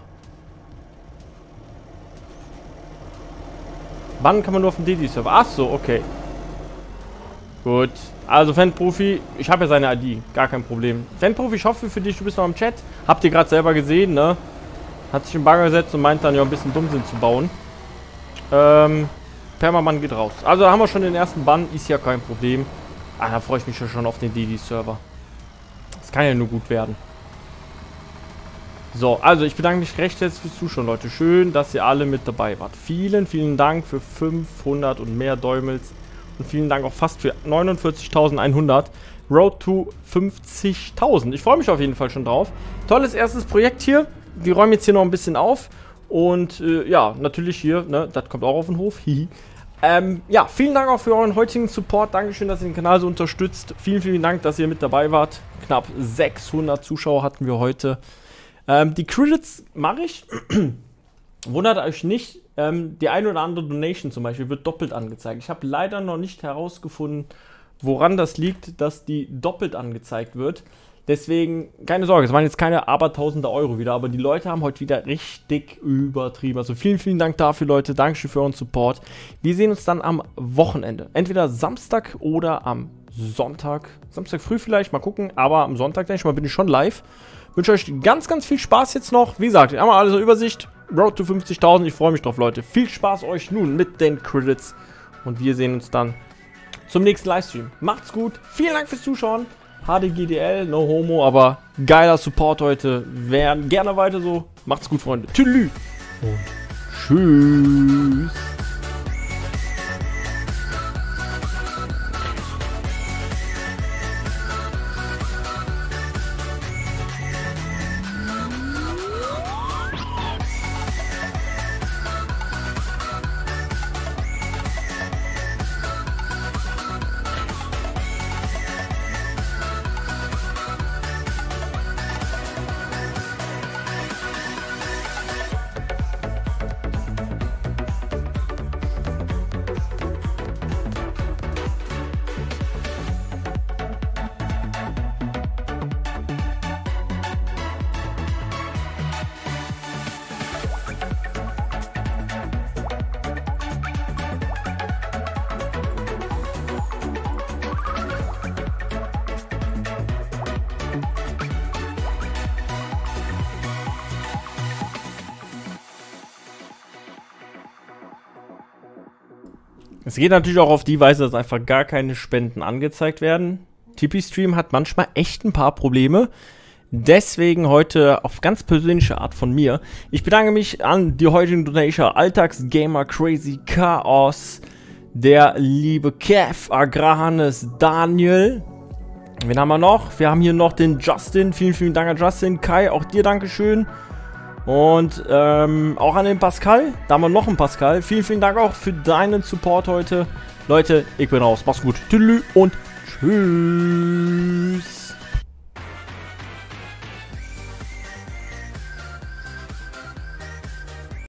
Wann kann man nur auf dem DD-Server? Ach so, okay. Gut. Also, Fan-Profi, ich habe ja seine ID. Gar kein Problem. Fan-Profi, ich hoffe für dich, du bist noch im Chat. Habt ihr gerade selber gesehen, ne? Hat sich im Bagger gesetzt und meint dann ja ein bisschen Dummsinn zu bauen. Permaban geht raus. Also, da haben wir schon den ersten Bann. Ist ja kein Problem. Ah, da freue ich mich ja schon auf den DD-Server. Das kann ja nur gut werden. So, also ich bedanke mich recht herzlich fürs Zuschauen, Leute. Schön, dass ihr alle mit dabei wart. Vielen, vielen Dank für 500 und mehr Däumels. Und vielen Dank auch fast für 49.100. Road to 50.000. Ich freue mich auf jeden Fall schon drauf. Tolles erstes Projekt hier. Wir räumen jetzt hier noch ein bisschen auf. Und ja, natürlich hier, ne, das kommt auch auf den Hof. Ja, vielen Dank auch für euren heutigen Support. Dankeschön, dass ihr den Kanal so unterstützt. Vielen, vielen Dank, dass ihr mit dabei wart. Knapp 600 Zuschauer hatten wir heute. Die Credits mache ich. Wundert euch nicht. Die ein oder andere Donation zum Beispiel wird doppelt angezeigt. Ich habe leider noch nicht herausgefunden, woran das liegt, dass die doppelt angezeigt wird. Deswegen, keine Sorge, es waren jetzt keine Abertausende Euro wieder, aber die Leute haben heute wieder richtig übertrieben. Also vielen, vielen Dank dafür, Leute. Dankeschön für euren Support. Wir sehen uns dann am Wochenende. Entweder Samstag oder am Sonntag. Samstag früh vielleicht, mal gucken. Aber am Sonntag, denke ich mal, bin ich schon live. Wünsche euch ganz, ganz viel Spaß jetzt noch. Wie gesagt, einmal alles in Übersicht. Road to 50.000. Ich freue mich drauf, Leute. Viel Spaß euch nun mit den Credits. Und wir sehen uns dann zum nächsten Livestream. Macht's gut. Vielen Dank fürs Zuschauen. HDGDL, no homo, aber geiler Support heute. Werden gerne weiter so. Macht's gut, Freunde. Tschüss. Und tschüss. Es geht natürlich auch auf die Weise, dass einfach gar keine Spenden angezeigt werden. TP-Stream hat manchmal echt ein paar Probleme. Deswegen heute auf ganz persönliche Art von mir. Ich bedanke mich an die heutigen Donation, Alltagsgamer, Crazy Chaos, der liebe Kev, Agrahanes, Daniel. Wen haben wir noch? Wir haben hier noch den Justin. Vielen, vielen Dank an Justin. Kai, auch dir Dankeschön. Und auch an den Pascal. Da haben wir noch einen Pascal. Vielen, vielen Dank auch für deinen Support heute. Leute, ich bin raus. Mach's gut. Tschüss und tschüss.